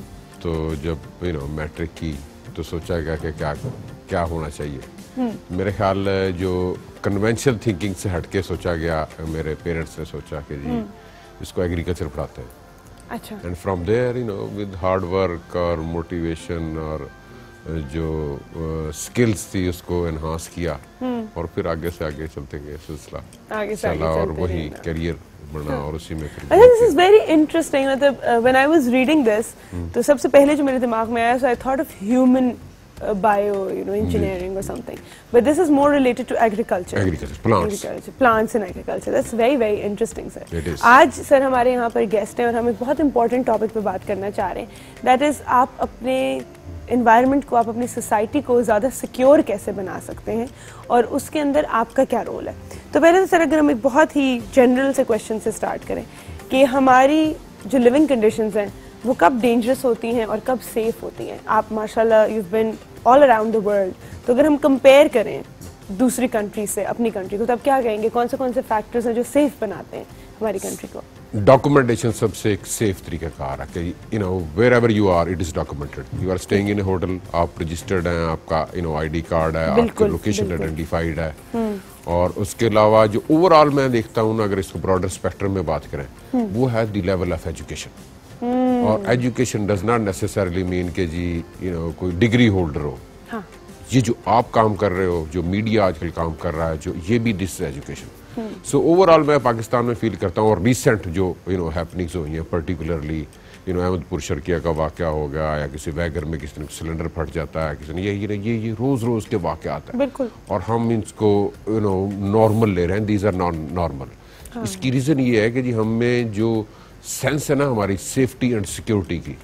तो जब यू नो मैट्रिक की तो सोचा गया कि क्या क्या होना चाहिए। मेरे ख्याल जो कन्वेंशनल थिंकिंग से हटके सोचा गया, मेरे पेरेंट्स ने सोचा कि जी इसको एग्रीकल्चर पढ़ाते हैं। अच्छा। And from there you know with hard work और मोटिवेशन और जो स्किल्स थी उसको एनहांस किया और फिर आगे से आगे चलते गए सिलसिला आगे से चला आगे और चलते वही रहना। करियर बना और उसी में फिर I think this is very interesting. मतलब when I was reading this तो सबसे पहले जो मेरे दिमाग में आया, so I thought of human uh, bio, you know, engineering or something. But this is more related to agriculture. Agriculture, plants. Agriculture, plants and agriculture. That's very very interesting, sir. It is. आज sir हमारे यहाँ पर guest हैं और हम एक बहुत important topic पे बात करना चाह रहे हैं। That is, आप अपने इन्वायरमेंट को, आप अपनी सोसाइटी को ज़्यादा सिक्योर कैसे बना सकते हैं और उसके अंदर आपका क्या रोल है। तो पहले तो सर अगर हम एक बहुत ही जनरल से क्वेश्चन से स्टार्ट करें कि हमारी जो लिविंग कंडीशंस हैं वो कब डेंजरस होती हैं और कब सेफ होती हैं। आप माशाल्लाह you been all around the world, तो अगर हम कंपेयर करें दूसरी कंट्री से अपनी कंट्री को, तो आप क्या कहेंगे कौन से कौन से फैक्टर्स हैं जो सेफ बनाते हैं हमारी कंट्री को? डॉक्यूमेंटेशन सबसे एक सेफ तरीका कार है कि you know wherever you are it is documented. You are staying in a hotel, आप रजिस्टर्ड हैं, आपका यू नो आईडी कार्ड है, आपकी लोकेशन आइडेंटिफाइड है। और उसके अलावा जो ओवरऑल मैं देखता हूँ ना, अगर इसको ब्रॉडर स्पेक्ट्रम में बात करें, वो है द लेवल ऑफ एजुकेशन। और education does not necessarily mean के जी यू नो कोई डिग्री होल्डर हो। हाँ। ये जो आप काम कर रहे हो, जो मीडिया आजकल काम कर रहा है, जो ये भी दिस एजुकेशन। सो ओवरऑल मैं पाकिस्तान में फील करता हूँ, और रिसेंट जो यू नो हैपनिंग्स हुई हैं, particularly you know Ahmedpur Sharqia का वाक़या हो गया, या किसी वैगर में किसी ने सिलेंडर फट जाता है, किसी ने ये ये ये, ये रोज़ रोज़ के वाक़यात हैं। बिल्कुल। और हम इसको यू नो नॉर्मल ले रहे हैं, दीज आर नॉन नॉर्मल। हाँ। इसकी रीज़न ये है कि जी हमें जो सेंस है ना हमारी सेफ्टी एंड सिक्योरिटी की,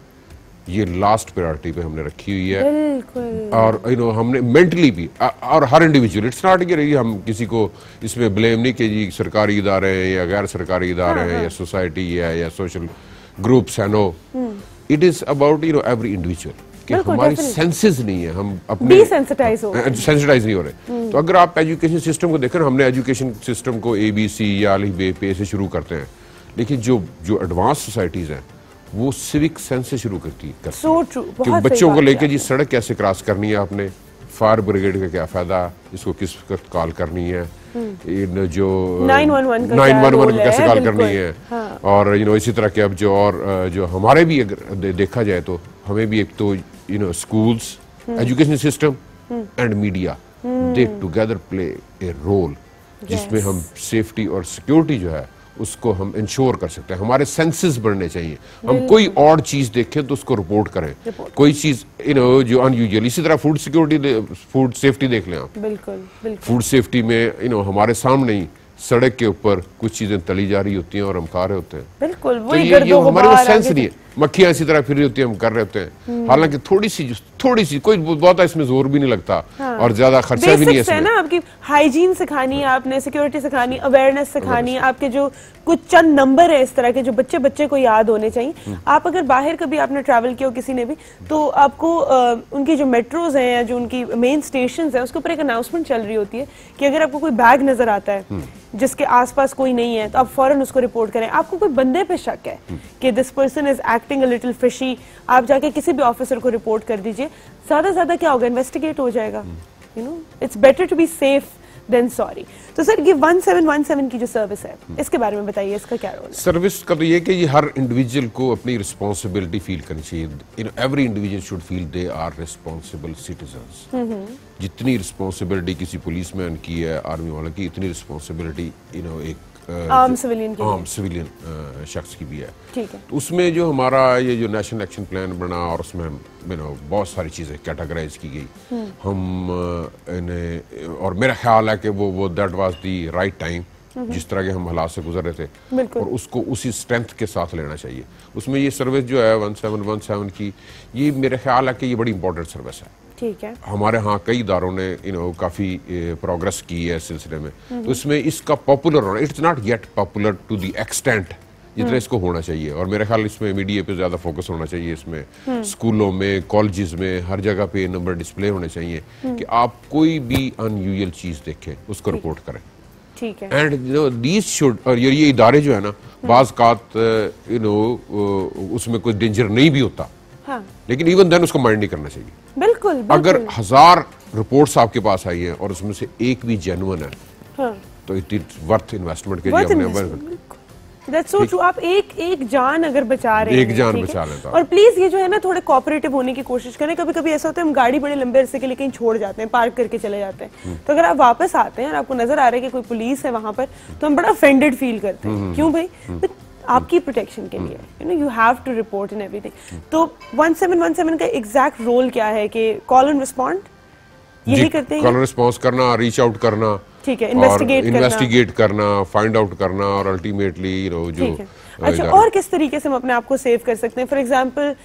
ये लास्ट प्रायोरिटी पे हमने रखी हुई है। और यू नो हमने मेंटली भी, और हर इंडिविजुअल, इट्स नॉट कि रही हम किसी को इसमें ब्लेम नहीं कि जी सरकारी इदारे हैं या गैर सरकारी इदारे हैं या सोसाइटी है या सोशल ग्रुप्स है। No, it is about you know every individual कि हमारी सेंसेस नहीं है, हम अपने डिसेंसिटाइज हो सेंसिटाइज नहीं हो रहे। तो अगर आप एजुकेशन सिस्टम को देखें, हमने एजुकेशन सिस्टम को ए बी सी या अली बे पे से शुरू करते हैं, लेकिन जो जो एडवांस सोसाइटीज हैं वो सिविक सेंस से शुरू करती है। so true, कि बच्चों को लेके जी सड़क कैसे क्रॉस करनी है आपने, फायर ब्रिगेड का क्या फायदा, इसको किस वक्त कॉल करनी है, इन जो नाइन वन वन का कैसे कॉल करनी है। हाँ। और यू नो इसी तरह के अब जो और जो हमारे भी अगर दे, देखा जाए तो हमें भी एक तो you know schools, education system and media, they together play a role, जिसमें हम सेफ्टी और सिक्योरिटी जो है उसको हम इंश्योर कर सकते हैं। हमारे सेंसेस बढ़ने चाहिए। हम कोई और चीज देखें तो उसको रिपोर्ट करें, रिपोर्ट। कोई चीज यू नो जो अनयूजुअल, इसी तरह फूड सिक्योरिटी, फूड सेफ्टी देख लें आप। बिल्कुल, बिल्कुल। फूड सेफ्टी में यू नो हमारे सामने ही सड़क के ऊपर कुछ चीजें तली जा रही होती हैं और हम खा रहे होते हैं। बिल्कुल, तो ये, ये हमारे वो सेंस नहीं है। मक्खियां इसी तरह फिर रही होती है, हम कर रहे होते हैं। हालांकि थोड़ी सी थोड़ी सी कोई बहुत इसमें जोर भी नहीं लगता। हाँ। और ज्यादा खर्चा भी नहीं है इसमें। ना आपकी हाइजीन सिखानी है, आपने सिक्योरिटी सिखानी, अवेयरनेस सिखानी है, आपके जो कुछ चंद नंबर है इस तरह के जो बच्चे बच्चे को याद होने चाहिए। आप अगर बाहर कभी आपने ट्रैवल किया हो किसी ने भी, तो आपको आ, उनकी जो मेट्रोज हैं या जो उनकी मेन स्टेशन है उसके ऊपर एक अनाउंसमेंट चल रही होती है कि अगर आपको कोई बैग नजर आता है जिसके आसपास कोई नहीं है तो आप फौरन उसको रिपोर्ट करें। आपको कोई बंदे पे शक है कि this person is acting a little fishy, आप जाके किसी भी ऑफिसर को रिपोर्ट कर दीजिए। ज्यादा ज्यादा क्या होगा, इन्वेस्टिगेट हो जाएगा। You know it's better to be safe than sorry. तो सर ये वन सेवन वन सेवन की जो सर्विस है इसके बारे में बताइए, इसका क्या रोल है? सर्विस का तो ये कि ये हर इंडिविजुअल को अपनी रिस्पांसिबिलिटी फील करनी चाहिए। You know every individual should feel they are responsible citizens. जितनी रिस्पांसिबिलिटी किसी पुलिसमैन की है, आर्मी वाले की, इतनी रिस्पांसिबिलिटी यू नो एक आम सिविलियन की आम सिविलियन शख्स की भी है। ठीक है। तो उसमें जो हमारा ये जो नेशनल एक्शन प्लान बना और उसमें यू नो बहुत सारी चीज़ें कैटेगराइज की गई, हम इन्हें, और मेरा ख्याल है कि वो वो that was the right time, जिस तरह के हम हालात से गुजर रहे थे, और उसको उसी स्ट्रेंथ के साथ लेना चाहिए। उसमें ये सर्विस जो है वन सेवन वन सेवन की, ये मेरा ख्याल है कि ये बड़ी इंपॉर्टेंट सर्विस है। ठीक है। हमारे यहाँ कई इदारों ने यू नो काफ़ी प्रोग्रेस की है इस सिलसिले में। तो इसमें इसका पॉपुलर होना, it's not yet popular to the extent जितना इसको होना चाहिए। और मेरे ख्याल इसमें मीडिया पे ज़्यादा फोकस होना चाहिए। इसमें स्कूलों में, कॉलेजेस में, हर जगह पे नंबर डिस्प्ले होने चाहिए कि आप कोई भी अनयूजुअल चीज़ देखें उसको रिपोर्ट करें। ठीक है। And you know these should, और ये ये इदारे जो है ना, बाज़ कात यू नो उसमें कोई डेंजर नहीं भी होता, हाँ। लेकिन इवन देन उसको माइंड नहीं करना चाहिए। बिल्कुल, बिल्कुल। अगर हजार रिपोर्ट्स आपके पास आई हैं और उसमें से एक भी जेन्युइन है, हाँ। तो इट इज वर्थ इन्वेस्टमेंट के लिए हमने That's so true। आप एक एक जान अगर बचा रहे हैं, एक जान बचा लेता। और प्लीज ये जो है ना थोड़े कोऑपरेटिव होने की कोशिश करें। कभी कभी ऐसा होता है हम गाड़ी बड़े लंबे अरसे के लिए कहीं छोड़ जाते हैं, पार्क करके चले जाते हैं, तो अगर आप वापस आते हैं और आपको नजर आ रहा है कि कोई पुलिस है वहां पर, तो हम बड़ा ऑफेंडेड फील करते हैं। क्यों भाई? आपकी प्रोटेक्शन के लिए, you know, you have to report in everything. तो वन सेवन वन सेवन का एग्जैक्ट रोल क्या है कि कॉल एंड रिस्पॉन्ड यही करते हैं? कॉल रिस्पॉन्स करना, रीच आउट करना, ठीक है, इन्वेस्टिगेट करना, इन्वेस्टिगेट करना, फाइंड आउट करना, और अल्टीमेटली यू नो जो। अच्छा, और किस तरीके से हम अपने आप को सेव कर सकते हैं? फॉर एग्जांपल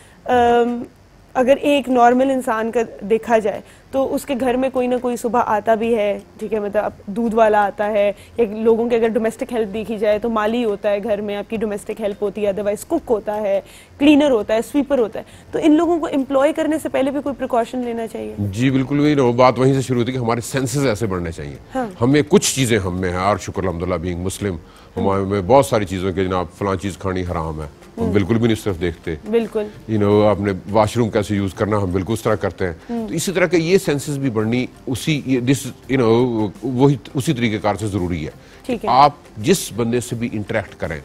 अगर एक नॉर्मल इंसान का देखा जाए तो उसके घर में कोई ना कोई सुबह आता भी है, ठीक है, मतलब दूध वाला आता है, या लोगों के अगर डोमेस्टिक हेल्प देखी जाए तो माली होता है घर में, आपकी डोमेस्टिक हेल्प होती है, अदरवाइज कुक होता है, क्लीनर होता है, स्वीपर होता है। तो इन लोगों को एम्प्लॉय करने से पहले भी कोई प्रिकॉशन लेना चाहिए? जी बिल्कुल, वही ना बात वहीं से शुरू होती है कि हमारे सेंसेस ऐसे बढ़ने चाहिए। हाँ। हमें कुछ चीजें हम में है, और शुक्र अल्हम्दुलिल्लाह बीइंग मुस्लिम हमारे में बहुत सारी चीजों के जनाब फलां चीज खानी हराम है, हम बिल्कुल भी नहीं सिर्फ देखते। बिल्कुल, यू नो आपने वॉशरूम कैसे यूज करना हम बिल्कुल उस तरह करते हैं। तो इसी तरह के ये सेंसेस भी बढ़नी उसी दिस यू नो वही उसी तरीकेकार से जरूरी है। ठीक है। आप जिस बंदे से भी इंटरेक्ट करें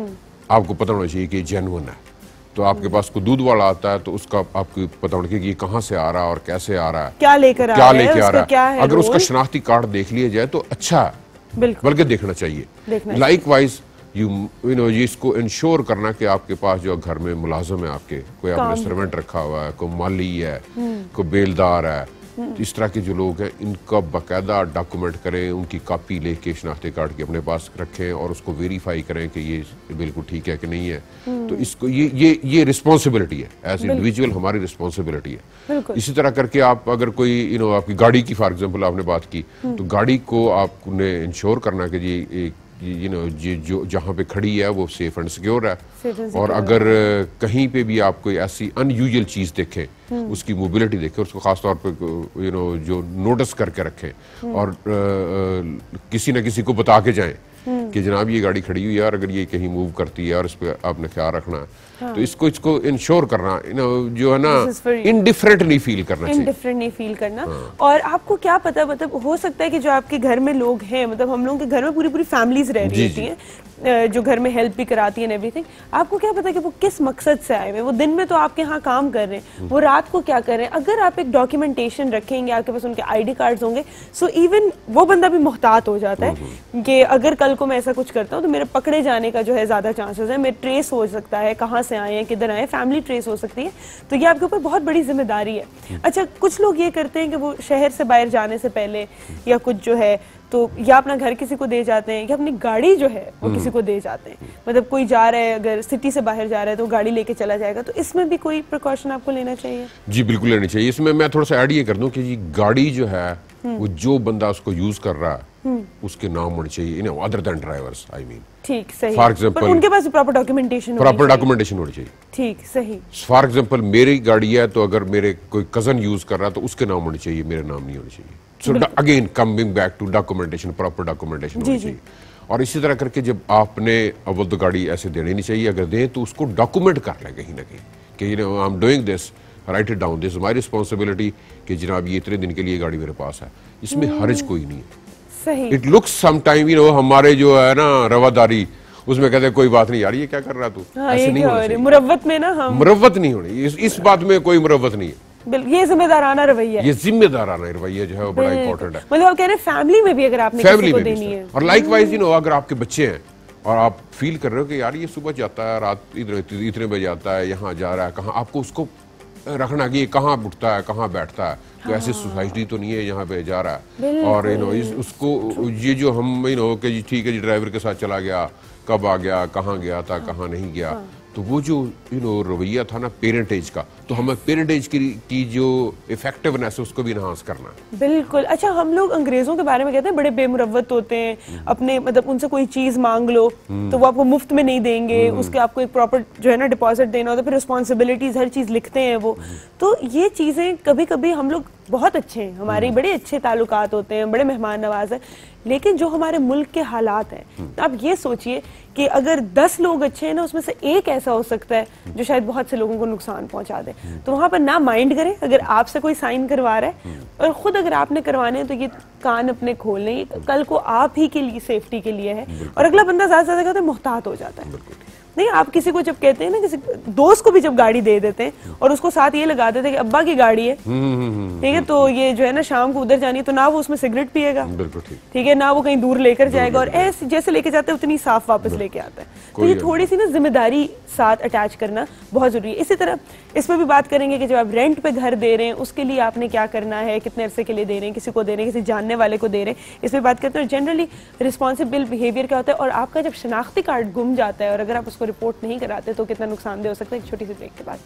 आपको पता होना चाहिए कि जेन्युइन है। तो आपके पास कोई दूध वाला आता है तो उसका आपको पता होना चाहिए कि ये कहाँ से आ रहा है और कैसे आ रहा है, क्या लेकर आ क्या रहा है, लेके आ रहा है। अगर रोल? उसका शनाख्ती कार्ड देख लिया जाए तो अच्छा है, बल्कि देखना चाहिए। देखना लाइकवाइज यू यू नो ये इसको इंश्योर करना कि आपके पास जो घर में मुलाजिम है, आपके कोई आपने सर्वेंट रखा हुआ है, कोई माली है, कोई बेलदार है, तो इस तरह के जो लोग हैं इनका बाकायदा डॉक्यूमेंट करें, उनकी कॉपी लेके शनाख्ती कार्ड के अपने पास रखें और उसको वेरीफाई करें कि ये बिल्कुल ठीक है कि नहीं है। तो इसको ये ये ये रिस्पॉन्सिबिलिटी है, एज इंडिविजुअल हमारी रिस्पॉन्सिबिलिटी है। इसी तरह करके आप अगर कोई यू नो आपकी गाड़ी की फॉर एग्जांपल आपने बात की, तो गाड़ी को आपने इंश्योर करना कि जी एक यू नो जी जो जहाँ पे खड़ी है वो सेफ एंड सिक्योर है। और अगर कहीं पे भी आप कोई ऐसी अनयूजुअल चीज देखें, उसकी मोबिलिटी देखें, उसको खास तौर पे यू नो जो नोटिस करके रखें और आ, आ, किसी न किसी को बता के जाएं कि जनाब ये गाड़ी खड़ी हुई है और अगर ये कहीं मूव करती है और इस पर आपने ख्याल रखना है। हाँ। तो इसको इसको इंश्योर करना यू नो जो है ना इनडिफरेंट नहीं फील करना चाहिए, इनडिफरेंट नहीं फील करना। हाँ। और आपको क्या पता, मतलब हो सकता है कि जो आपके घर में लोग हैं, मतलब हम लोगों के घर में पूरी पूरी फैमिलीज रह रही होती हैं जो घर में हेल्प भी कराती है एवरीथिंग। आपको क्या पता कि वो किस मकसद से आए हुए, वो दिन में तो आपके यहाँ काम कर रहे हैं, वो रात को क्या कर रहे हैं। अगर आप एक डॉक्यूमेंटेशन रखेंगे, आपके पास उनके आईडी कार्ड्स होंगे, सो इवन वो बंदा भी मुहतात हो जाता है कि अगर कल को मैं ऐसा कुछ करता हूँ तो मेरे पकड़े जाने का जो है ज्यादा चांसेस है, मेरे ट्रेस हो सकता है, कहाँ से आए हैं, किधर आए, फैमिली ट्रेस हो सकती है। तो ये आपके ऊपर बहुत बड़ी जिम्मेदारी है। अच्छा, कुछ लोग ये करते हैं कि वो शहर से बाहर जाने से पहले या कुछ जो है तो या अपना घर किसी को दे जाते हैं या अपनी गाड़ी जो है वो किसी को दे जाते हैं। मतलब कोई जा रहा है, अगर सिटी से बाहर जा रहा है तो गाड़ी लेके चला जाएगा। तो इसमें भी कोई प्रिकॉशन आपको लेना चाहिए? जी बिल्कुल लेनी चाहिए। इसमें मैं थोड़ा सा ऐड ये कर दूं कि जी गाड़ी जो है वो जो बंदा उसको यूज कर रहा है उसके नाम होने चाहिए, you know other than drivers, I mean ठीक सही। फॉर एग्जांपल उनके पास प्रॉपर डॉक्यूमेंटेशन प्रॉपर डॉक्यूमेंटेशन होनी चाहिए। ठीक सही। फॉर एग्जांपल मेरी गाड़ी है तो अगर मेरे कोई कजन यूज कर रहा है तो उसके नाम होने चाहिए, मेरे नाम नहीं होने चाहिए। So again coming back to documentation, proper documentation होनी चाहिए। और इसी तरह करके जब आपने अव्वल तो गाड़ी ऐसे देनी नहीं चाहिए, अगर दें तो उसको डॉक्यूमेंट कर लें कहीं ना कहीं कि you know I am doing this, right it down, this my responsibility कि जनाब ये इतने दिन के लिए गाड़ी मेरे पास है। इसमें हर्ज कोई नहीं है। सही। It looks some time you know हमारे जो है ना रवादारी उसमें कहते हैं कोई बात नहीं यार ये क्या कर रहा तू, हाँ, ऐसे नहीं होना चाहिए। मुरव्वत में ना हम मुरव्वत नहीं होनी, इस, इस बात में कोई मुरव्वत नहीं है। ये जिम्मेदाराना रवैया, ये जिम्मेदाराना रवैया जो है वो बड़ा इंपॉर्टेंट है। मतलब आप कह रहे हैं फैमिली में भी अगर आपने किसी को देनी है। और लाइकवाइज यू नो अगर आपके बच्चे हैं और आप फील कर रहे हो कि यार ये सुबह जाता है, रात इतने इतने बजे आता है, यहाँ जा रहा है, कहाँ, आपको उसको रखना कि ये कहाँ उठता है, कहाँ बैठता है, तो ऐसे सोसाइटी तो नहीं है यहाँ पे जा रहा है। और यू नो उसको ये जो हम यू नो कि ठीक है जी ड्राइवर के साथ चला गया, कब आ गया, कहाँ गया था, कहाँ नहीं गया, तो वो जो यू नो रवैया था ना पेरेंटेज का, तो हमें पेरेंटेज की, की जो इफेक्टिवनेस है उसको भी इनहांस करना है। बिल्कुल। अच्छा, हम लोग अंग्रेजों के बारे में कहते हैं बड़े बेमुरव्वत होते हैं, अपने मतलब उनसे कोई चीज मांग लो तो वो आपको मुफ्त में नहीं देंगे, उसके आपको एक प्रॉपर जो है ना डिपॉजिट देना होता है, फिर रिस्पॉन्सिबिलिटीज हर चीज लिखते हैं वो। तो ये चीजें कभी कभी हम लोग बहुत अच्छे हैं, हमारे बड़े अच्छे ताल्लुकात होते हैं, बड़े मेहमान नवाज है, लेकिन जो हमारे मुल्क के हालात हैं, आप ये सोचिए कि अगर दस लोग अच्छे हैं ना उसमें से एक ऐसा हो सकता है जो शायद बहुत से लोगों को नुकसान पहुंचा दे। तो वहाँ पर ना माइंड करें अगर आपसे कोई साइन करवा रहा है, और खुद अगर आपने करवाने हैं तो ये कान अपने खोल लें, कल को आप ही के लिए सेफ्टी के लिए है। और अगला बंदा ज्यादा से ज्यादा मोहतात हो जाता है। नहीं, आप किसी को जब कहते हैं ना, किसी दोस्त को भी जब गाड़ी दे देते हैं और उसको साथ ये लगा देते हैं कि अब्बा की गाड़ी है, ठीक है, तो ये जो है ना शाम को उधर जानी है, तो ना वो उसमें सिगरेट पिएगा, ठीक है, ना वो कहीं दूर लेकर जाएगा, और ऐसे जैसे लेके जाते हैं उतनी साफ वापस लेके आता है। तो ये थोड़ी सी ना जिम्मेदारी साथ अटैच करना बहुत जरूरी है। इसी तरह इस पर भी बात करेंगे कि जब आप रेंट पे घर दे रहे हैं उसके लिए आपने क्या करना है, कितने अरसे के लिए दे रहे हैं, किसी को दे रहे हैं, किसी जानने वाले को दे रहे हैं, इस पर बात करते हैं। जनरली रिस्पॉन्सिबल बिहेवियर क्या होता है, और आपका जब शनाख्ती कार्ड गुम जाता है और अगर आप उसको रिपोर्ट नहीं कराते तो कितना नुकसानदेह हो सकता है। एक छोटी सी ब्रेक के बाद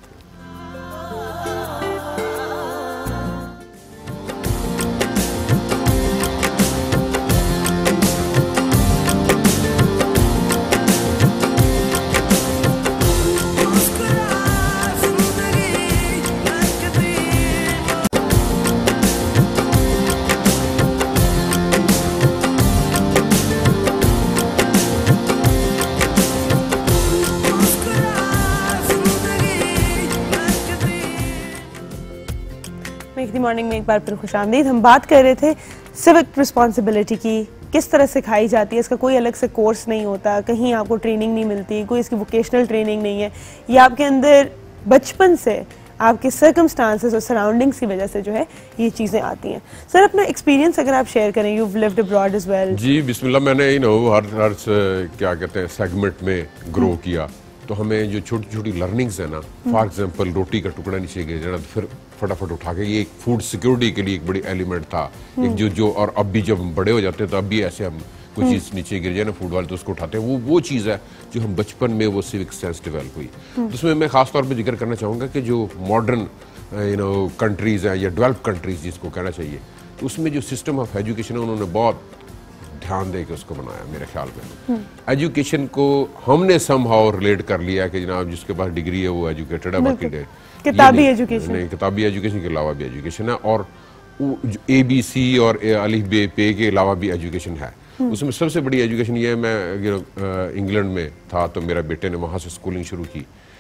मॉर्निंग में एक बार फिर खुशामदीद। हम बात कर रहे थे सिविक रिस्पॉन्सिबिलिटी की, किस तरह सिखाई जाती है, इसका कोई अलग से कोर्स नहीं होता, कहीं आपको ट्रेनिंग नहीं मिलती, कोई इसकी वोकेशनल ट्रेनिंग नहीं है, ये आपके अंदर बचपन से आपके सर्कमस्टांसेस और सराउंडिंग्स की वजह से जो है ये चीज़ें आती हैं। सर अपना एक्सपीरियंस अगर आप शेयर करें, you lived abroad as well. जी बिस्मिल्लाह, मैंने यू नो हर हर क्या कहते हैं सेगमेंट में ग्रो किया, तो हमें जो छोटी छोटी लर्निंग्स है ना, फॉर एग्जांपल रोटी का टुकड़ा नीचे गिर जाना तो फिर फटाफट उठा के, ये एक फूड सिक्योरिटी के लिए एक बड़ी एलिमेंट था, एक जो जो और अब भी जब हम बड़े हो जाते हैं तो अब भी ऐसे हम कोई चीज़ नीचे गिर जाए ना फूड वाले तो उसको उठाते हैं, वो वो चीज़ है जो हम बचपन में वो सिविक सेंस डेवलप हुई। तो उसमें मैं खास तौर पे जिक्र करना चाहूँगा कि जो मॉडर्न यू नो कंट्रीज़ हैं या डेवलप कंट्रीज़ जिसको कहना चाहिए, तो उसमें जो सिस्टम ऑफ एजुकेशन है उन्होंने बहुत ध्यान दे के उसको बनाया। मेरे ख्याल में एजुकेशन को हमने समहाउ रिलेट कर लिया कि जनाब जिसके पास डिग्री है वो एजुकेटेड है, बाकी किताबी एजुकेशन नहीं, किताबी एजुकेशन के अलावा भी एजुकेशन है, और ए बी सी और अलिफ बे पे के अलावा भी एजुकेशन है। उसमें सबसे बड़ी एजुकेशन ये है, मैं इंग्लैंड में था तो मेरा बेटे ने वहाँ से स्कूलिंग शुरू की।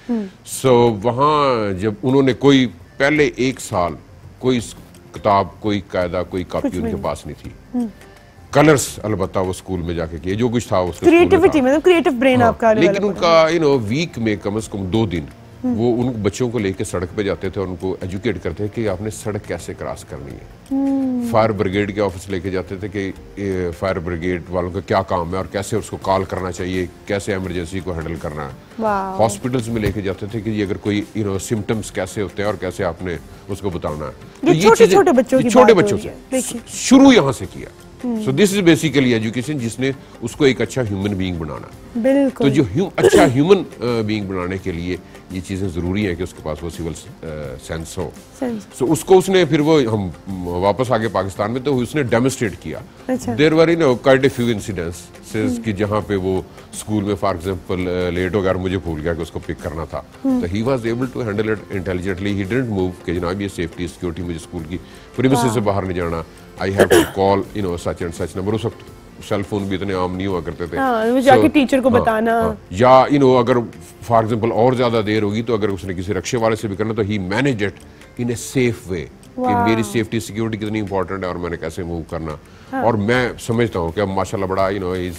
सो वहाँ जब उन्होंने कोई पहले एक साल कोई किताब, कोई कायदा, कोई कॉपी उनके पास नहीं थी, कलर्स अलबत्ता वो स्कूल में जाके किए, जो कुछ था उसको क्रिएटिविटी मतलब क्रिएटिव ब्रेन आपका, लेकिन उनका यू नो वीक में कम से कम दो दिन वो उन बच्चों को लेके सड़क पे जाते थे और उनको एजुकेट करते थे कि आपने सड़क कैसे क्रॉस करनी है। फायर ब्रिगेड के ऑफिस लेके जाते थे कि फायर ब्रिगेड वालों का क्या काम है और कैसे उसको कॉल करना चाहिए, कैसे इमरजेंसी को हैंडल करना है। हॉस्पिटल्स में लेके जाते थे कि अगर कोई यू नो सिम्टम्स कैसे होते हैं और कैसे आपने उसको बताना है। तो ये छोटे छोटे बच्चों की छोटे बच्चों से शुरू यहाँ से किया। So this is basically education जिसने उसको एक अच्छा ह्यूमन बीइंग बनाना। बिल्कुल। तो जो ह्यू, अच्छा ह्यूमन बीइंग बनाने के लिए ये चीजें जरूरी है कि उसके पास वो सिविल सेंस हो। सो so, उसको उसने फिर वो हम वापस आके पाकिस्तान में तो उसने डेमोन्स्ट्रेट किया। There were in quite a few incidents कि जहाँ पे वो स्कूल में फॉर एग्जांपल लेट हो गया, मुझे भूल गया कि उसको पिक करना था, तो he was able to handle it intelligently. He didn't move कि जनाब ये सेफ्टी सिक्योरिटी, मुझे स्कूल की प्रीमिसेस से बाहर नहीं जाना, I have to call you know such and such number. उस वक्त सेल फोन भी इतने आम नहीं हुआ करते थे। हाँ, वो जाके so, टीचर को हाँ, बताना हाँ, या यू नो अगर फॉर एग्जांपल और ज्यादा देर होगी तो अगर उसने किसी रक्षे वाले से भी करना तो he manage it in a safe way कि मेरी सेफ्टी सिक्योरिटी कितनी इंपॉर्टेंट है और मैंने कैसे मूव करना। हाँ. और मैं समझता हूँ कि अब माशाल्लाह बड़ा you know is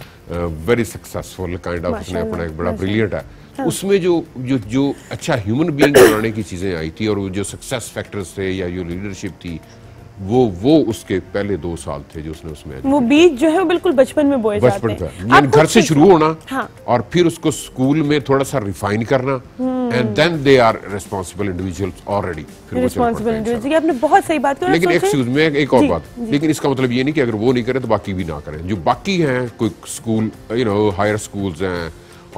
very successful kind of, उसने अपना एक बड़ा ब्रिलियंट है। हाँ. उसमें जो जो जो अच्छा ह्यूमन बीइंग बनाने की चीजें आई थी और जो सक्सेस फैक्टर्स थे या जो लीडरशिप थी वो वो उसके पहले दो साल थे जो उसने उसमें वो बीज जो है वो बिल्कुल बचपन में बोए जाते हैं। बचपन का घर से शुरू होना। हाँ. और फिर उसको स्कूल में थोड़ा सा रिफाइन करना and then they are responsible individuals already. Responsible individual, आपने बहुत सही बात कही। लेकिन एक्सक्यूज में एक और बात, लेकिन इसका मतलब ये नहीं कि अगर वो नहीं करे तो बाकी भी ना करें। जो बाकी हैं कोई school you know higher schools हैं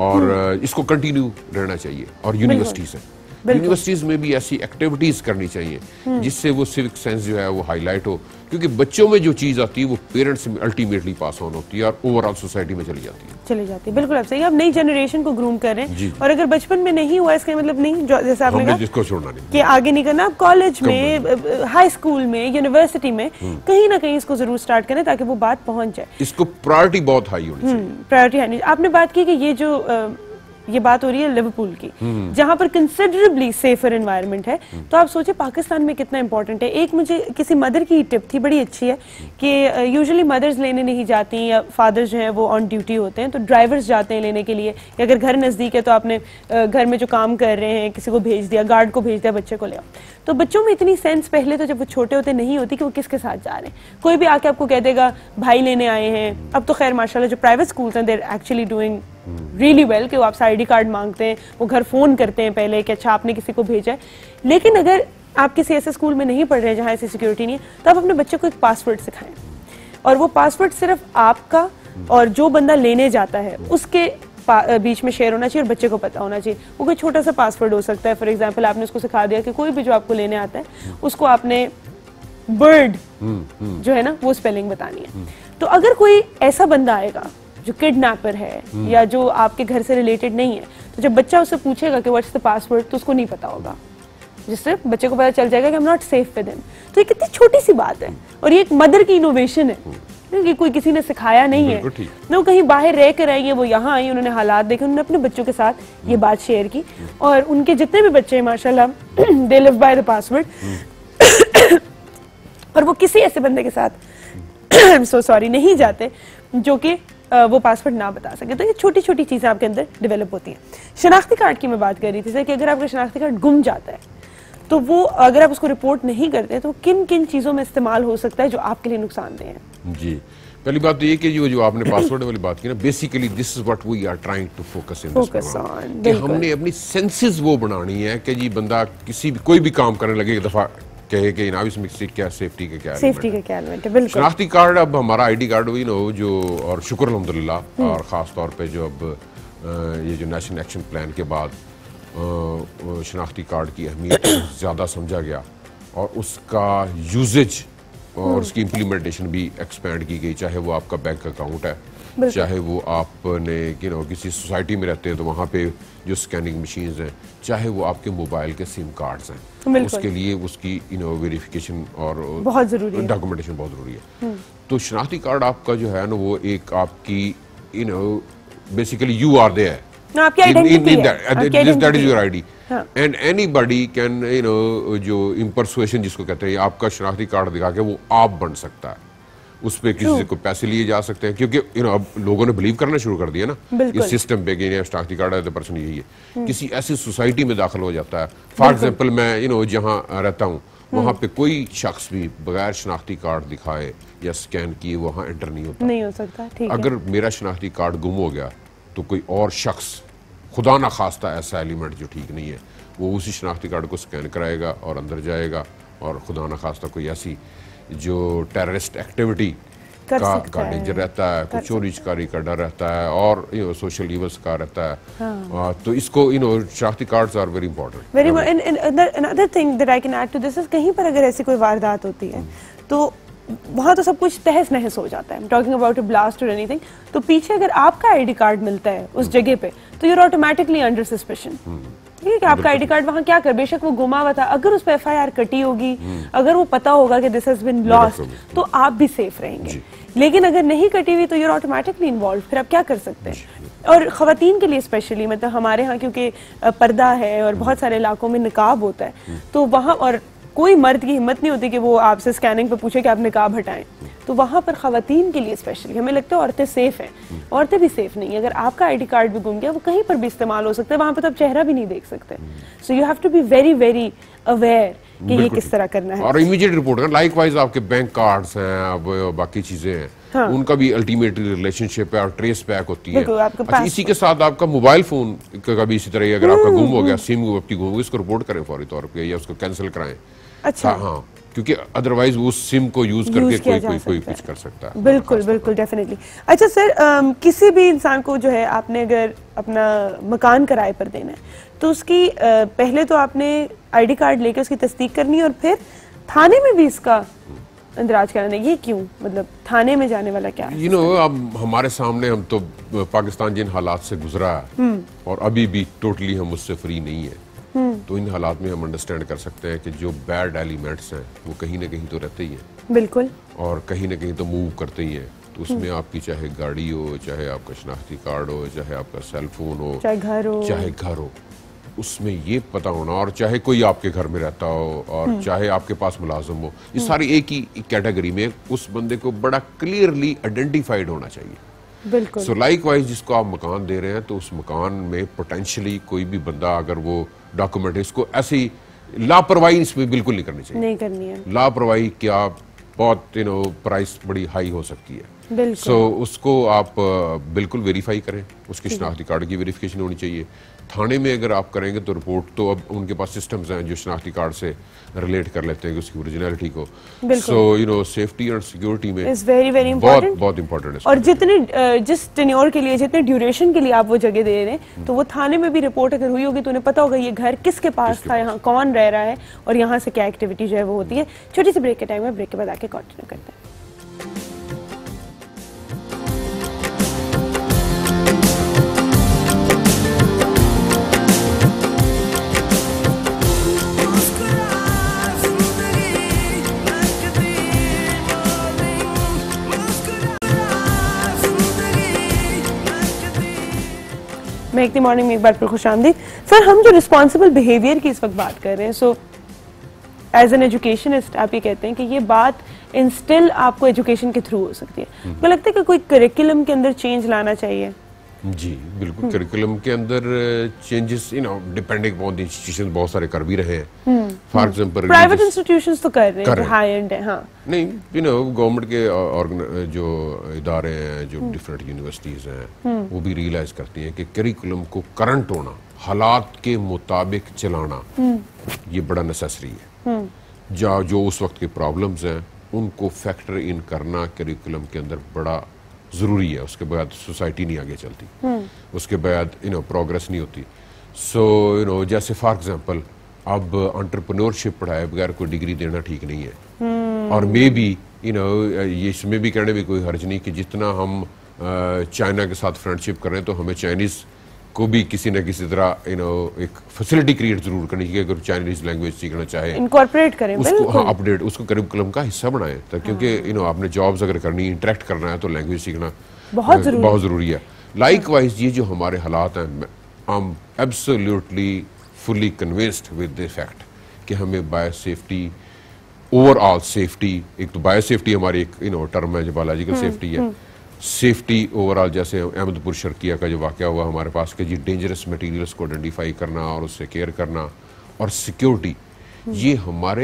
और इसको कंटिन्यू रहना चाहिए, और यूनिवर्सिटीज हैं, यूनिवर्सिटीज में भी ऐसी एक्टिविटीज करनी चाहिए जिससे वो सिविक सेंस जो है वो हाईलाइट हो, क्योंकि बच्चों में जो चीज आती है वो पेरेंट्स में अल्टीमेटली पास ऑन होती है और ओवरऑल सोसाइटी में चली जाती है चली जाती है बिल्कुल आप सही। आप नई जनरेशन को ग्रूम कर रहे हैं, और अगर बचपन में नहीं हुआ इसका मतलब नहीं, जैसे आपने कहा जिसको छोड़ना नहीं कि आगे नहीं करना, आप कॉलेज में, हाई स्कूल में, यूनिवर्सिटी में कहीं ना कहीं इसको जरूर स्टार्ट करें ताकि वो बात पहुंच जाए। इसको प्रायोरिटी बहुत हाई होनी चाहिए। Priority high. आपने बात की कि ये जो ये बात हो रही है लिवरपूल की, जहां पर कंसिडरेबली सेफर एनवायरनमेंट है। तो आप सोचिए पाकिस्तान में कितना इंपॉर्टेंट है। एक मुझे किसी मदर की टिप थी, बड़ी अच्छी है, कि यूजुअली मदर्स लेने नहीं जाती या फादर्स जो हैं वो ऑन ड्यूटी होते हैं, तो ड्राइवर्स जाते हैं लेने के लिए, या अगर घर नज़दीक है तो आपने घर में जो काम कर रहे हैं किसी को भेज दिया, गार्ड को भेज दिया, बच्चे को ले आओ। तो बच्चों में इतनी सेंस पहले तो जब वो छोटे होते नहीं होती कि वो किसके साथ जा रहे हैं। कोई भी आके आपको कह देगा भाई लेने आए हैं। अब तो खैर माशाल्लाह जो प्राइवेट स्कूल्स हैं, they are actually doing really well, कि वो आपसे आईडी कार्ड मांगते हैं, वो घर फोन करते हैं पहले कि अच्छा आपने किसी को भेजा है। लेकिन अगर आप किसी ऐसे स्कूल में नहीं पढ़ रहे जहाँ ऐसी सिक्योरिटी नहीं है, तो आप अपने बच्चे को एक पासवर्ड सिखाएं, और वो पासवर्ड सिर्फ आपका और जो बंदा लेने जाता है उसके बीच में शेयर होना चाहिए, और बच्चे को पता होना चाहिए। वो कोई छोटा सा पासवर्ड हो सकता है। फॉर एग्जांपल आपने उसको सिखा दिया कि कोई भी जो आपको लेने आता है उसको आपने बर्ड जो है ना वो स्पेलिंग बतानी है। तो अगर कोई ऐसा बंदा आएगा जो किडनैपर है या जो आपके घर से रिलेटेड नहीं है, तो जब बच्चा उससे पूछेगा कि व्हाट्स द पासवर्ड, तो उसको नहीं पता होगा, जिससे बच्चे को पता चल जाएगा कि I am not safe with him. तो ये कितनी छोटी सी बात है, और ये एक मदर की इनोवेशन है कि कोई किसी ने सिखाया नहीं है ना, वो कहीं बाहर रह कर आई है, वो यहाँ आई, उन्होंने हालात देखे, उन्होंने अपने बच्चों के साथ ये बात शेयर की, और उनके जितने भी बच्चे हैं माशाल्लाह they live by the password. और वो किसी ऐसे बंदे के साथ सो सॉरी नहीं जाते जो कि वो पासवर्ड ना बता सके। तो ये छोटी छोटी चीजें आपके अंदर डेवलप होती हैं। शनाख्ती कार्ड की मैं बात कर रही थी सर, कि अगर आपका शनाख्ती कार्ड गुम जाता है तो वो अगर आप उसको रिपोर्ट नहीं करते तो किन किन चीजों में इस्तेमाल हो सकता है जो आपके लिए नुकसानदेह है? जी, पहली बात तो ये कि जो जो आपने पासवर्ड वाली बात की ना, basically this is what we are trying to focus in this program, कि हमने अपनी सेंसेस वो बनानी है कि जी बंदा किसी भी कोई भी काम करने लगे एक दफा कहे कि जनाब इसमें क्या सेफ्टी का क्या सेफ्टी का क्या एलिमेंट है। बिल्कुल, शनाख्ती कार्ड अब हमारा आईडी कार्ड हुई नो जो, और शुक्र अल्हम्दुलिल्लाह, और ख़ास तौर पे जो अब ये जो नेशनल एक्शन प्लान के बाद शनाख्ती कार्ड की अहमियत ज़्यादा समझा गया, और उसका यूजेज और उसकी इम्प्लीमेंटेशन भी एक्सपेंड की गई, चाहे वो आपका बैंक अकाउंट है, चाहे वो आपने यू नो किसी सोसाइटी में रहते हैं तो वहाँ पे जो स्कैनिंग मशीन्स हैं, चाहे वो आपके मोबाइल के सिम कार्ड्स हैं, उसके लिए उसकी यू नो वेरिफिकेशन और बहुत जरूरी है, डॉक्यूमेंटेशन बहुत ज़रूरी है। तो शनाख्ती कार्ड आपका जो है ना वो एक आपकी you know basically you are there, आपकी आइडेंटिटी है, that is your ID, and anybody can you know जो इम्पर्सुएशन जिसको कहते हैं, आपका शनाख्ती कार्ड दिखा के वो आप बन सकता है, उस पर किसी से कोई पैसे लिए जा सकते हैं, क्योंकि यू नो अब लोगों ने बिलीव करना शुरू कर दिया ना इस सिस्टम पे कि शनाख्ती कार्ड है तो पर्सन यही है। किसी ऐसी सोसाइटी में दाखिल हो जाता है, फॉर एग्जांपल मैं यू नो जहाँ रहता हूँ वहाँ पे कोई शख्स भी बगैर शनाख्ती कार्ड दिखाए या स्कैन किए वहाँ एंटर नहीं होता, नहीं हो सकता। ठीक है, अगर मेरा शनाख्ती कार्ड गुम हो गया तो कोई और शख्स खुदा ना खास्ता ऐसा एलिमेंट जो ठीक नहीं है वो उसी शनाख्ती कार्ड को स्कैन कराएगा और अंदर जाएगा, और खुदा ना खास्ता कोई ऐसी जो टेररिस्ट एक्टिविटी का, का डेंजर रहता है, कुछ चोरी चकारी का डर रहता है, और यू नो सोशल इवल्स का रहता है। हाँ। तो इसको यू नो शनाख्ती cards are very important. Very another thing that I can add to this is, कहीं पर अगर ऐसी कोई वारदात होती है तो वहाँ तो सब कुछ तहस नहस हो जाता है, टॉकिंग अबाउट अ ब्लास्ट और एनीथिंग, तो पीछे अगर आपका आईडी कार्ड मिलता है उस जगह पे तो you are automatically under suspicion. ठीक है कि आपका आईडी कार्ड वहाँ क्या कर, बेशक वो गुमा हुआ था, अगर उस पर एफ आई आर कटी होगी, अगर वो पता होगा कि दिस हैज बीन लॉस्ट, तो आप भी सेफ रहेंगे। लेकिन अगर नहीं कटी हुई तो यू आर ऑटोमेटिकली इन्वॉल्व, फिर आप क्या कर सकते हैं। और खवातीन के लिए स्पेशली, मतलब हमारे यहाँ क्योंकि पर्दा है और बहुत सारे इलाकों में निकाब होता है, तो वहाँ और कोई मर्द की हिम्मत नहीं होती कि वो आपसे स्कैनिंग पे पूछे कि आप निकाब हटाएं, तो वहाँ पर खवातीन के लिए स्पेशली हमें लगता है औरतें सेफ हैं, औरतें भी सेफ नहीं है। अगर आपका आईडी कार्ड भी गुम गया वो कहीं पर भी इस्तेमाल हो सकता है, वहाँ पर तो आप चेहरा भी नहीं देख सकते। So you have to be very very aware कि ये किस तरह करना है, और इमीडिएट रिपोर्ट करना। लाइकवाइज आपके बैंक कार्ड्स हैं, बाकी चीजें हैं, हाँ। उनका भी अल्टीमेटली रिलेशनशिप है और ट्रेस बैक होती है। अच्छा, इसी के साथ आपका मोबाइल फोन का भी इसी तरह, अगर आपका गुम हो गया, सिम आपकी गुम हो गई, इसको रिपोर्ट करें फौरी तौर पे या उसको कैंसिल कराएं। अच्छा, हाँ, क्योंकि अदरवाइज वो सिम को यूज करके कोई कोई कोई कुछ कर सकता है। बिल्कुल बिल्कुल डेफिनेटली। अच्छा सर, um, किसी भी इंसान को जो है आपने अगर अपना मकान किराए पर देना है तो उसकी uh, पहले तो आपने आईडी कार्ड लेके उसकी तस्दीक करनी है और फिर थाने में भी इसका इंदराज कराना है। ये क्यों, मतलब थाने में जाने वाला क्या है? यू नो अब हमारे सामने, हम तो पाकिस्तान जिन हालात से गुजरा है और अभी भी टोटली हम उससे फ्री नहीं है, तो इन हालात में हम अंडरस्टैंड कर सकते हैं कि जो बैड एलिमेंट्स हैं वो कहीं ना कहीं तो रहते ही हैं। बिल्कुल, और कहीं ना कहीं तो मूव करते ही हैं। तो उसमें आपकी चाहे गाड़ी हो, चाहे आपका शनाख्ती कार्ड हो, चाहे आपका सेल फोन हो, चाहे घर हो चाहे घर हो, उसमें ये पता होना, और चाहे कोई आपके घर में रहता हो और चाहे आपके पास मुलाजिम हो, ये सारी एक ही कैटेगरी में उस बंदे को बड़ा क्लियरली आइडेंटिफाइड होना चाहिए। बिल्कुल। सो लाइक वाइज जिसको आप मकान दे रहे हैं तो उस मकान में पोटेंशियली कोई भी बंदा अगर वो डॉक्यूमेंट है, इसको ऐसी लापरवाही इसमें बिल्कुल नहीं करनी चाहिए, नहीं करनी है। लापरवाही क्या बहुत यू नो प्राइस बड़ी हाई हो सकती है। सो so, उसको आप बिल्कुल वेरीफाई करें, उसकी शनाख्ती कार्ड की वेरिफिकेशन होनी चाहिए। थाने में अगर आप करेंगे तो रिपोर्ट तो अब उनके पास सिस्टम्स हैं जो शनाख्ती कार्ड से रिलेट कर लेते हैं उसकी ओरिजिनलिटी को। सो यू नो सेफ्टी और सिक्योरिटी में इज वेरी वेरी बहुत बहुत इंपॉर्टेंट है। और जितने जिस टेन्योर के लिए, जितने ड्यूरेशन के लिए आप वो जगह दे रहे हैं, तो वो थाने में भी रिपोर्ट अगर हुई होगी तो उन्हें पता होगा ये घर किसके पास था, यहाँ कौन रह रहा है और यहाँ से क्या एक्टिविटी जो है वो होती है। छोटी सी ब्रेक के टाइम है, ब्रेक के बाद आके कंटिन्यू करते हैं। मेहकती मॉर्निंग में एक बार फिर खुश आमदीद। सर, हम जो रिस्पॉन्सिबल बिहेवियर की इस वक्त बात कर रहे हैं, सो एज एन एजुकेशनिस्ट आप ये कहते हैं कि ये बात इंस्टिल आपको एजुकेशन के थ्रू हो सकती है। मुझे लगता है कि कोई करिकुलम के अंदर चेंज लाना चाहिए। जी बिल्कुल, करिकुलम के अंदर changes you know depending upon the institution बहुत सारे कर भी रहे हैं। फॉर एग्जांपल प्राइवेट इंस्टीट्यूशंस तो कर रहे हैं, हाई एंड है। हाँ नहीं, यू नो गवर्नमेंट के जो इदारे हैं, जो डिफरेंट यूनिवर्सिटीज हैं, वो भी रियलाइज करती हैं कि करिकुलम को करंट होना, हालात के मुताबिक चलाना, ये बड़ा नेसेसरी है। जो जो उस वक्त के प्रॉब्लम्स हैं उनको फैक्टर इन करना करिकुलम के अंदर बड़ा ज़रूरी है। उसके बाद सोसाइटी नहीं आगे चलती, उसके बाद यू नो प्रोग्रेस नहीं होती। सो यू नो जैसे फॉर एग्जांपल अब एंटरप्रेन्योरशिप पढ़ाए बगैर कोई डिग्री देना ठीक नहीं है। और मे बी यू नो ये इसमें भी कहने में कोई हर्ज नहीं कि जितना हम चाइना के साथ फ्रेंडशिप कर रहे हैं तो हमें चाइनीज़ को भी किसी न किसी तरह यू नो एक फैसिलिटी क्रिएट जरूर करनी चाहिए। अगर चाइनीज लैंग्वेज सीखना चाहे, इनकॉर्पोरेट करें उसको, हाँ अपडेट उसको करिकुलम का हिस्सा बनाएं, क्योंकि यू नो आपने जॉब्स अगर करनी, इंटरेक्ट करना है तो लैंग्वेज सीखना बहुत जरूरी बहुत जरूरी है। लाइक वाइज ये जो हमारे हालात हैं, I am absolutely fully convinced with the fact कि हमें बायो सेफ्टी, ओवरऑल सेफ्टी, एक तो बायो सेफ्टी हमारी एक यू नो टर्म है जो बायोलॉजिकल सेफ्टी है, सेफ्टी ओवरऑल, जैसे अहमदपुर शर्किया का जो वाक़या हुआ हमारे पास के जी डेंजरस मटेरियल्स को आइडेंटिफाई करना और उससे केयर करना, और सिक्योरिटी, ये हमारे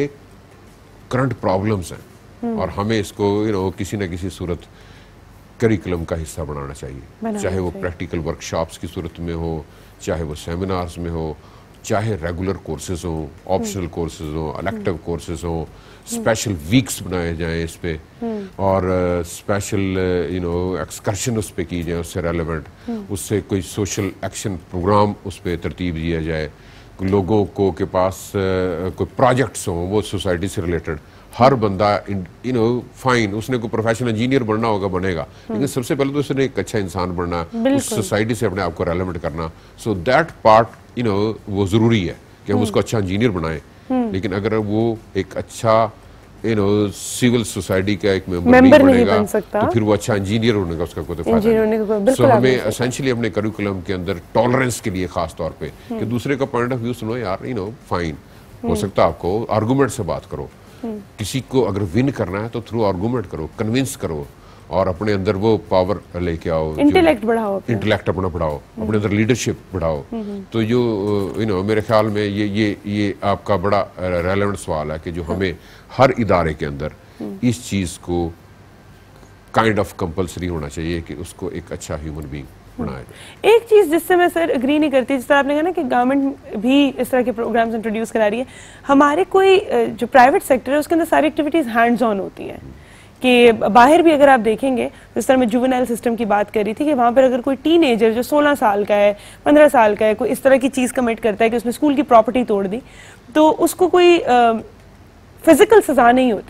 करंट प्रॉब्लम्स हैं और हमें इसको यू नो किसी न किसी सूरत करिकुलम का हिस्सा बनाना चाहिए, चाहे वो प्रैक्टिकल वर्कशॉप्स की सूरत में हो, चाहे वो सेमिनार्स में हो, चाहे रेगुलर कोर्सेज हो, ऑप्शनल कोर्सेज हो, इलेक्टिव कोर्सेज हो, स्पेशल वीक्स बनाए जाएं इस पे, और स्पेशल यू नो एक्सकर्शन उस पे की जाए, उससे रेलेवेंट, उससे कोई सोशल एक्शन प्रोग्राम उस पे तरतीब दिया जाए, लोगों को के पास uh, कोई प्रोजेक्ट्स हों वो सोसाइटी से रिलेटेड। हर बंदा यू नो फाइन, उसने कोई प्रोफेशनल इंजीनियर बनना होगा बनेगा, लेकिन सबसे पहले तो उसने एक अच्छा इंसान बनना, उस सोसाइटी से अपने आप को रेलेवेंट करना। So that part you know वो ज़रूरी है कि हम उसको अच्छा इंजीनियर बनाएं, लेकिन अगर वो एक अच्छा यू नो सिविल सोसाइटी का एक मेंबर नहीं बनेगा तो फिर वो अच्छा इंजीनियर होने का उसका कोई फायदा नहीं। सो हमें एसेंशियली अपने करिकुलम के अंदर टॉलरेंस के लिए खास तौर पे कि दूसरे का पॉइंट ऑफ व्यू सुनो यार, यू नो फाइन हो सकता है, आपको आर्गूमेंट से बात करो, किसी को अगर विन करना है तो थ्रू आर्गूमेंट करो, कन्विंस करो, और अपने अंदर वो पावर लेके आओ, इंटेलेक्ट बढ़ाओ, इंटेलेक्ट अपना बढ़ाओ, अपने अंदर लीडरशिप बढ़ाओ। तो जो यू नो मेरे ख्याल में ये ये ये आपका बड़ा रेलेवेंट सवाल है कि जो हमें हर इदारे के अंदर इस चीज़ को काइंड ऑफ कंपल्सरी होना चाहिए कि उसको एक अच्छा ह्यूमन बीइंग बनाए। एक चीज़ जिससे मैं सर एग्री नहीं करती, जिस तरह आपने कहा ना कि गवर्नमेंट भी इस तरह के प्रोग्राम्स इंट्रोड्यूस करा रही है, हमारे कोई जो प्राइवेट सेक्टर है उसके अंदर सारी एक्टिविटीज़ हैंड्स ऑन होती हैं। कि बाहर भी अगर आप देखेंगे, जिस तरह मैं जुवेनाइल सिस्टम की बात कर रही थी कि वहाँ पर अगर कोई टीनेजर जो सोलह साल का है, पंद्रह साल का है, कोई इस तरह की चीज़ कमिट करता है कि उसने स्कूल की प्रॉपर्टी तोड़ दी, तो उसको कोई फिजिकल सजा नहीं होती,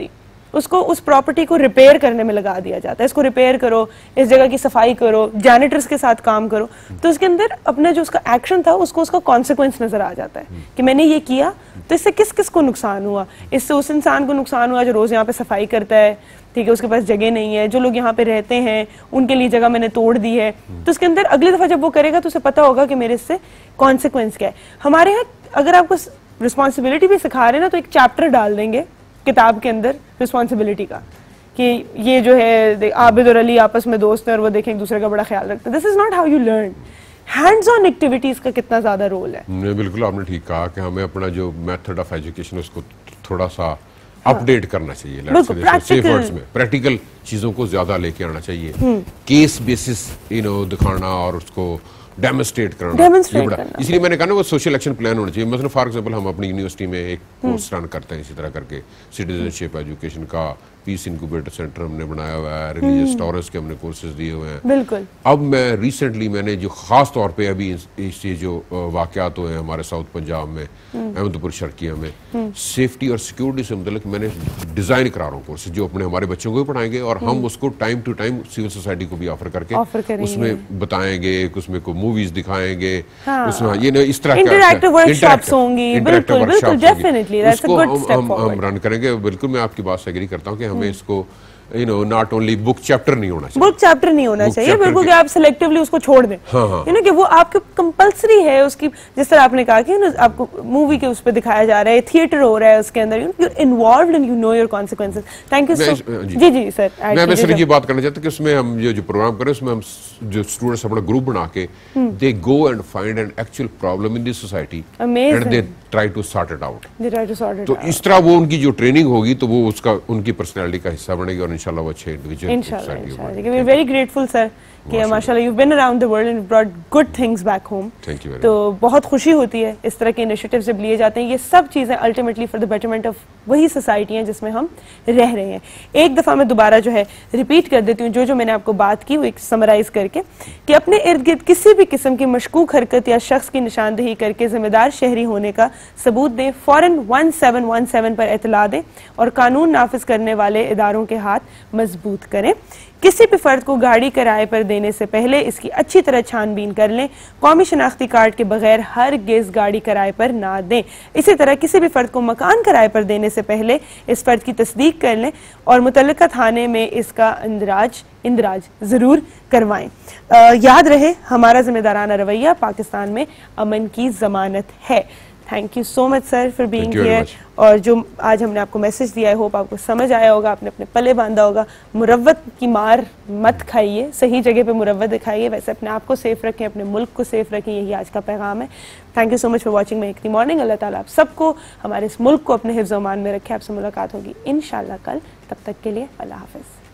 उसको उस प्रॉपर्टी को रिपेयर करने में लगा दिया जाता है। इसको रिपेयर करो, इस जगह की सफाई करो, जैनिटर्स के साथ काम करो, तो उसके अंदर अपना जो उसका एक्शन था उसको उसका कॉन्सिक्वेंस नजर आ जाता है कि मैंने ये किया तो इससे किस किस को नुकसान हुआ। इससे उस इंसान को नुकसान हुआ जो रोज यहाँ पे सफाई करता है, ठीक है, उसके पास जगह नहीं है, जो लोग यहाँ पे रहते हैं उनके लिए जगह मैंने तोड़ दी है, तो उसके अंदर अगली दफा जब वो करेगा तो उसे पता होगा कि मेरे इससे कॉन्सिक्वेंस क्या है। हमारे यहाँ अगर आपको रिस्पॉन्सिबिलिटी भी सिखा रहे हैं ना तो एक चैप्टर डाल देंगे किताब के अंदर रिस्पॉन्सिबिलिटी का, कि ये जो है आबिद और अली आपस में दोस्त हैं और वो देखें एक दूसरे का बड़ा ख्याल रखते हैं। This is not how you learn. Hands on activities का कितना ज्यादा रोल है। नहीं, बिल्कुल आपने ठीक कहा कि हमें अपना जो मेथड ऑफ एजुकेशन उसको थोड़ा सा अपडेट हाँ। करना चाहिए, सेफ वर्ड्स में प्रैक्टिकल चीजों को ज्यादा लेके आना चाहिए, केस बेसिस यू नो दिखाना और उसको डेमोन्स्ट्रेट करना, करना। इसलिए मैंने कहा ना वो सोशल एक्शन प्लान होना चाहिए। मतलब फॉर एग्जांपल हम अपनी यूनिवर्सिटी में एक कोर्स रन करते हैं इसी तरह करके, सिटीजनशिप एजुकेशन का, पीस इंक्यूबेटर सेंटर हमने बनाया हुआ है, रिलीजियस टॉरस के हमने कोर्सेज दिए हुए हैं। बिल्कुल। अब मैं रिसेंटली मैंने जो खास तौर पे अभी इससे जो वाकयात हुए हैं हमारे साउथ पंजाब में, अहमदपुर शर्किया में, सेफ्टी और सिक्योरिटी से मतलब मैंने डिजाइन करा रहा हूँ कोर्सेज जो अपने हमारे बच्चों को भी पढ़ाएंगे और हम उसको time to time civil society को भी ऑफर करके उसमें बताएंगे, उसमें को मूवीज दिखाएंगे, उसमें ये इस तरह इंटरैक्टिव वर्कशॉप्स होंगी। बिल्कुल बिल्कुल, definitely that's a good step forward. हम रन करेंगे। बिल्कुल मैं आपकी बात से एग्री करता हूँ कि हमें इसको you know not only book chapter नहीं होना चाहिए, बुक चैप्टर नहीं होना चाहिए बिल्कुल कि आप सिलेक्टिवली उसको छोड़ दें, हाँ, हाँ. यू नो कि वो आपके कंपल्सरी है उसकी, जिस तरह आपने कहा कि आपको मूवी के उस पे दिखाया जा रहा है, थिएटर हो रहा है उसके अंदर, you know involved and you know your consequences. Thank you so. जी जी सर, मैं बस ये बात करना चाहता हूं कि उसमें हम ये जो प्रोग्राम करें उसमें हम जो स्टूडेंट्स अपना ग्रुप बना के they go and find an actual problem in this society and they try to sort it out. They try to sort it तो इस तरह वो उनकी जो ट्रेनिंग होगी तो वो उसका उनकी पर्सनालिटी का हिस्सा बनेगी और इंशाल्लाह वो अच्छे Inshallah, inshallah. We are very grateful, sir. कि माशाल्लाह you've been around the world and brought good things back home. Thank you very much. तो बहुत खुशी होती है इस तरह के इनिशिएटिव्स जब लिए जाते हैं। ये सब चीज़ें ultimately for the betterment of वही सोसाइटी हैं जिसमें हम रह रहे हैं। एक दफ़ा मैं दोबारा जो है रिपीट कर देती हूँ जो जो मैंने आपको बात की वो एक समराइज करके, कि अपने इर्द गिर्द किसी भी किस्म की मशकूक हरकत या शख्स की निशानदेही करके जिम्मेदार शहरी होने का सबूत दें, फ़ौरन वन सेवन वन सेवन पर इतला दें और कानून नाफिज करने वाले इदारों के हाथ मजबूत करें। किसी भी फर्द को गाड़ी किराए पर देने से पहले इसकी अच्छी तरह छानबीन कर लें। कौमी शनाख्ती कार्ड के बगैर हर गेज गाड़ी किराए पर ना दें। इसी तरह किसी भी फर्द को मकान किराए पर देने से पहले इस फर्द की तस्दीक कर लें और मुतल्लिका थाने में इसका इंदराज इंदराज जरूर करवाएं। आ, याद रहे हमारा जिम्मेदाराना रवैया पाकिस्तान में अमन की जमानत है। Thank you so much sir for being here. और जो आज हमने आपको मैसेज दिया है होप आपको समझ आया होगा, आपने अपने पले बांधा होगा। मुरव्वत की मार मत खाइए, सही जगह पे मुरव्वत दिखाइए, वैसे अपने आप को सेफ रखें, अपने मुल्क को सेफ रखें, यही आज का पैगाम है। Thank you so much for watching my इक्ती मॉर्निंग। अल्लाह ताला आप सबको, हमारे इस मुल्क को अपने हिफ्ज़-ओ-अमान में रखे। आपसे मुलाकात होगी इंशाल्लाह कल, तब तक के लिए अल्लाह हाफ़िज़।